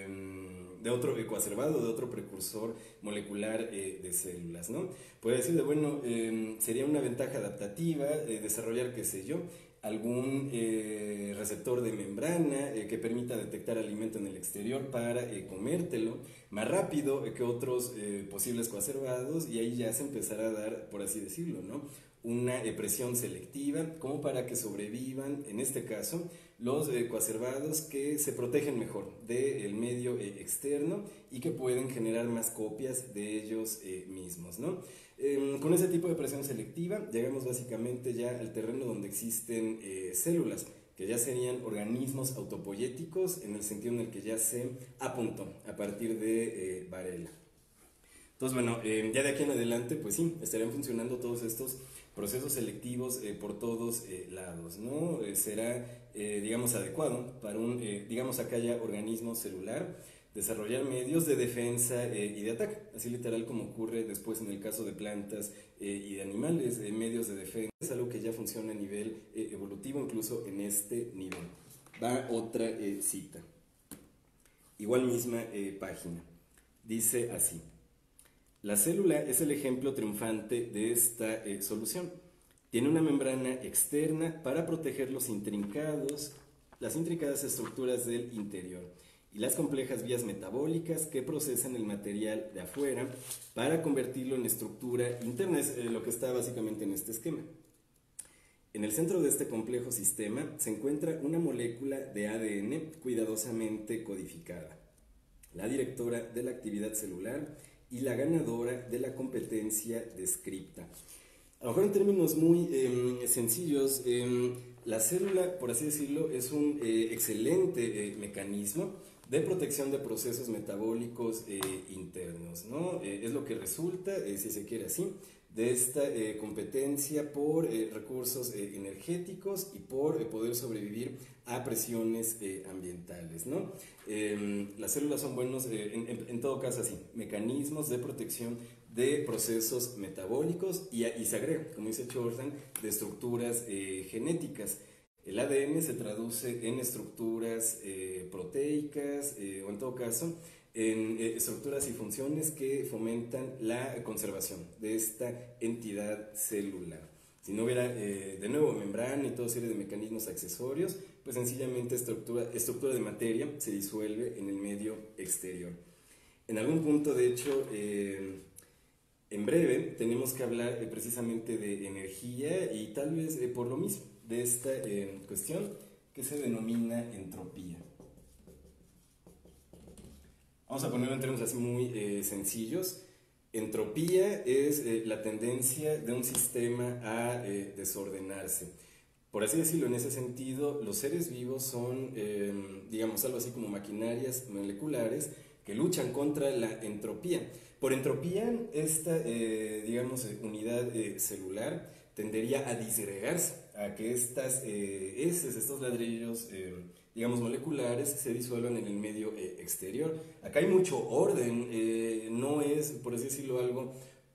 ecoacervado, de otro precursor molecular de células, ¿no? Puede decir de bueno, sería una ventaja adaptativa desarrollar, qué sé yo, algún receptor de membrana que permita detectar alimento en el exterior para comértelo más rápido que otros posibles coacervados, y ahí ya se empezará a dar, por así decirlo, ¿no?, una presión selectiva como para que sobrevivan, en este caso, los coacervados que se protegen mejor del medio externo y que pueden generar más copias de ellos mismos, ¿no? Con ese tipo de presión selectiva llegamos básicamente ya al terreno donde existen células, que ya serían organismos autopoyéticos en el sentido en el que ya se apuntó a partir de Varela. Entonces, bueno, ya de aquí en adelante, pues sí, estarían funcionando todos estos procesos selectivos por todos lados, ¿no? Será, digamos, adecuado para un, digamos, acá ya organismo celular, desarrollar medios de defensa y de ataque, así literal como ocurre después en el caso de plantas y de animales, medios de defensa, es algo que ya funciona a nivel evolutivo, incluso en este nivel. Va otra cita, igual misma página, dice así: la célula es el ejemplo triunfante de esta solución. Tiene una membrana externa para proteger las intrincadas estructuras del interior y las complejas vías metabólicas que procesan el material de afuera para convertirlo en estructura interna. Es lo que está básicamente en este esquema. En el centro de este complejo sistema se encuentra una molécula de ADN cuidadosamente codificada, la directora de la actividad celular y la ganadora de la competencia descripta. A lo mejor en términos muy sencillos, la célula, por así decirlo, es un excelente mecanismo de protección de procesos metabólicos internos, ¿no? Es lo que resulta, si se quiere así, de esta competencia por recursos energéticos y por poder sobrevivir a presiones ambientales, ¿no? Las células son buenos, en todo caso así, mecanismos de protección de procesos metabólicos y se agrega, como dice Chorlton, de estructuras genéticas. El ADN se traduce en estructuras proteicas o en todo caso en estructuras y funciones que fomentan la conservación de esta entidad celular. Si no hubiera de nuevo membrana y toda serie de mecanismos accesorios, pues sencillamente estructura de materia se disuelve en el medio exterior. En algún punto, de hecho, en breve tenemos que hablar precisamente de energía y tal vez por lo mismo de esta cuestión que se denomina entropía. Vamos a ponerlo en términos así muy sencillos. Entropía es la tendencia de un sistema a desordenarse. Por así decirlo, en ese sentido, los seres vivos son, digamos, algo así como maquinarias moleculares que luchan contra la entropía. Por entropía, esta, digamos, unidad celular tendería a disgregarse, a que estos ladrillos, digamos, moleculares se disuelvan en el medio exterior. Acá hay mucho orden, no es, por así decirlo, algo,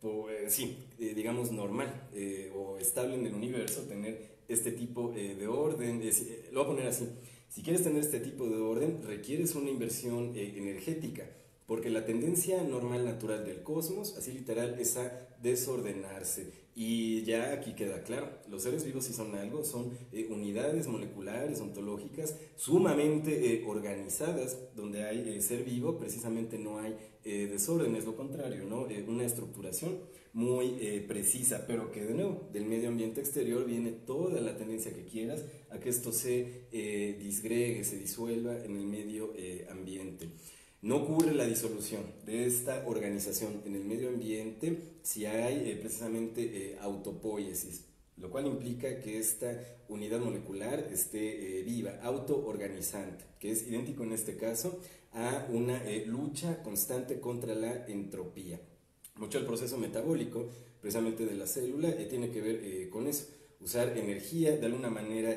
digamos, normal o estable en el universo tener este tipo de orden. Lo voy a poner así: si quieres tener este tipo de orden, requieres una inversión energética, porque la tendencia normal, natural del cosmos, así literal, es a desordenarse. Y ya aquí queda claro, los seres vivos, si son algo, son unidades moleculares, ontológicas, sumamente organizadas. Donde hay ser vivo, precisamente no hay desorden, es lo contrario, ¿no? Una estructuración muy precisa, pero que de nuevo, del medio ambiente exterior viene toda la tendencia que quieras a que esto se disgregue, se disuelva en el medio ambiente. No ocurre la disolución de esta organización en el medio ambiente si hay precisamente autopoiesis, lo cual implica que esta unidad molecular esté viva, autoorganizante, que es idéntico en este caso a una lucha constante contra la entropía. Mucho del proceso metabólico, precisamente de la célula, tiene que ver con eso: usar energía de alguna manera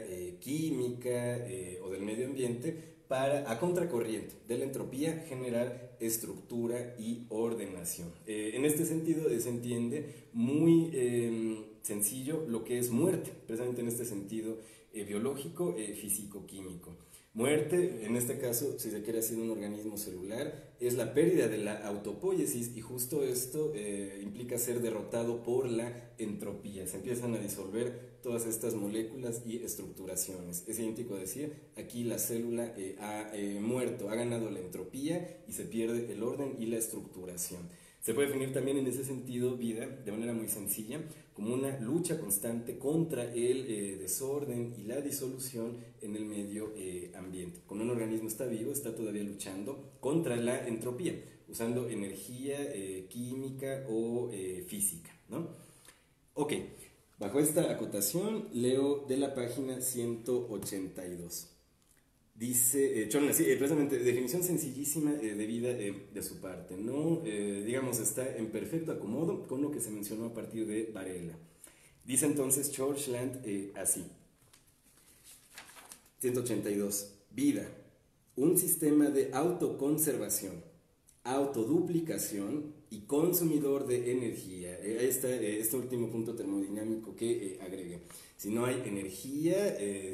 química o del medio ambiente para, a contracorriente de la entropía, generar estructura y ordenación. En este sentido se entiende muy sencillo lo que es muerte, precisamente en este sentido biológico, físico-químico. Muerte, en este caso, si se quiere hacer un organismo celular, es la pérdida de la autopoiesis, y justo esto implica ser derrotado por la entropía. Se empiezan a disolver todas estas moléculas y estructuraciones. Es idéntico a decir, aquí la célula ha muerto, ha ganado la entropía y se pierde el orden y la estructuración. Se puede definir también en ese sentido vida de manera muy sencilla como una lucha constante contra el desorden y la disolución en el medio ambiente. Cuando un organismo está vivo, está todavía luchando contra la entropía, usando energía química o física, ¿no? Ok, bajo esta acotación leo de la página 182. Dice Chorlton, precisamente, definición sencillísima de vida de su parte, ¿no? Digamos, está en perfecto acomodo con lo que se mencionó a partir de Varela. Dice entonces Chorlton así: 182. Vida: un sistema de autoconservación, autoduplicación y consumidor de energía. Ahí está este último punto termodinámico que agregué. Si no hay energía,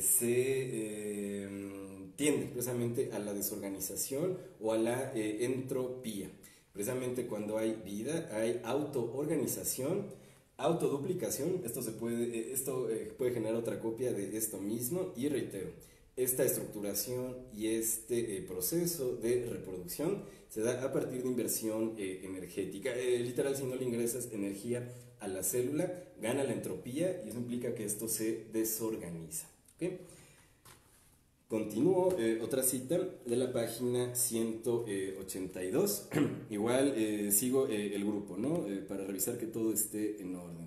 tiende precisamente a la desorganización o a la entropía. Precisamente cuando hay vida, hay autoorganización, autoduplicación. Esto puede generar otra copia de esto mismo, y reitero, esta estructuración y este proceso de reproducción se da a partir de inversión energética. Literal, si no le ingresas energía a la célula, gana la entropía, y eso implica que esto se desorganiza. ¿Okay? Continúo, otra cita de la página 182. Igual sigo el grupo, ¿no? Para revisar que todo esté en orden.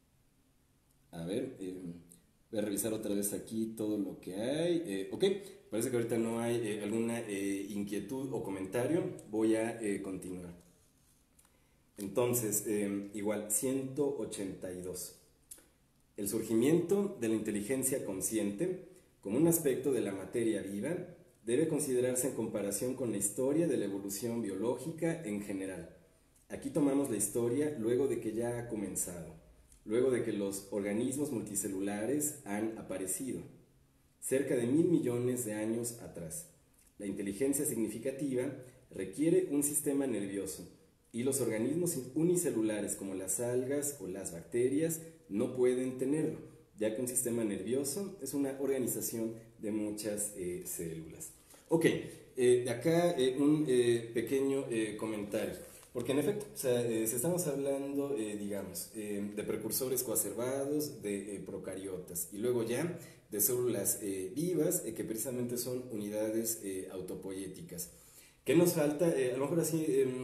A ver, voy a revisar otra vez aquí todo lo que hay. Ok, Parece que ahorita no hay alguna inquietud o comentario. Voy a continuar. Entonces, igual, 182. El surgimiento de la inteligencia consciente como un aspecto de la materia viva debe considerarse en comparación con la historia de la evolución biológica en general. Aquí tomamos la historia luego de que ya ha comenzado, luego de que los organismos multicelulares han aparecido, cerca de 1.000 millones de años atrás. La inteligencia significativa requiere un sistema nervioso y los organismos unicelulares como las algas o las bacterias no pueden tenerlo, ya que un sistema nervioso es una organización de muchas células. Ok, acá un pequeño comentario, porque en efecto, o sea, si estamos hablando, digamos, de precursores coacervados, de procariotas, y luego ya de células vivas, que precisamente son unidades autopoyéticas. ¿Qué nos falta? A lo mejor así,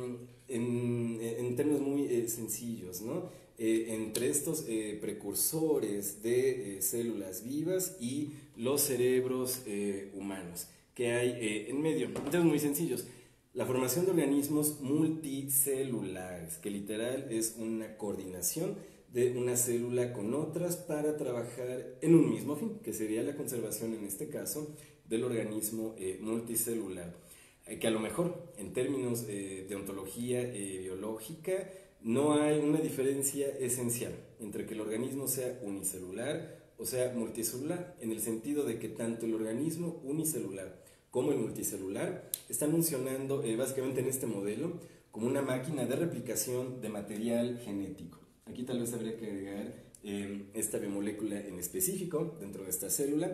en términos muy sencillos, ¿no? Entre estos precursores de células vivas y los cerebros humanos que hay en medio. En términos muy sencillos, la formación de organismos multicelulares, que literal es una coordinación de una célula con otras para trabajar en un mismo fin, que sería la conservación, en este caso, del organismo multicelular. Que a lo mejor, en términos de ontología biológica, no hay una diferencia esencial entre que el organismo sea unicelular o sea multicelular, en el sentido de que tanto el organismo unicelular como el multicelular están funcionando básicamente en este modelo como una máquina de replicación de material genético. Aquí tal vez habría que agregar esta biomolécula en específico dentro de esta célula,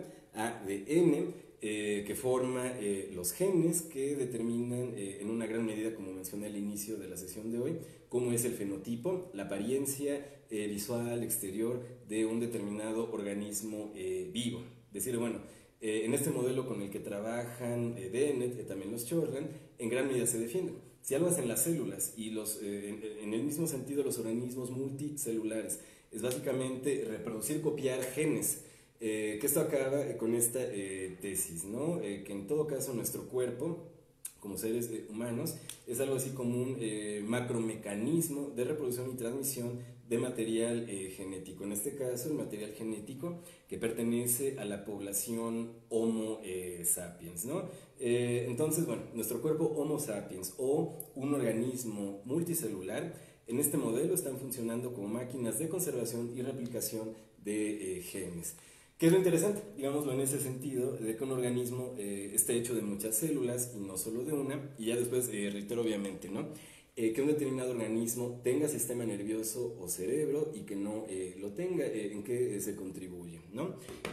ADN, que forma los genes que determinan en una gran medida, como mencioné al inicio de la sesión de hoy, cómo es el fenotipo, la apariencia visual exterior de un determinado organismo vivo. Es decir, bueno, en este modelo con el que trabajan Dennett, también los Chorland, en gran medida se defienden. Si algo hacen las células y en el mismo sentido los organismos multicelulares, es básicamente reproducir, copiar genes. Que esto acaba con esta tesis, ¿no? Que en todo caso nuestro cuerpo, como seres humanos, es algo así como un macromecanismo de reproducción y transmisión de material genético. En este caso, el material genético que pertenece a la población Homo sapiens, ¿no? Entonces, bueno, nuestro cuerpo Homo sapiens o un organismo multicelular, en este modelo están funcionando como máquinas de conservación y replicación de genes. ¿Qué es lo interesante? Digámoslo en ese sentido, de que un organismo esté hecho de muchas células y no solo de una, y ya después, reitero obviamente, ¿no? Que un determinado organismo tenga sistema nervioso o cerebro y que no lo tenga, en qué se contribuye, ¿no?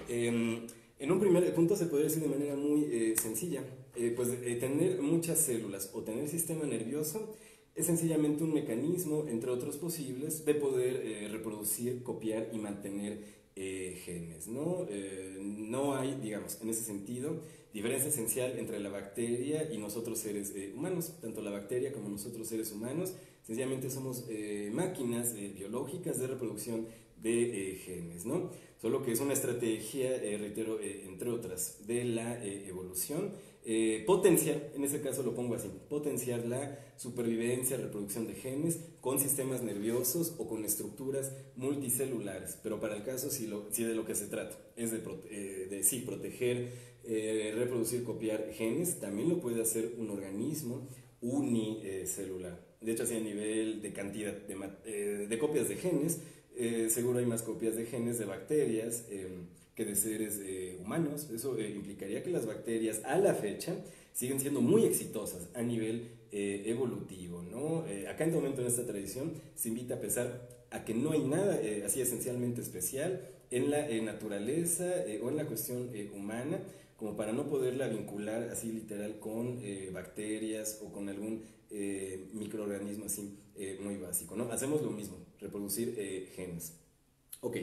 En un primer punto se podría decir de manera muy sencilla, tener muchas células o tener sistema nervioso es sencillamente un mecanismo, entre otros posibles, de poder reproducir, copiar y mantener genes, ¿no? No hay, digamos, en ese sentido, diferencia esencial entre la bacteria y nosotros seres humanos. Tanto la bacteria como nosotros seres humanos, sencillamente somos máquinas biológicas de reproducción de genes, ¿no? Solo que es una estrategia, reitero, entre otras, de la evolución, potenciar, en ese caso lo pongo así, potenciar la supervivencia, reproducción de genes con sistemas nerviosos o con estructuras multicelulares, pero para el caso si de lo que se trata es de sí, proteger, reproducir, copiar genes, también lo puede hacer un organismo unicelular. De hecho, así a nivel de cantidad de copias de genes, seguro hay más copias de genes de bacterias que de seres humanos. Eso implicaría que las bacterias a la fecha siguen siendo muy exitosas a nivel evolutivo, ¿no? Acá en este momento en esta tradición se invita a pensar a que no hay nada así esencialmente especial en la naturaleza o en la cuestión humana como para no poderla vincular así literal con bacterias o con algún microorganismo así muy básico, ¿no? Hacemos lo mismo, reproducir genes. Ok.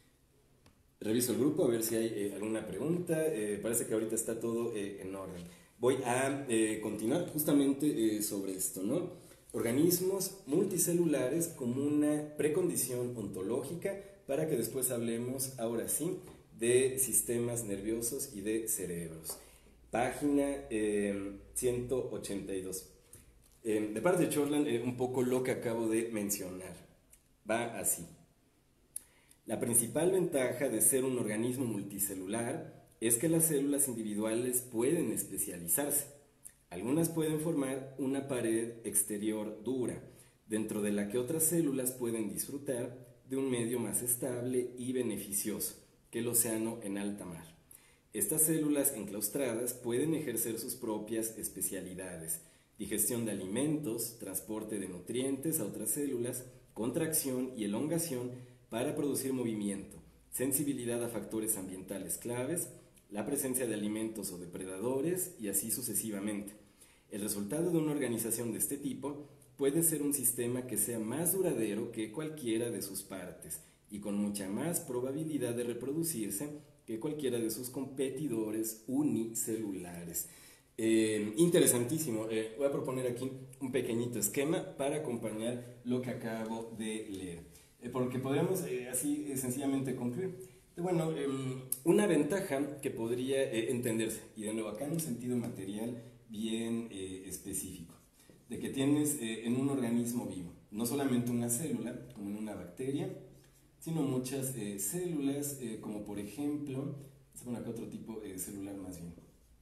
Reviso el grupo a ver si hay alguna pregunta. Parece que ahorita está todo en orden. Voy a continuar justamente sobre esto, ¿no? Organismos multicelulares como una precondición ontológica para que después hablemos, ahora sí, de sistemas nerviosos y de cerebros. página 182. De parte de Chorland, un poco lo que acabo de mencionar. Va así. La principal ventaja de ser un organismo multicelular es que las células individuales pueden especializarse. Algunas pueden formar una pared exterior dura, dentro de la que otras células pueden disfrutar de un medio más estable y beneficioso que el océano en alta mar. Estas células enclaustradas pueden ejercer sus propias especialidades: digestión de alimentos, transporte de nutrientes a otras células, contracción y elongación para producir movimiento, sensibilidad a factores ambientales claves, la presencia de alimentos o depredadores y así sucesivamente. El resultado de una organización de este tipo puede ser un sistema que sea más duradero que cualquiera de sus partes y con mucha más probabilidad de reproducirse que cualquiera de sus competidores unicelulares. Interesantísimo. Voy a proponer aquí un pequeñito esquema para acompañar lo que acabo de leer, porque podríamos así sencillamente concluir. Bueno, una ventaja que podría entenderse, y de nuevo acá en un sentido material bien específico, de que tienes en un organismo vivo, no solamente una célula, como en una bacteria, sino muchas células, como por ejemplo, se pone acá otro tipo celular más bien,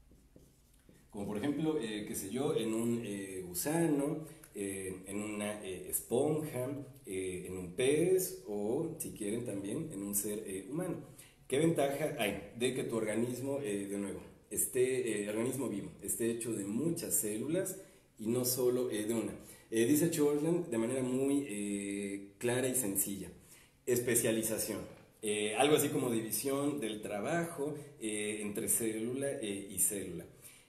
como por ejemplo, qué sé yo, en un gusano, en una esponja, en un pez o, si quieren, también en un ser humano. ¿Qué ventaja hay de que tu organismo, de nuevo, organismo vivo, esté hecho de muchas células y no solo de una? Dice Chorland de manera muy clara y sencilla: especialización. Algo así como división del trabajo entre célula y célula.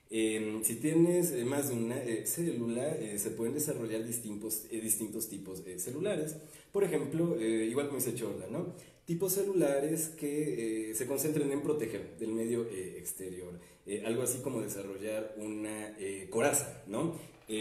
Si tienes más de una célula, se pueden desarrollar distintos tipos celulares. Por ejemplo, igual como dice Chorla, ¿no? Tipos celulares que se concentren en proteger del medio exterior. Algo así como desarrollar una coraza, ¿no?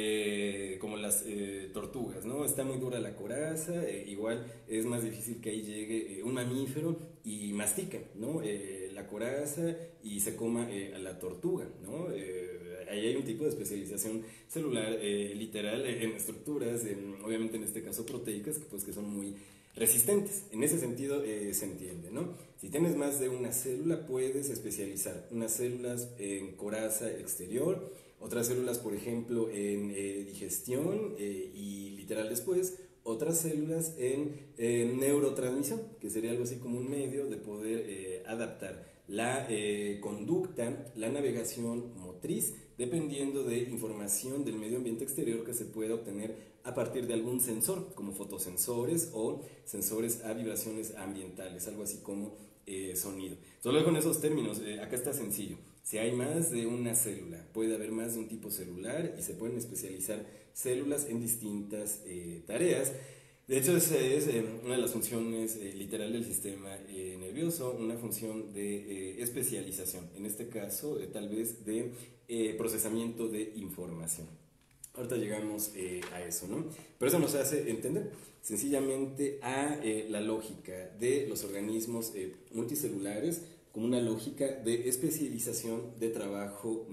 Como las tortugas, ¿no? Está muy dura la coraza, igual es más difícil que ahí llegue un mamífero y mastique, ¿no? La coraza y se coma a la tortuga, ¿no? Ahí hay un tipo de especialización celular literal en estructuras, obviamente en este caso proteicas, que son muy resistentes. En ese sentido se entiende, ¿no? Si tienes más de una célula, puedes especializar unas células en coraza exterior, otras células, por ejemplo, en digestión y literal después, otras células en neurotransmisión, que sería algo así como un medio de poder adaptar la conducta, la navegación motriz, dependiendo de información del medio ambiente exterior que se pueda obtener a partir de algún sensor, como fotosensores o sensores a vibraciones ambientales, algo así como sonido. Solo con esos términos, acá está sencillo. Si hay más de una célula, puede haber más de un tipo celular y se pueden especializar células en distintas tareas. De hecho, esa es una de las funciones literal del sistema nervioso, una función de especialización, en este caso tal vez de procesamiento de información. Ahorita llegamos a eso, ¿no? Pero eso nos hace entender sencillamente a la lógica de los organismos multicelulares como una lógica de especialización de trabajo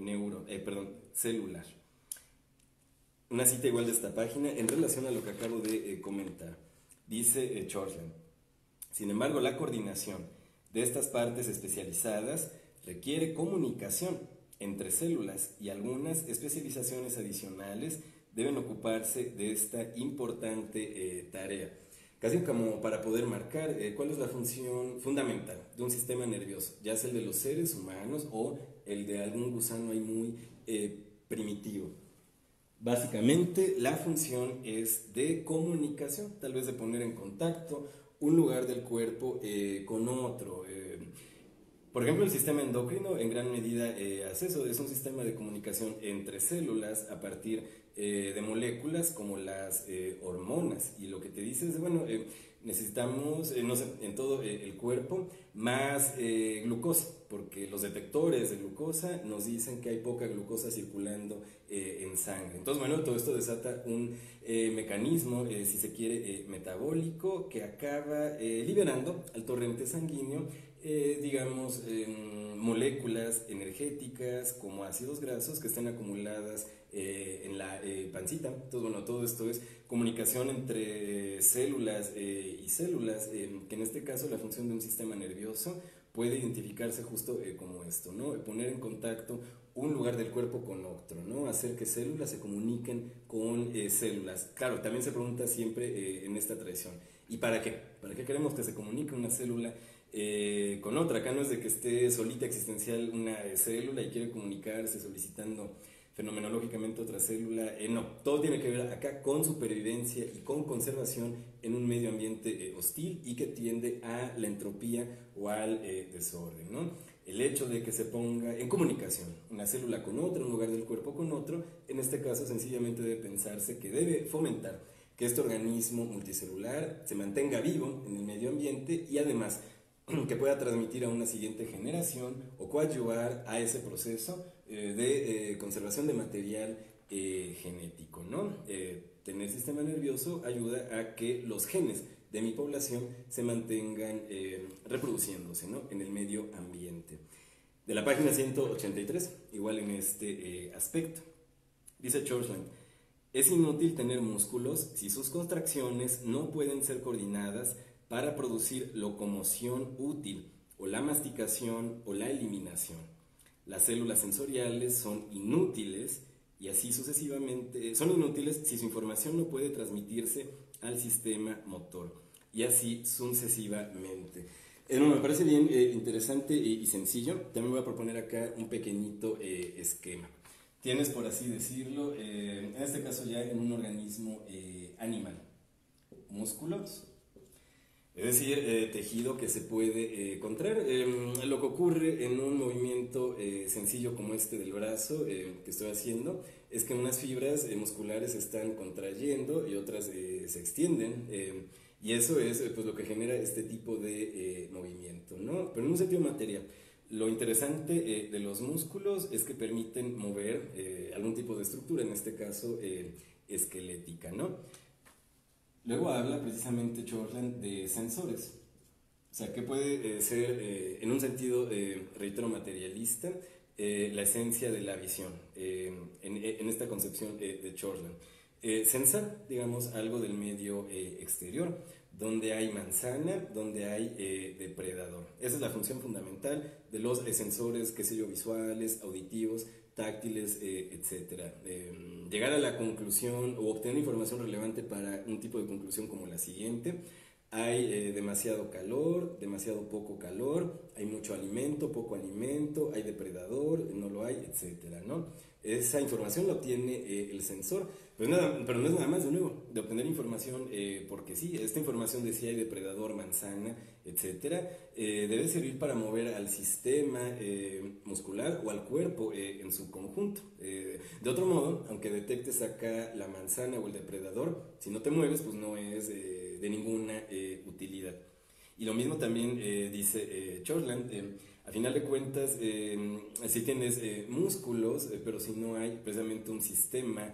celular. Una cita igual de esta página en relación a lo que acabo de comentar. Dice Chorland: sin embargo, la coordinación de estas partes especializadas requiere comunicación entre células y algunas especializaciones adicionales deben ocuparse de esta importante tarea. Casi como para poder marcar cuál es la función fundamental de un sistema nervioso, ya sea el de los seres humanos o el de algún gusano ahí muy primitivo. Básicamente, la función es de comunicación, tal vez de poner en contacto un lugar del cuerpo con otro. Por ejemplo, el sistema endocrino en gran medida hace eso, es un sistema de comunicación entre células a partir de moléculas como las hormonas. Y lo que te dice es, bueno, necesitamos, no sé, en todo el cuerpo más glucosa, porque los detectores de glucosa nos dicen que hay poca glucosa circulando en sangre. Entonces, bueno, todo esto desata un mecanismo, si se quiere, metabólico, que acaba liberando al torrente sanguíneo, digamos, moléculas energéticas como ácidos grasos que están acumuladas en la pancita. Entonces, bueno, todo esto es comunicación entre células y células, que en este caso la función de un sistema nervioso puede identificarse justo como esto, ¿no? Poner en contacto un lugar del cuerpo con otro, ¿no? Hacer que células se comuniquen con células. Claro, también se pregunta siempre en esta tradición, ¿y para qué? ¿Para qué queremos que se comunique una célula con otra? Acá no es de que esté solita existencial una célula y quiere comunicarse solicitando fenomenológicamente otra célula, no, todo tiene que ver acá con supervivencia y con conservación en un medio ambiente hostil y que tiende a la entropía o al desorden, ¿no? El hecho de que se ponga en comunicación una célula con otra, un lugar del cuerpo con otro, en este caso sencillamente debe pensarse que debe fomentar que este organismo multicelular se mantenga vivo en el medio ambiente y además que pueda transmitir a una siguiente generación o coadyuvar a ese proceso de conservación de material genético, ¿no? Tener sistema nervioso ayuda a que los genes de mi población se mantengan reproduciéndose, ¿no? En el medio ambiente. De la página 183, igual en este aspecto, dice Churchland: es inútil tener músculos si sus contracciones no pueden ser coordinadas para producir locomoción útil, o la masticación o la eliminación. Las células sensoriales son inútiles y así sucesivamente, son inútiles si su información no puede transmitirse al sistema motor, y así sucesivamente. Me parece bien interesante y sencillo. También voy a proponer acá un pequeñito esquema. Tienes, por así decirlo, en este caso ya en un organismo animal, músculos, es decir, tejido que se puede contraer. Lo que ocurre en un movimiento sencillo como este del brazo que estoy haciendo es que unas fibras musculares se están contrayendo y otras se extienden, y eso es pues, lo que genera este tipo de movimiento, ¿no? Pero en un sentido material. Lo interesante de los músculos es que permiten mover algún tipo de estructura, en este caso esquelética, ¿no? Luego habla precisamente Churchland de sensores, o sea, que puede ser, en un sentido, reitero, materialista, la esencia de la visión, en esta concepción de Churchland. Sensar, digamos, algo del medio exterior, donde hay manzana, donde hay depredador. Esa es la función fundamental de los sensores, qué sé yo, visuales, auditivos, táctiles, etc. Llegar a la conclusión o obtener información relevante para un tipo de conclusión como la siguiente: hay demasiado calor, demasiado poco calor, hay mucho alimento, poco alimento, hay depredador, no lo hay, etc., ¿no? Esa información la obtiene el sensor, pero no es nada más, de nuevo, de obtener información, porque sí, esta información de si hay depredador, manzana, etcétera, debe servir para mover al sistema muscular o al cuerpo en su conjunto. De otro modo, aunque detectes acá la manzana o el depredador, si no te mueves, pues no es de ninguna utilidad. Y lo mismo también dice Churchland. A final de cuentas, si tienes músculos, pero si no hay precisamente un sistema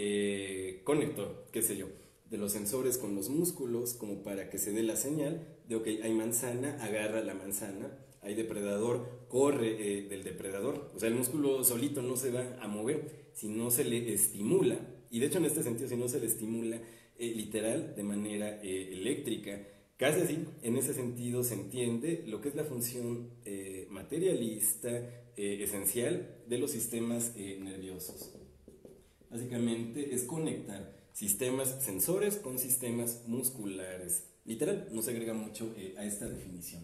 conector, qué sé yo, de los sensores con los músculos, como para que se dé la señal de, ok, hay manzana, agarra la manzana, hay depredador, corre del depredador. O sea, el músculo solito no se va a mover si no se le estimula, y de hecho en este sentido, si no se le estimula literal, de manera eléctrica. Casi así, en ese sentido se entiende lo que es la función materialista esencial de los sistemas nerviosos. Básicamente es conectar sistemas sensores con sistemas musculares. Literal, no se agrega mucho a esta definición.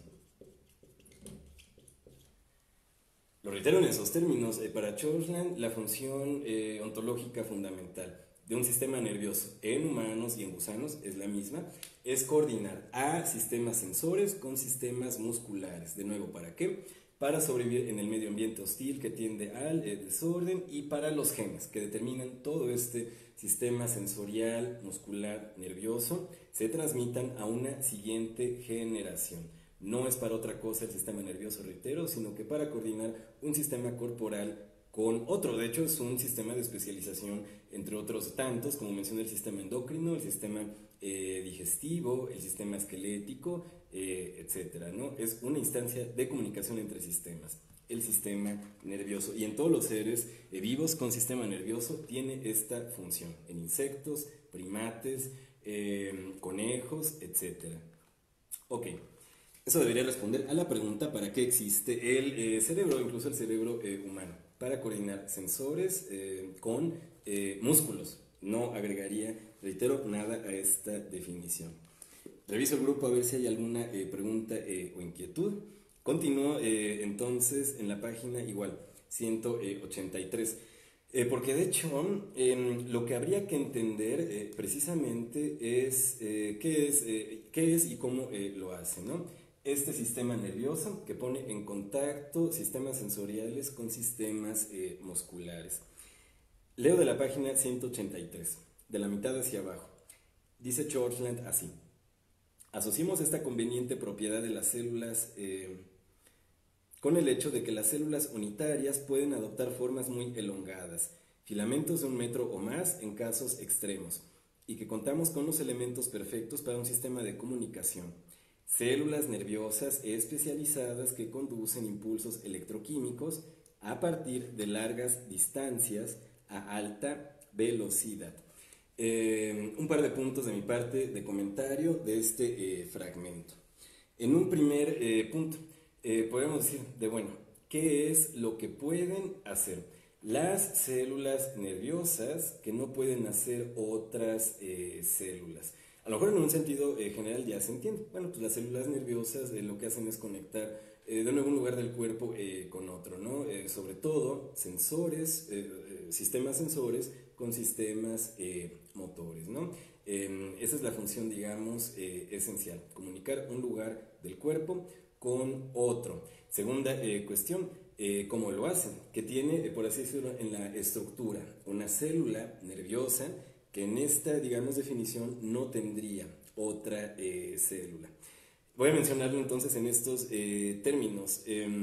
Lo reitero en esos términos. Para Churchland, la función ontológica fundamental de un sistema nervioso en humanos y en gusanos es la misma, es coordinar a sistemas sensores con sistemas musculares. De nuevo, ¿para qué? Para sobrevivir en el medio ambiente hostil que tiende al desorden, y para los genes que determinan todo este sistema sensorial, muscular, nervioso, se transmitan a una siguiente generación. No es para otra cosa el sistema nervioso, reitero, sino que para coordinar un sistema corporal con otro. De hecho, es un sistema de especialización, entre otros tantos, como mencioné, el sistema endocrino, el sistema digestivo, el sistema esquelético, etcétera, ¿no? Es una instancia de comunicación entre sistemas. El sistema nervioso, y en todos los seres vivos con sistema nervioso tiene esta función, en insectos, primates, conejos, etcétera. Ok, eso debería responder a la pregunta ¿para qué existe el cerebro, incluso el cerebro humano? Para coordinar sensores con músculos. No agregaría, reitero, nada a esta definición. Reviso el grupo a ver si hay alguna pregunta o inquietud. Continúo entonces en la página igual, 183. Porque de hecho lo que habría que entender precisamente es qué es y cómo lo hace, ¿no? Este sistema nervioso que pone en contacto sistemas sensoriales con sistemas musculares. Leo de la página 183, de la mitad hacia abajo. Dice Churchland así: asociamos esta conveniente propiedad de las células con el hecho de que las células unitarias pueden adoptar formas muy elongadas, filamentos de 1 metro o más en casos extremos, y que contamos con los elementos perfectos para un sistema de comunicación. Células nerviosas especializadas que conducen impulsos electroquímicos a partir de largas distancias a alta velocidad. Un par de puntos de mi parte de comentario de este fragmento. En un primer punto, podemos decir bueno, ¿qué es lo que pueden hacer las células nerviosas que no pueden hacer otras células? A lo mejor en un sentido general ya se entiende. Bueno, pues las células nerviosas lo que hacen es conectar de nuevo un lugar del cuerpo con otro, ¿no? Sobre todo sensores, sistemas sensores con sistemas motores, ¿no? Esa es la función, digamos, esencial, comunicar un lugar del cuerpo con otro. Segunda cuestión, ¿cómo lo hacen? Que tiene, por así decirlo, en la estructura, una célula nerviosa que en esta, digamos, definición no tendría otra célula. Voy a mencionarlo entonces en estos términos,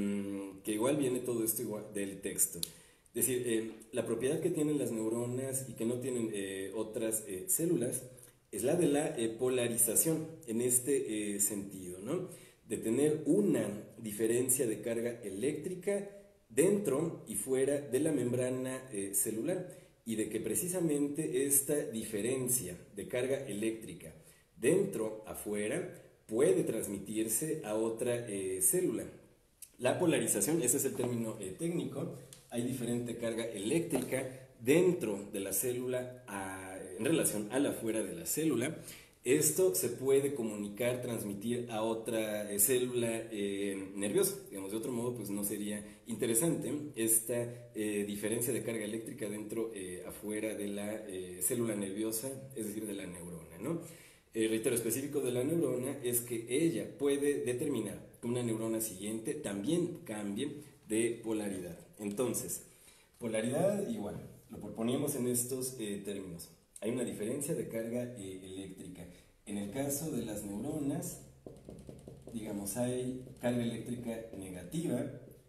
que igual viene todo esto igual del texto. Es decir, la propiedad que tienen las neuronas y que no tienen otras células es la de la polarización, en este sentido, ¿no? De tener una diferencia de carga eléctrica dentro y fuera de la membrana celular, y de que precisamente esta diferencia de carga eléctrica dentro, afuera, puede transmitirse a otra célula. La polarización, ese es el término técnico, hay diferente carga eléctrica dentro de la célula en relación a la fuera de la célula. Esto se puede comunicar, transmitir a otra célula nerviosa. Digamos, de otro modo, pues no sería interesante esta diferencia de carga eléctrica dentro, afuera de la célula nerviosa, es decir, de la neurona, ¿no? El reitero específico de la neurona es que ella puede determinar que una neurona siguiente también cambie de polaridad. Entonces, polaridad igual, lo proponíamos en estos términos. Hay una diferencia de carga eléctrica. En el caso de las neuronas, digamos, hay carga eléctrica negativa.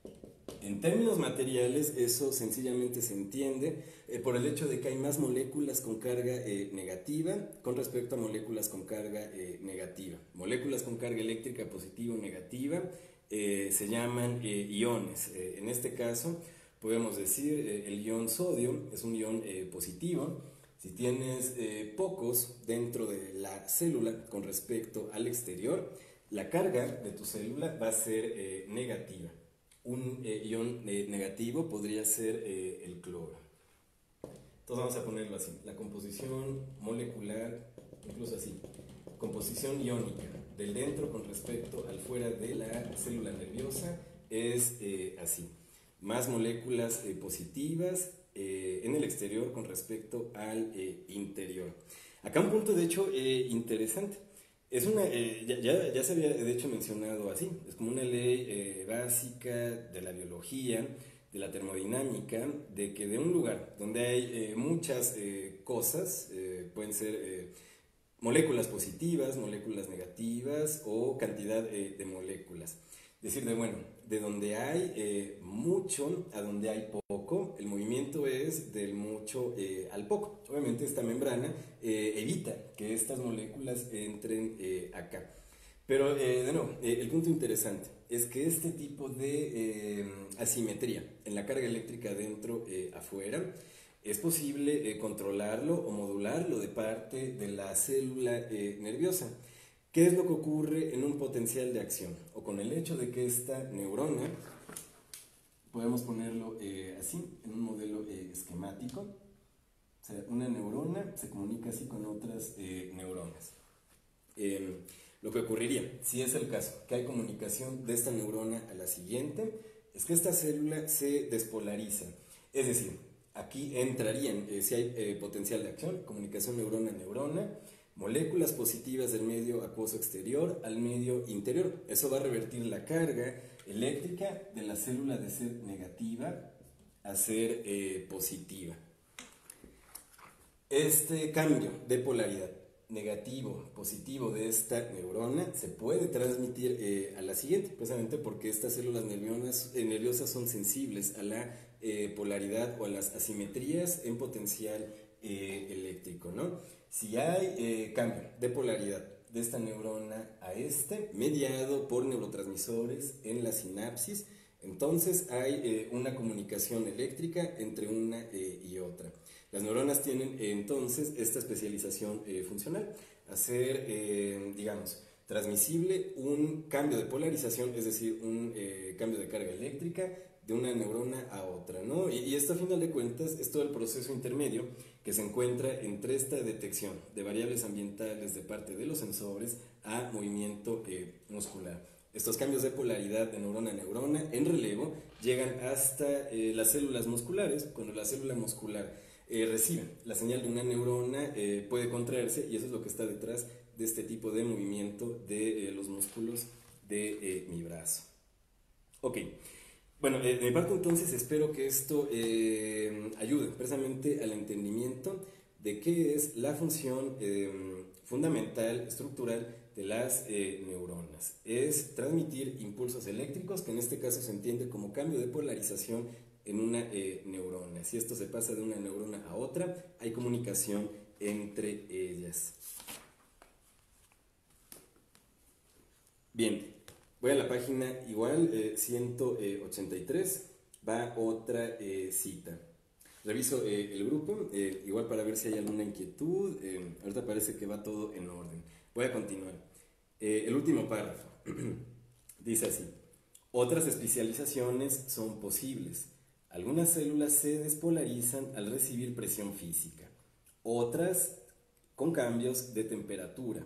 En términos materiales, eso sencillamente se entiende por el hecho de que hay más moléculas con carga negativa con respecto a moléculas con carga negativa. Moléculas con carga eléctrica positiva o negativa se llaman iones. En este caso, podemos decir el ion sodio es un ion positivo. Si tienes pocos dentro de la célula con respecto al exterior, la carga de tu célula va a ser negativa. Un ion negativo podría ser el cloro. Entonces vamos a ponerlo así. La composición molecular, incluso así, composición iónica del dentro con respecto al fuera de la célula nerviosa es así. Más moléculas positivas en el exterior con respecto al interior. Acá un punto de hecho interesante. Es una, ya se había de hecho mencionado así, es como una ley básica de la biología, de la termodinámica, de que de un lugar donde hay muchas cosas, pueden ser moléculas positivas, moléculas negativas o cantidad de moléculas. Es decir, de donde hay mucho a donde hay poco, el movimiento es del mucho al poco. Obviamente esta membrana evita que estas moléculas entren acá. Pero, de nuevo, el punto interesante es que este tipo de asimetría en la carga eléctrica dentro, afuera, es posible controlarlo o modularlo de parte de la célula nerviosa. ¿Qué es lo que ocurre en un potencial de acción? O con el hecho de que esta neurona, podemos ponerlo así, en un modelo esquemático, o sea, una neurona se comunica así con otras neuronas. Eh, lo que ocurriría, si es el caso, que hay comunicación de esta neurona a la siguiente, es que esta célula se despolariza. Es decir, aquí entrarían, si hay potencial de acción, comunicación neurona-neurona, moléculas positivas del medio acuoso exterior al medio interior. Eso va a revertir la carga eléctrica de la célula de ser negativa a ser positiva. Este cambio de polaridad negativo, positivo de esta neurona se puede transmitir a la siguiente, precisamente porque estas células nerviosas son sensibles a la polaridad o a las asimetrías en potencial eléctrico, ¿no? Si hay cambio de polaridad de esta neurona a este, mediado por neurotransmisores en la sinapsis, entonces hay una comunicación eléctrica entre una y otra. Las neuronas tienen entonces esta especialización funcional, hacer, digamos, transmisible un cambio de polarización, es decir, un cambio de carga eléctrica de una neurona a otra, ¿no? Y esto a final de cuentas es todo el proceso intermedio que se encuentra entre esta detección de variables ambientales de parte de los sensores a movimiento muscular. Estos cambios de polaridad de neurona a neurona en relevo llegan hasta las células musculares. Cuando la célula muscular recibe la señal de una neurona, puede contraerse, y eso es lo que está detrás de este tipo de movimiento de los músculos de mi brazo. Ok, bueno, de mi parte entonces espero que esto ayude precisamente al entendimiento de qué es la función fundamental, estructural de las neuronas. Es transmitir impulsos eléctricos, que en este caso se entiende como cambio de polarización en una neurona. Si esto se pasa de una neurona a otra, hay comunicación entre ellas. Bien, voy a la página igual, 183, va otra cita. Reviso el grupo, igual para ver si hay alguna inquietud. Ahorita parece que va todo en orden. Voy a continuar. El último párrafo dice así: otras especializaciones son posibles. Algunas células se despolarizan al recibir presión física, otras con cambios de temperatura,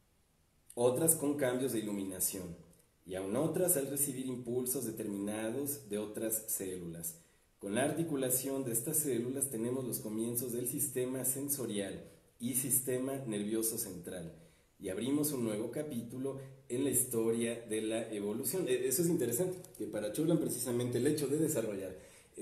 otras con cambios de iluminación, y aún otras al recibir impulsos determinados de otras células. Con la articulación de estas células tenemos los comienzos del sistema sensorial y sistema nervioso central, y abrimos un nuevo capítulo en la historia de la evolución. Eso es interesante, que para Churland precisamente el hecho de desarrollar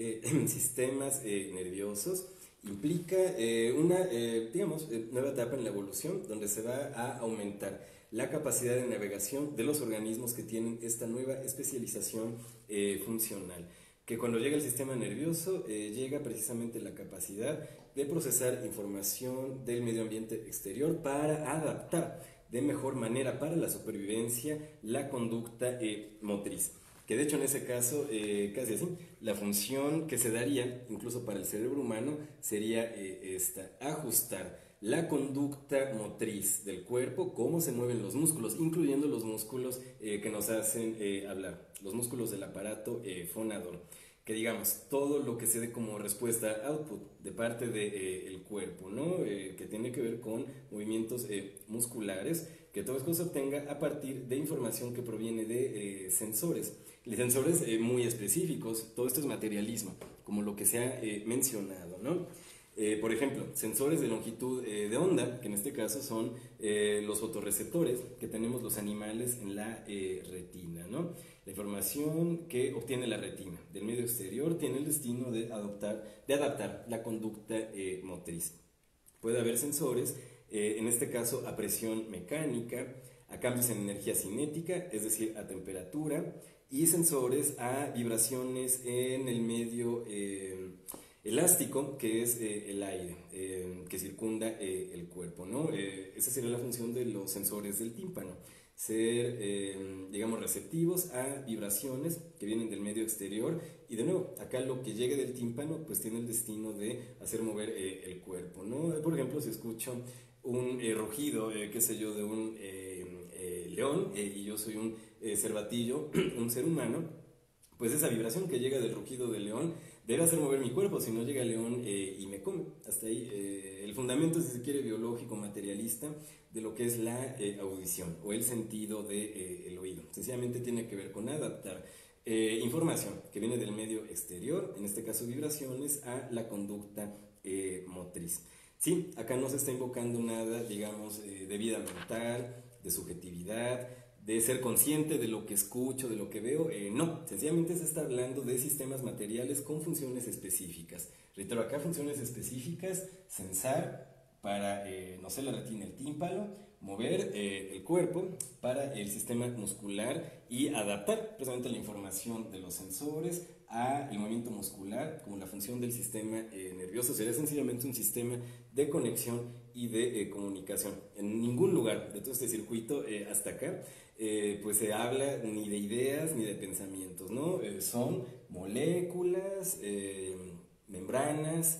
sistemas nerviosos implica una, digamos, nueva etapa en la evolución, donde se va a aumentar la capacidad de navegación de los organismos que tienen esta nueva especialización funcional, que cuando llega el sistema nervioso llega precisamente la capacidad de procesar información del medio ambiente exterior para adaptar de mejor manera para la supervivencia la conducta motriz. Que de hecho en ese caso, casi así, la función que se daría, incluso para el cerebro humano, sería esta: ajustar la conducta motriz del cuerpo, cómo se mueven los músculos, incluyendo los músculos que nos hacen hablar, los músculos del aparato fonador. Que digamos, todo lo que se dé como respuesta output de parte del cuerpo, ¿no? Que tiene que ver con movimientos musculares, que todo esto se obtenga a partir de información que proviene de sensores. Sensores muy específicos. Todo esto es materialismo, como lo que se ha mencionado, ¿no? Por ejemplo, sensores de longitud de onda, que en este caso son los fotorreceptores que tenemos los animales en la retina, ¿no? La información que obtiene la retina del medio exterior tiene el destino de adaptar la conducta motriz. Puede haber sensores, en este caso a presión mecánica, a cambios en energía cinética, es decir, a temperatura, y sensores a vibraciones en el medio elástico, que es el aire que circunda el cuerpo, ¿no? Esa sería la función de los sensores del tímpano. ser, digamos, receptivos a vibraciones que vienen del medio exterior. Y de nuevo, acá lo que llegue del tímpano, pues tiene el destino de hacer mover el cuerpo, ¿no? Por ejemplo, si escucho un rugido, qué sé yo, de un león, y yo soy un cervatillo, un ser humano, pues esa vibración que llega del rugido del león debe hacer mover mi cuerpo, si no llega el león y me come. Hasta ahí el fundamento, si se quiere, biológico, materialista, de lo que es la audición o el sentido del oído. Sencillamente tiene que ver con adaptar información que viene del medio exterior, en este caso vibraciones, a la conducta motriz. Sí, acá no se está invocando nada, digamos, de vida mental, de subjetividad, de ser consciente de lo que escucho, de lo que veo. No, sencillamente se está hablando de sistemas materiales con funciones específicas. Reitero, acá funciones específicas: sensar para, no sé, la retina, el tímpano; mover el cuerpo para el sistema muscular y adaptar precisamente la información de los sensores a el movimiento muscular como la función del sistema nervioso. Sería sencillamente un sistema de conexión y de comunicación. En ningún lugar de todo este circuito hasta acá pues se habla ni de ideas ni de pensamientos, ¿no? Son moléculas, membranas,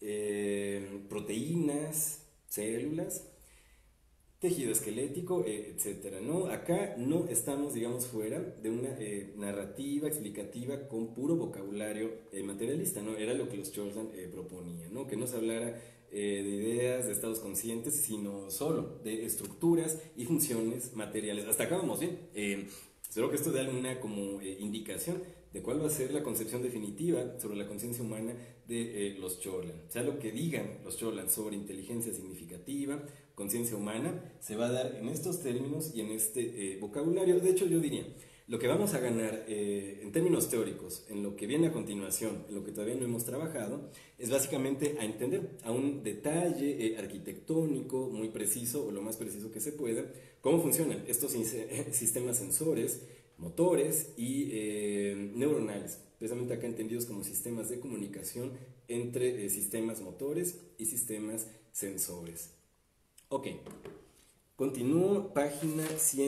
proteínas, células, tejido esquelético, etcétera, ¿no? Acá no estamos, digamos, fuera de una narrativa explicativa con puro vocabulario materialista, ¿no? Era lo que los Chorlton proponían, ¿no? Que no se hablara de ideas, de estados conscientes, sino solo de estructuras y funciones materiales. Hasta acá vamos bien. Espero que esto dé alguna como indicación de cuál va a ser la concepción definitiva sobre la conciencia humana de los Chorlton. O sea, lo que digan los Chorlton sobre inteligencia significativa, conciencia humana, se va a dar en estos términos y en este vocabulario. De hecho, yo diría, lo que vamos a ganar en términos teóricos, en lo que viene a continuación, en lo que todavía no hemos trabajado, es básicamente a entender a un detalle arquitectónico muy preciso, o lo más preciso que se pueda, cómo funcionan estos sistemas sensores, motores y neuronales, precisamente acá entendidos como sistemas de comunicación entre sistemas motores y sistemas sensores. Ok, continúo, página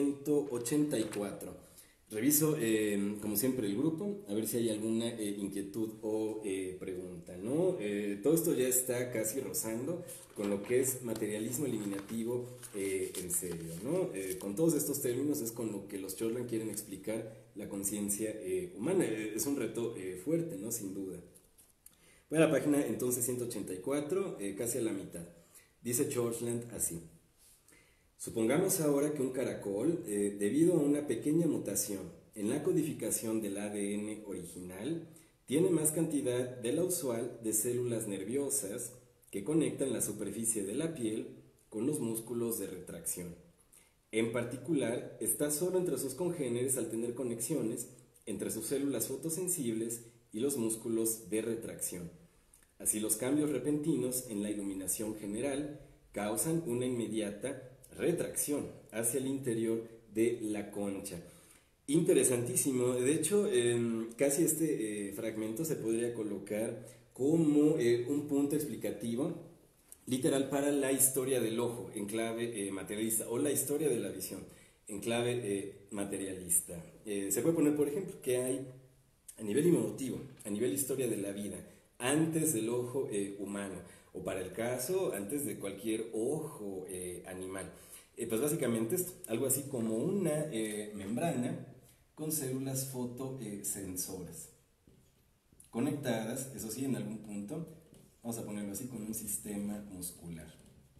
184. Reviso, como siempre, el grupo, a ver si hay alguna inquietud o pregunta, ¿no? Todo esto ya está casi rozando con lo que es materialismo eliminativo en serio, ¿no? Con todos estos términos es con lo que los Chorlton quieren explicar la conciencia humana. Es un reto fuerte, ¿no? Sin duda. Voy a la página entonces 184, casi a la mitad. Dice Chorlton así: supongamos ahora que un caracol, debido a una pequeña mutación en la codificación del ADN original, tiene más cantidad de la usual de células nerviosas que conectan la superficie de la piel con los músculos de retracción. En particular, está solo entre sus congéneres al tener conexiones entre sus células fotosensibles y los músculos de retracción. Así, los cambios repentinos en la iluminación general causan una inmediata retracción hacia el interior de la concha. Interesantísimo. De hecho, casi este fragmento se podría colocar como un punto explicativo literal para la historia del ojo en clave materialista, o la historia de la visión en clave materialista. Se puede poner, por ejemplo, que hay a nivel emotivo, a nivel historia de la vida, antes del ojo humano, o para el caso, antes de cualquier ojo animal. Pues básicamente es algo así como una membrana con células fotosensoras conectadas, eso sí, en algún punto, vamos a ponerlo así, con un sistema muscular.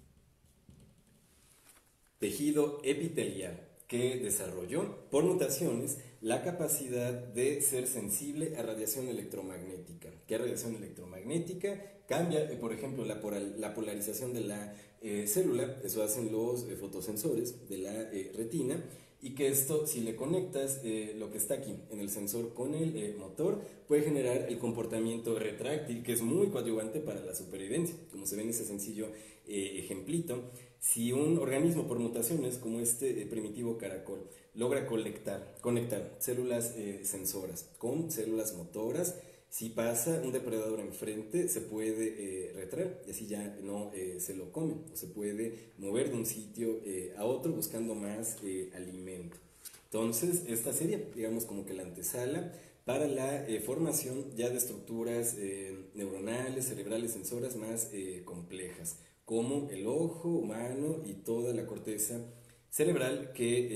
Tejido epitelial que desarrolló por mutaciones la capacidad de ser sensible a radiación electromagnética. ¿Qué radiación electromagnética? Cambia, por ejemplo, la polarización de la célula, eso hacen los fotosensores de la retina, y que esto, si le conectas lo que está aquí en el sensor con el motor, puede generar el comportamiento retráctil, que es muy coadyuvante para la supervivencia, como se ve en ese sencillo ejemplito. Si un organismo por mutaciones como este primitivo caracol logra conectar células sensoras con células motoras, Si pasa un depredador enfrente, se puede retraer y así ya no se lo come, o se puede mover de un sitio a otro buscando más alimento. Entonces, esta sería, digamos, como que la antesala para la formación ya de estructuras neuronales, cerebrales, sensoras más complejas, como el ojo humano y toda la corteza cerebral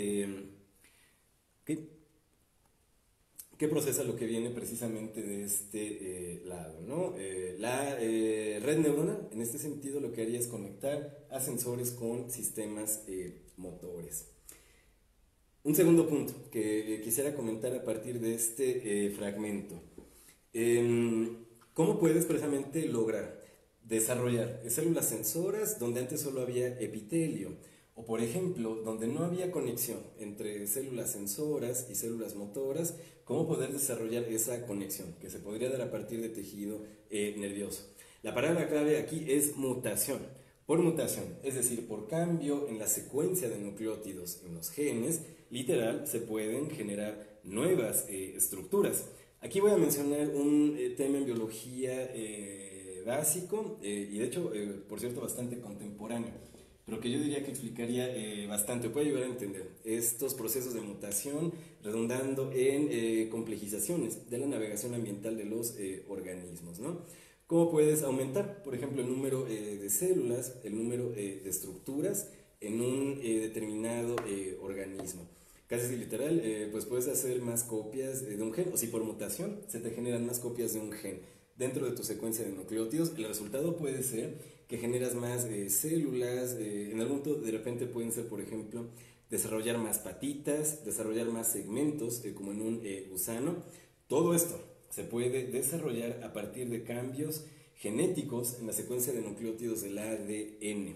que, que procesa lo que viene precisamente de este lado, ¿no? La red neuronal, en este sentido, lo que haría es conectar a sensores con sistemas motores. Un segundo punto que quisiera comentar a partir de este fragmento. ¿Cómo puedes precisamente lograr desarrollar células sensoras donde antes solo había epitelio? O por ejemplo, donde no había conexión entre células sensoras y células motoras, ¿cómo poder desarrollar esa conexión que se podría dar a partir de tejido nervioso? La palabra clave aquí es mutación. Por mutación, es decir, por cambio en la secuencia de nucleótidos en los genes, literal, se pueden generar nuevas estructuras. Aquí voy a mencionar un tema en biología básico y de hecho, por cierto, bastante contemporáneo, pero que yo diría que explicaría bastante, puede ayudar a entender estos procesos de mutación redundando en complejizaciones de la navegación ambiental de los organismos, ¿no? ¿Cómo puedes aumentar, por ejemplo, el número de células, el número de estructuras en un determinado organismo? Casi literal, pues puedes hacer más copias de un gen, o si por mutación se te generan más copias de un gen dentro de tu secuencia de nucleótidos, el resultado puede ser que generas más células, en algún punto de repente pueden ser, por ejemplo, desarrollar más patitas, desarrollar más segmentos, como en un gusano. Todo esto se puede desarrollar a partir de cambios genéticos en la secuencia de nucleótidos del ADN.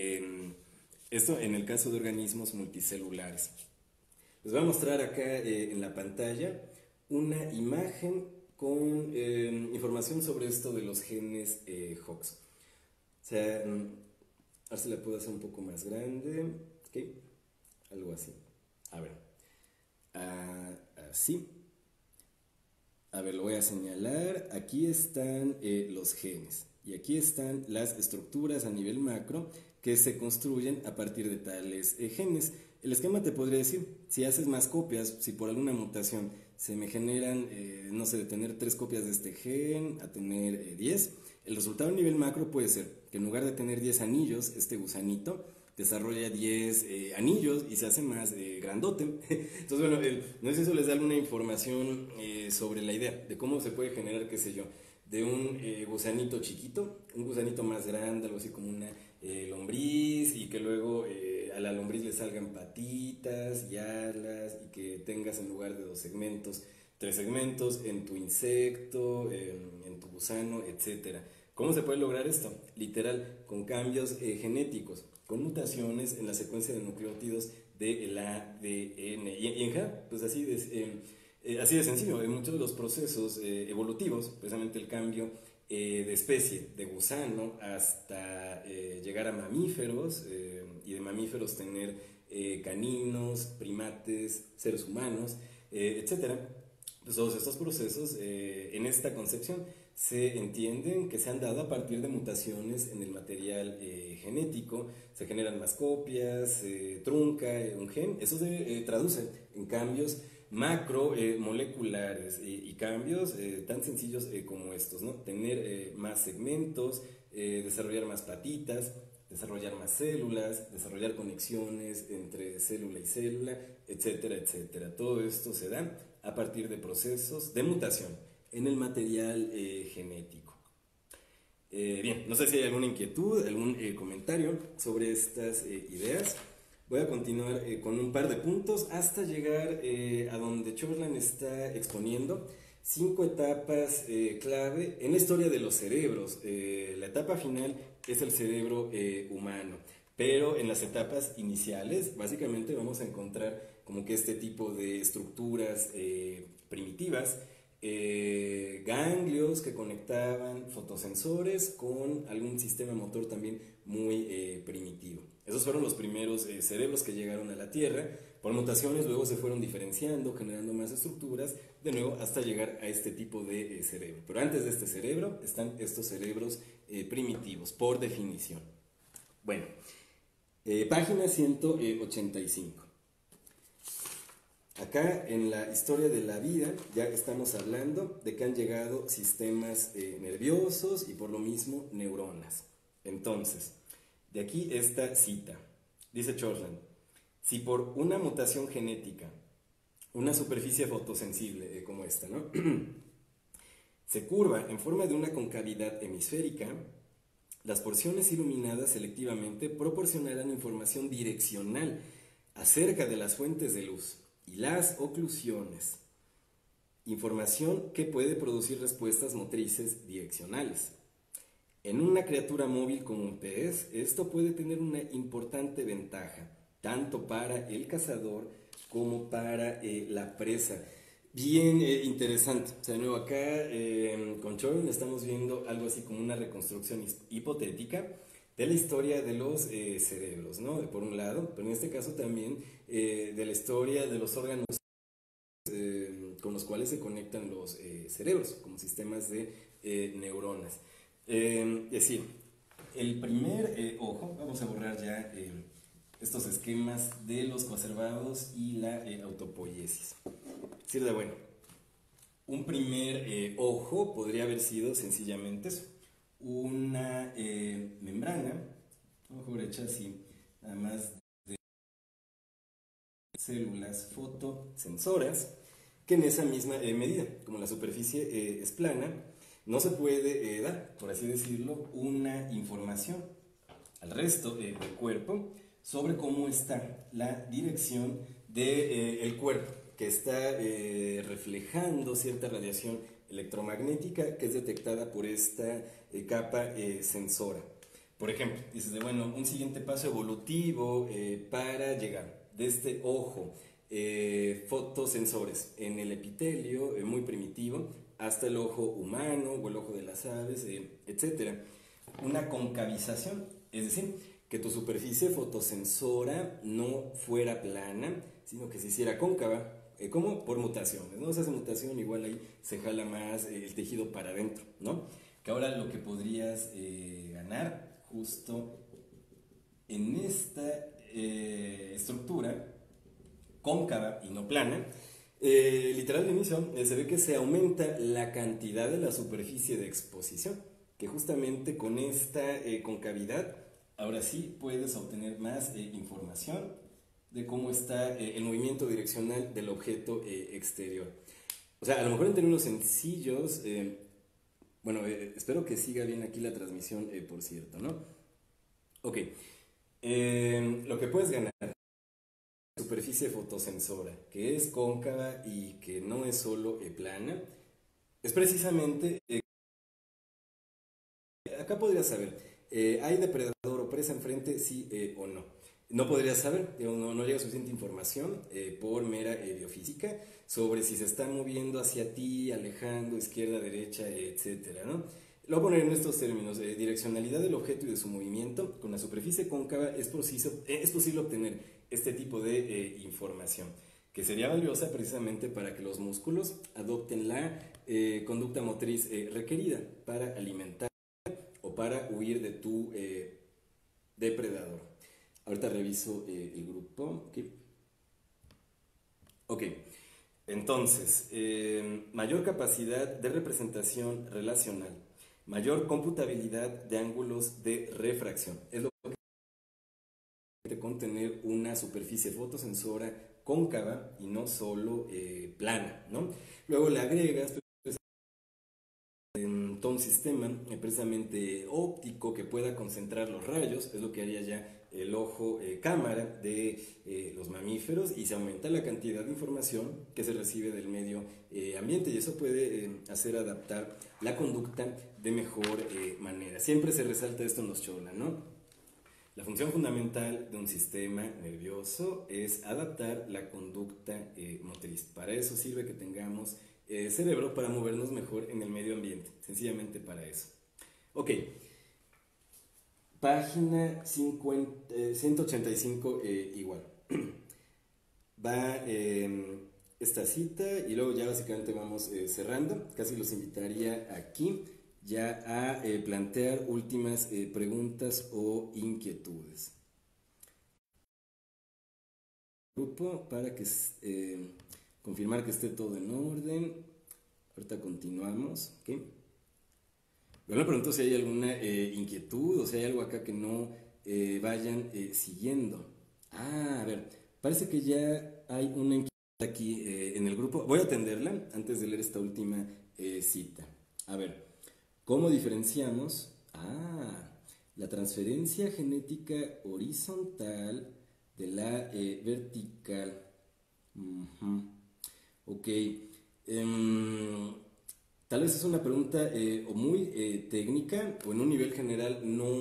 Esto en el caso de organismos multicelulares. Les voy a mostrar acá en la pantalla una imagen con información sobre esto de los genes HOX. O sea, ahora se la puedo hacer un poco más grande, ¿ok? Algo así. A ver, así. A ver, lo voy a señalar. Aquí están los genes y aquí están las estructuras a nivel macro que se construyen a partir de tales genes. El esquema te podría decir, si haces más copias, si por alguna mutación se me generan, no sé, de tener 3 copias de este gen a tener 10, el resultado a nivel macro puede ser que en lugar de tener 10 anillos, este gusanito desarrolla 10 anillos y se hace más grandote. Entonces, bueno, no sé si eso les da alguna información sobre la idea de cómo se puede generar, qué sé yo, de un gusanito chiquito, un gusanito más grande, algo así como una lombriz, y que luego a la lombriz le salgan patitas y alas, y que tengas en lugar de 2 segmentos, 3 segmentos en tu insecto, en tu gusano, etcétera. ¿Cómo se puede lograr esto? Literal, con cambios genéticos, con mutaciones en la secuencia de nucleótidos del ADN. Y en general, pues así de sencillo, en muchos de los procesos evolutivos, precisamente el cambio de especie, de gusano, hasta llegar a mamíferos, y de mamíferos tener caninos, primates, seres humanos, etcétera. Pues todos estos procesos, en esta concepción, se entienden que se han dado a partir de mutaciones en el material genético, se generan más copias, se trunca un gen, eso se traduce en cambios macromoleculares y cambios tan sencillos como estos, ¿no? Tener más segmentos, desarrollar más patitas, desarrollar más células, desarrollar conexiones entre célula y célula, etcétera, etcétera. Todo esto se da a partir de procesos de mutación en el material genético. Bien, no sé si hay alguna inquietud, algún comentario sobre estas ideas. Voy a continuar con un par de puntos hasta llegar a donde Chorlán está exponiendo 5 etapas clave en la historia de los cerebros. La etapa final es el cerebro humano, pero en las etapas iniciales básicamente vamos a encontrar como que este tipo de estructuras primitivas, ganglios que conectaban fotosensores con algún sistema motor también muy primitivo. Esos fueron los primeros cerebros que llegaron a la Tierra Por mutaciones luego se fueron diferenciando, generando más estructuras, de nuevo hasta llegar a este tipo de cerebro. Pero antes de este cerebro están estos cerebros primitivos, por definición. Bueno, página 185. Acá en la historia de la vida ya estamos hablando de que han llegado sistemas nerviosos y por lo mismo neuronas. Entonces, de aquí esta cita. Dice Chorland, si por una mutación genética, una superficie fotosensible como esta, ¿no? se curva en forma de una concavidad hemisférica, las porciones iluminadas selectivamente proporcionarán información direccional acerca de las fuentes de luz y las oclusiones, información que puede producir respuestas motrices direccionales. En una criatura móvil como un pez, esto puede tener una importante ventaja, tanto para el cazador como para la presa. Bien interesante. O sea, de nuevo acá con Chorland estamos viendo algo así como una reconstrucción hipotética de la historia de los cerebros, ¿no? Por un lado, pero en este caso también de la historia de los órganos con los cuales se conectan los cerebros, como sistemas de neuronas. Es decir, el primer ojo, vamos a borrar ya estos esquemas de los coacervados y la autopoiesis. Es decir, bueno, un primer ojo podría haber sido sencillamente eso, una membrana, a lo mejor hecha así, nada más de células fotosensoras, que en esa misma medida, como la superficie es plana, no se puede dar, por así decirlo, una información al resto del cuerpo sobre cómo está la dirección del cuerpo, que está reflejando cierta radiación electromagnética que es detectada por esta capa sensora. Por ejemplo, dices, bueno, un siguiente paso evolutivo para llegar de este ojo, fotosensores en el epitelio, muy primitivo, hasta el ojo humano o el ojo de las aves, etc. Una concavización, es decir, que tu superficie fotosensora no fuera plana, sino que se hiciera cóncava, como por mutaciones, ¿no? O sea, esa mutación igual ahí se jala más el tejido para adentro, ¿no? Que ahora lo que podrías ganar justo en esta estructura cóncava y no plana, literal de inicio, se ve que se aumenta la cantidad de la superficie de exposición, que justamente con esta concavidad, ahora sí puedes obtener más información de cómo está el movimiento direccional del objeto exterior. O sea, a lo mejor en términos sencillos, bueno, espero que siga bien aquí la transmisión, por cierto, ¿no? Ok, lo que puedes ganar superficie fotosensora, que es cóncava y que no es solo plana, es precisamente, acá podrías saber, ¿hay depredador o presa enfrente, sí o no? No podrías saber, no llega suficiente información por mera biofísica sobre si se está moviendo hacia ti, alejando, izquierda, derecha, etcétera, ¿no? Lo voy a poner en estos términos, direccionalidad del objeto y de su movimiento. Con la superficie cóncava es posible obtener este tipo de información, que sería valiosa precisamente para que los músculos adopten la conducta motriz requerida para alimentar o para huir de tu depredador. Ahorita reviso el grupo. Ok, entonces, mayor capacidad de representación relacional, mayor computabilidad de ángulos de refracción. Es lo que contener una superficie fotosensora cóncava y no solo plana, ¿no? Luego le agregas todo un sistema precisamente óptico que pueda concentrar los rayos, es lo que haría ya el ojo cámara de los mamíferos, y se aumenta la cantidad de información que se recibe del medio ambiente, y eso puede hacer adaptar la conducta de mejor manera. Siempre se resalta esto en los Chorland, ¿no? La función fundamental de un sistema nervioso es adaptar la conducta motriz. Para eso sirve que tengamos cerebro, para movernos mejor en el medio ambiente, sencillamente para eso. Ok, página 185 igual. va esta cita y luego ya básicamente vamos cerrando. Casi los invitaría aquí ya a plantear últimas preguntas o inquietudes. Grupo para que confirmar que esté todo en orden. Ahorita continuamos, ¿ok? Bueno, le pregunto si hay alguna inquietud o si hay algo acá que no vayan siguiendo. Ah, a ver, parece que ya hay una inquietud aquí en el grupo. Voy a atenderla antes de leer esta última cita. A ver, ¿cómo diferenciamos? La transferencia genética horizontal de la vertical. Ujú. Ok. Tal vez es una pregunta o muy técnica o en un nivel general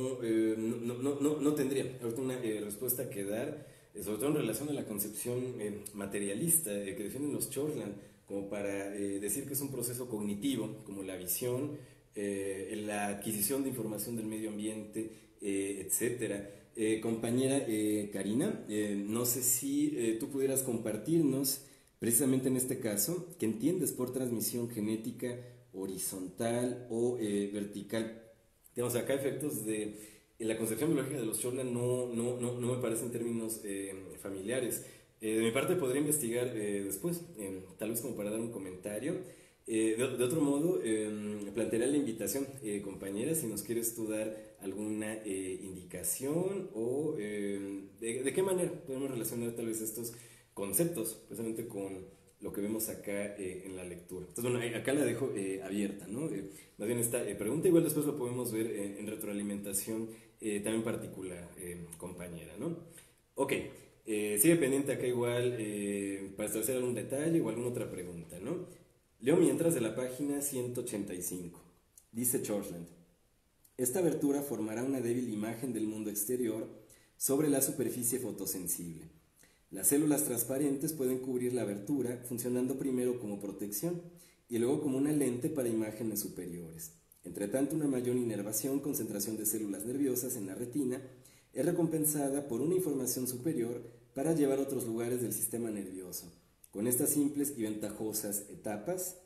no tendría ahorita una respuesta que dar, sobre todo en relación a la concepción materialista que definen los Chorland, como para decir que es un proceso cognitivo, como la visión, la adquisición de información del medio ambiente, etcétera. Compañera Karina, no sé si tú pudieras compartirnos precisamente en este caso, ¿qué entiendes por transmisión genética horizontal o vertical? Digamos, acá efectos de la concepción biológica de los Chorlan no me parecen términos familiares. De mi parte podría investigar después, tal vez como para dar un comentario. De otro modo, plantearé la invitación, compañera, si nos quieres tú dar alguna indicación o de qué manera podemos relacionar tal vez estos conceptos, precisamente con lo que vemos acá en la lectura. Entonces, bueno, acá la dejo abierta, ¿no? Más bien esta pregunta, igual después lo podemos ver en retroalimentación también particular, compañera, ¿no? Ok, sigue pendiente acá igual para establecer algún detalle o alguna otra pregunta, ¿no? Leo mientras de la página 185. Dice Chorland, esta abertura formará una débil imagen del mundo exterior sobre la superficie fotosensible. Las células transparentes pueden cubrir la abertura, funcionando primero como protección y luego como una lente para imágenes superiores. Entre tanto, una mayor inervación, concentración de células nerviosas en la retina, es recompensada por una información superior para llevar a otros lugares del sistema nervioso. Con estas simples y ventajosas etapas,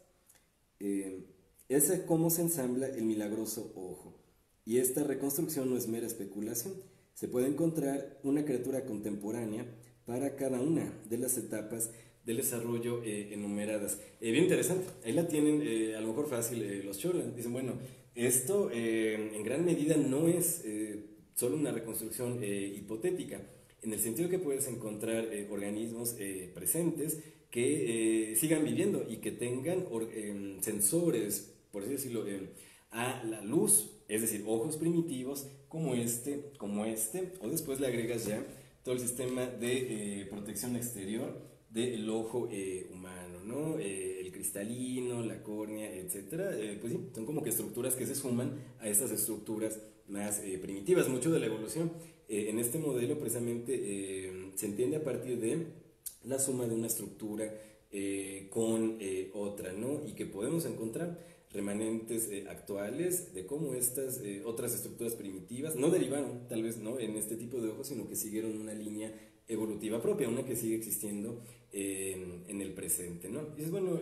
es cómo se ensambla el milagroso ojo. Y esta reconstrucción no es mera especulación. Se puede encontrar una criatura contemporánea para cada una de las etapas del desarrollo enumeradas. Bien interesante, ahí la tienen a lo mejor fácil los Chorland. Dicen, bueno, esto en gran medida no es solo una reconstrucción hipotética, en el sentido que puedes encontrar organismos presentes que sigan viviendo y que tengan sensores, por así decirlo, a la luz, es decir, ojos primitivos como este, o después le agregas ya todo el sistema de protección exterior del ojo humano, ¿no? El cristalino, la córnea, etcétera, pues sí, son como que estructuras que se suman a estas estructuras más primitivas. Mucho de la evolución en este modelo precisamente se entiende a partir de la suma de una estructura con otra, ¿no? Y que podemos encontrar remanentes actuales de cómo estas otras estructuras primitivas no derivaron, tal vez no, en este tipo de ojos, sino que siguieron una línea evolutiva propia, una que sigue existiendo en el presente, ¿no? Y dices, bueno,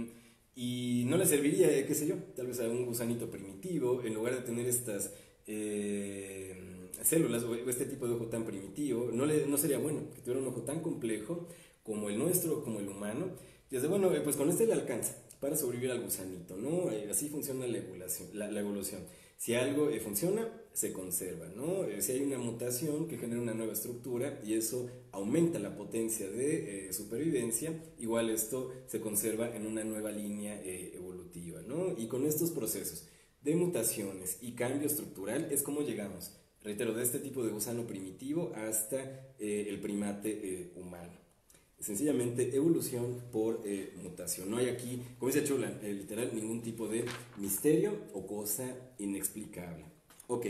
y no le serviría, qué sé yo, tal vez a un gusanito primitivo, en lugar de tener estas células o este tipo de ojo tan primitivo, no sería bueno que tuviera un ojo tan complejo como el nuestro, como el humano. Y desde, bueno, pues con este le alcanza para sobrevivir al gusanito, ¿no? Así funciona la evolución. Si algo funciona, se conserva, ¿no? Si hay una mutación que genera una nueva estructura y eso aumenta la potencia de supervivencia, igual esto se conserva en una nueva línea evolutiva, ¿no? Y con estos procesos de mutaciones y cambio estructural es como llegamos, reitero, de este tipo de gusano primitivo hasta el primate humano. Sencillamente evolución por mutación. No hay aquí, como dice Chula, literal, ningún tipo de misterio o cosa inexplicable. Ok,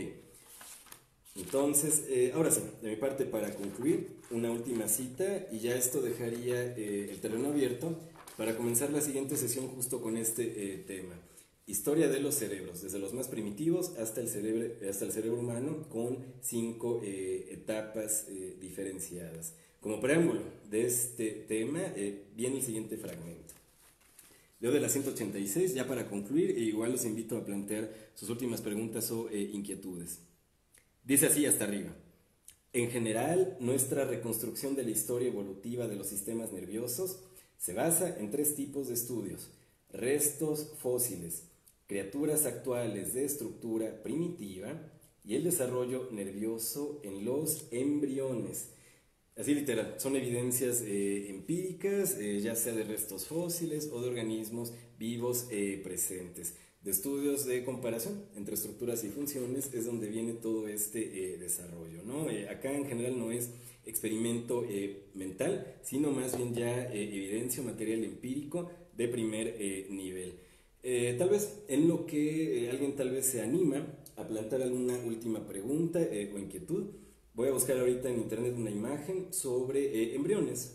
entonces, ahora sí, de mi parte para concluir, una última cita y ya esto dejaría el terreno abierto para comenzar la siguiente sesión justo con este tema. Historia de los cerebros, desde los más primitivos hasta el cerebro humano con 5 etapas diferenciadas. Como preámbulo de este tema, viene el siguiente fragmento. Leo de la 186, ya para concluir, e igual los invito a plantear sus últimas preguntas o inquietudes. Dice así hasta arriba. En general, nuestra reconstrucción de la historia evolutiva de los sistemas nerviosos se basa en tres tipos de estudios: restos fósiles, criaturas actuales de estructura primitiva y el desarrollo nervioso en los embriones. Así literal, son evidencias empíricas, ya sea de restos fósiles o de organismos vivos presentes. De estudios de comparación entre estructuras y funciones es donde viene todo este desarrollo, ¿no? Acá en general no es experimento mental, sino más bien ya evidencia o material empírico de primer nivel. Tal vez en lo que alguien tal vez se anima a plantear alguna última pregunta o inquietud, voy a buscar ahorita en internet una imagen sobre embriones.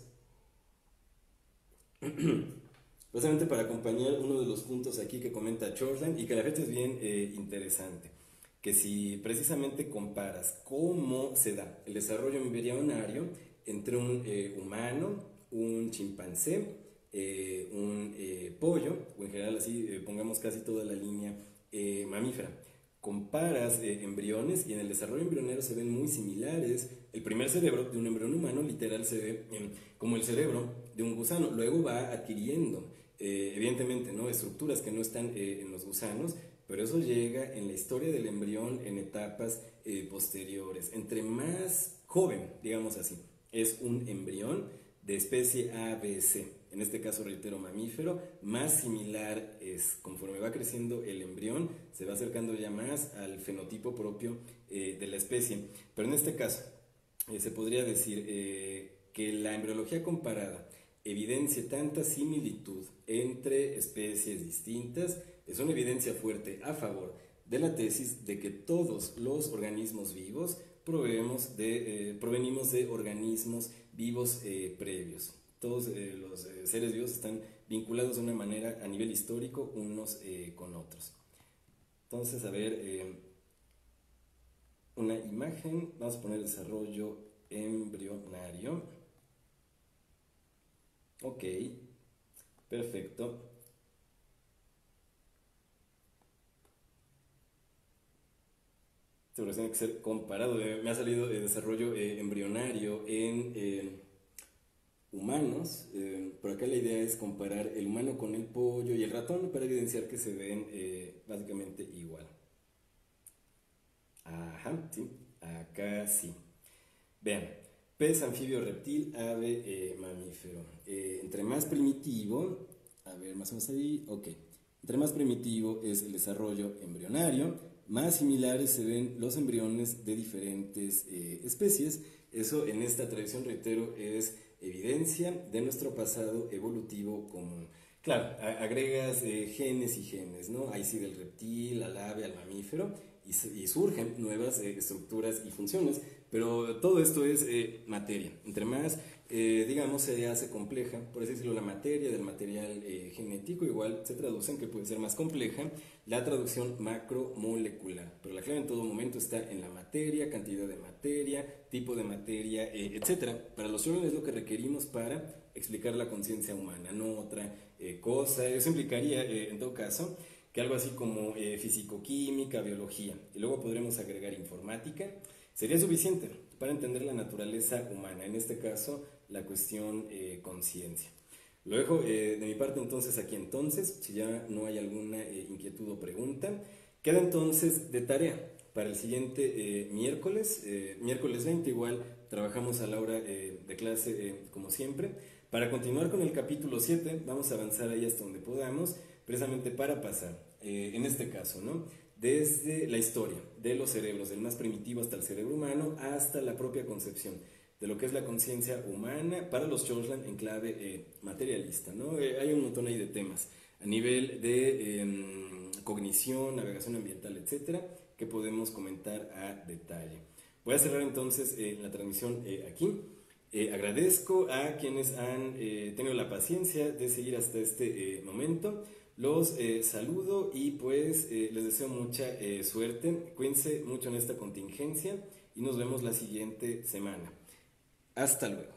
Precisamente para acompañar uno de los puntos aquí que comenta Chorland y que a la fecha es bien interesante. Que si precisamente comparas cómo se da el desarrollo embrionario entre un humano, un chimpancé, un pollo, o en general así pongamos casi toda la línea mamífera. Comparas embriones y en el desarrollo embrionero se ven muy similares. El primer cerebro de un embrión humano literal se ve como el cerebro de un gusano. Luego va adquiriendo, evidentemente, ¿no?, estructuras que no están en los gusanos, pero eso llega en la historia del embrión en etapas posteriores. Entre más joven, digamos así, es un embrión de especie ABC, en este caso reitero mamífero, más similar es. Conforme va creciendo el embrión, se va acercando ya más al fenotipo propio de la especie. Pero en este caso, se podría decir que la embriología comparada evidencia tanta similitud entre especies distintas, es una evidencia fuerte a favor de la tesis de que todos los organismos vivos provenimos de organismos vivos previos. Todos los seres vivos están vinculados de una manera a nivel histórico unos con otros. Entonces, a ver, una imagen, vamos a poner desarrollo embrionario. Ok, perfecto. Esto tiene que ser comparado. Me ha salido desarrollo embrionario en humanos. Por acá la idea es comparar el humano con el pollo y el ratón para evidenciar que se ven básicamente igual. Ajá, sí, acá sí. Vean, pez, anfibio, reptil, ave, mamífero. Entre más primitivo, a ver, más o menos ahí, ok. Entre más primitivo es el desarrollo embrionario, más similares se ven los embriones de diferentes especies. Eso en esta tradición, reitero, es evidencia de nuestro pasado evolutivo común. Claro, agregas genes y genes, ¿no? Ahí sí del reptil, al ave, al mamífero, y surgen nuevas estructuras y funciones, pero todo esto es materia. Entre más, digamos, se hace compleja, por así decirlo, la materia del material genético, igual se traduce en que puede ser más compleja la traducción macromolecular, pero la clave en todo momento está en la materia, cantidad de materia, tipo de materia, etcétera. Para los jóvenes es lo que requerimos para explicar la conciencia humana, no otra cosa. Eso implicaría, en todo caso, que algo así como fisicoquímica, biología, y luego podremos agregar informática, sería suficiente para entender la naturaleza humana, en este caso la cuestión conciencia. Lo dejo de mi parte entonces aquí entonces, si ya no hay alguna inquietud o pregunta, queda entonces de tarea para el siguiente miércoles 20 igual trabajamos a la hora de clase como siempre. Para continuar con el capítulo 7, vamos a avanzar ahí hasta donde podamos, precisamente para pasar, en este caso, ¿no?, desde la historia de los cerebros, del más primitivo hasta el cerebro humano, hasta la propia concepción de lo que es la conciencia humana para los Chorland en clave materialista, ¿no? Hay un montón ahí de temas a nivel de cognición, navegación ambiental, etcétera, que podemos comentar a detalle. Voy a cerrar entonces la transmisión aquí. Agradezco a quienes han tenido la paciencia de seguir hasta este momento. Los saludo y pues les deseo mucha suerte. Cuídense mucho en esta contingencia y nos vemos la siguiente semana. Hasta luego.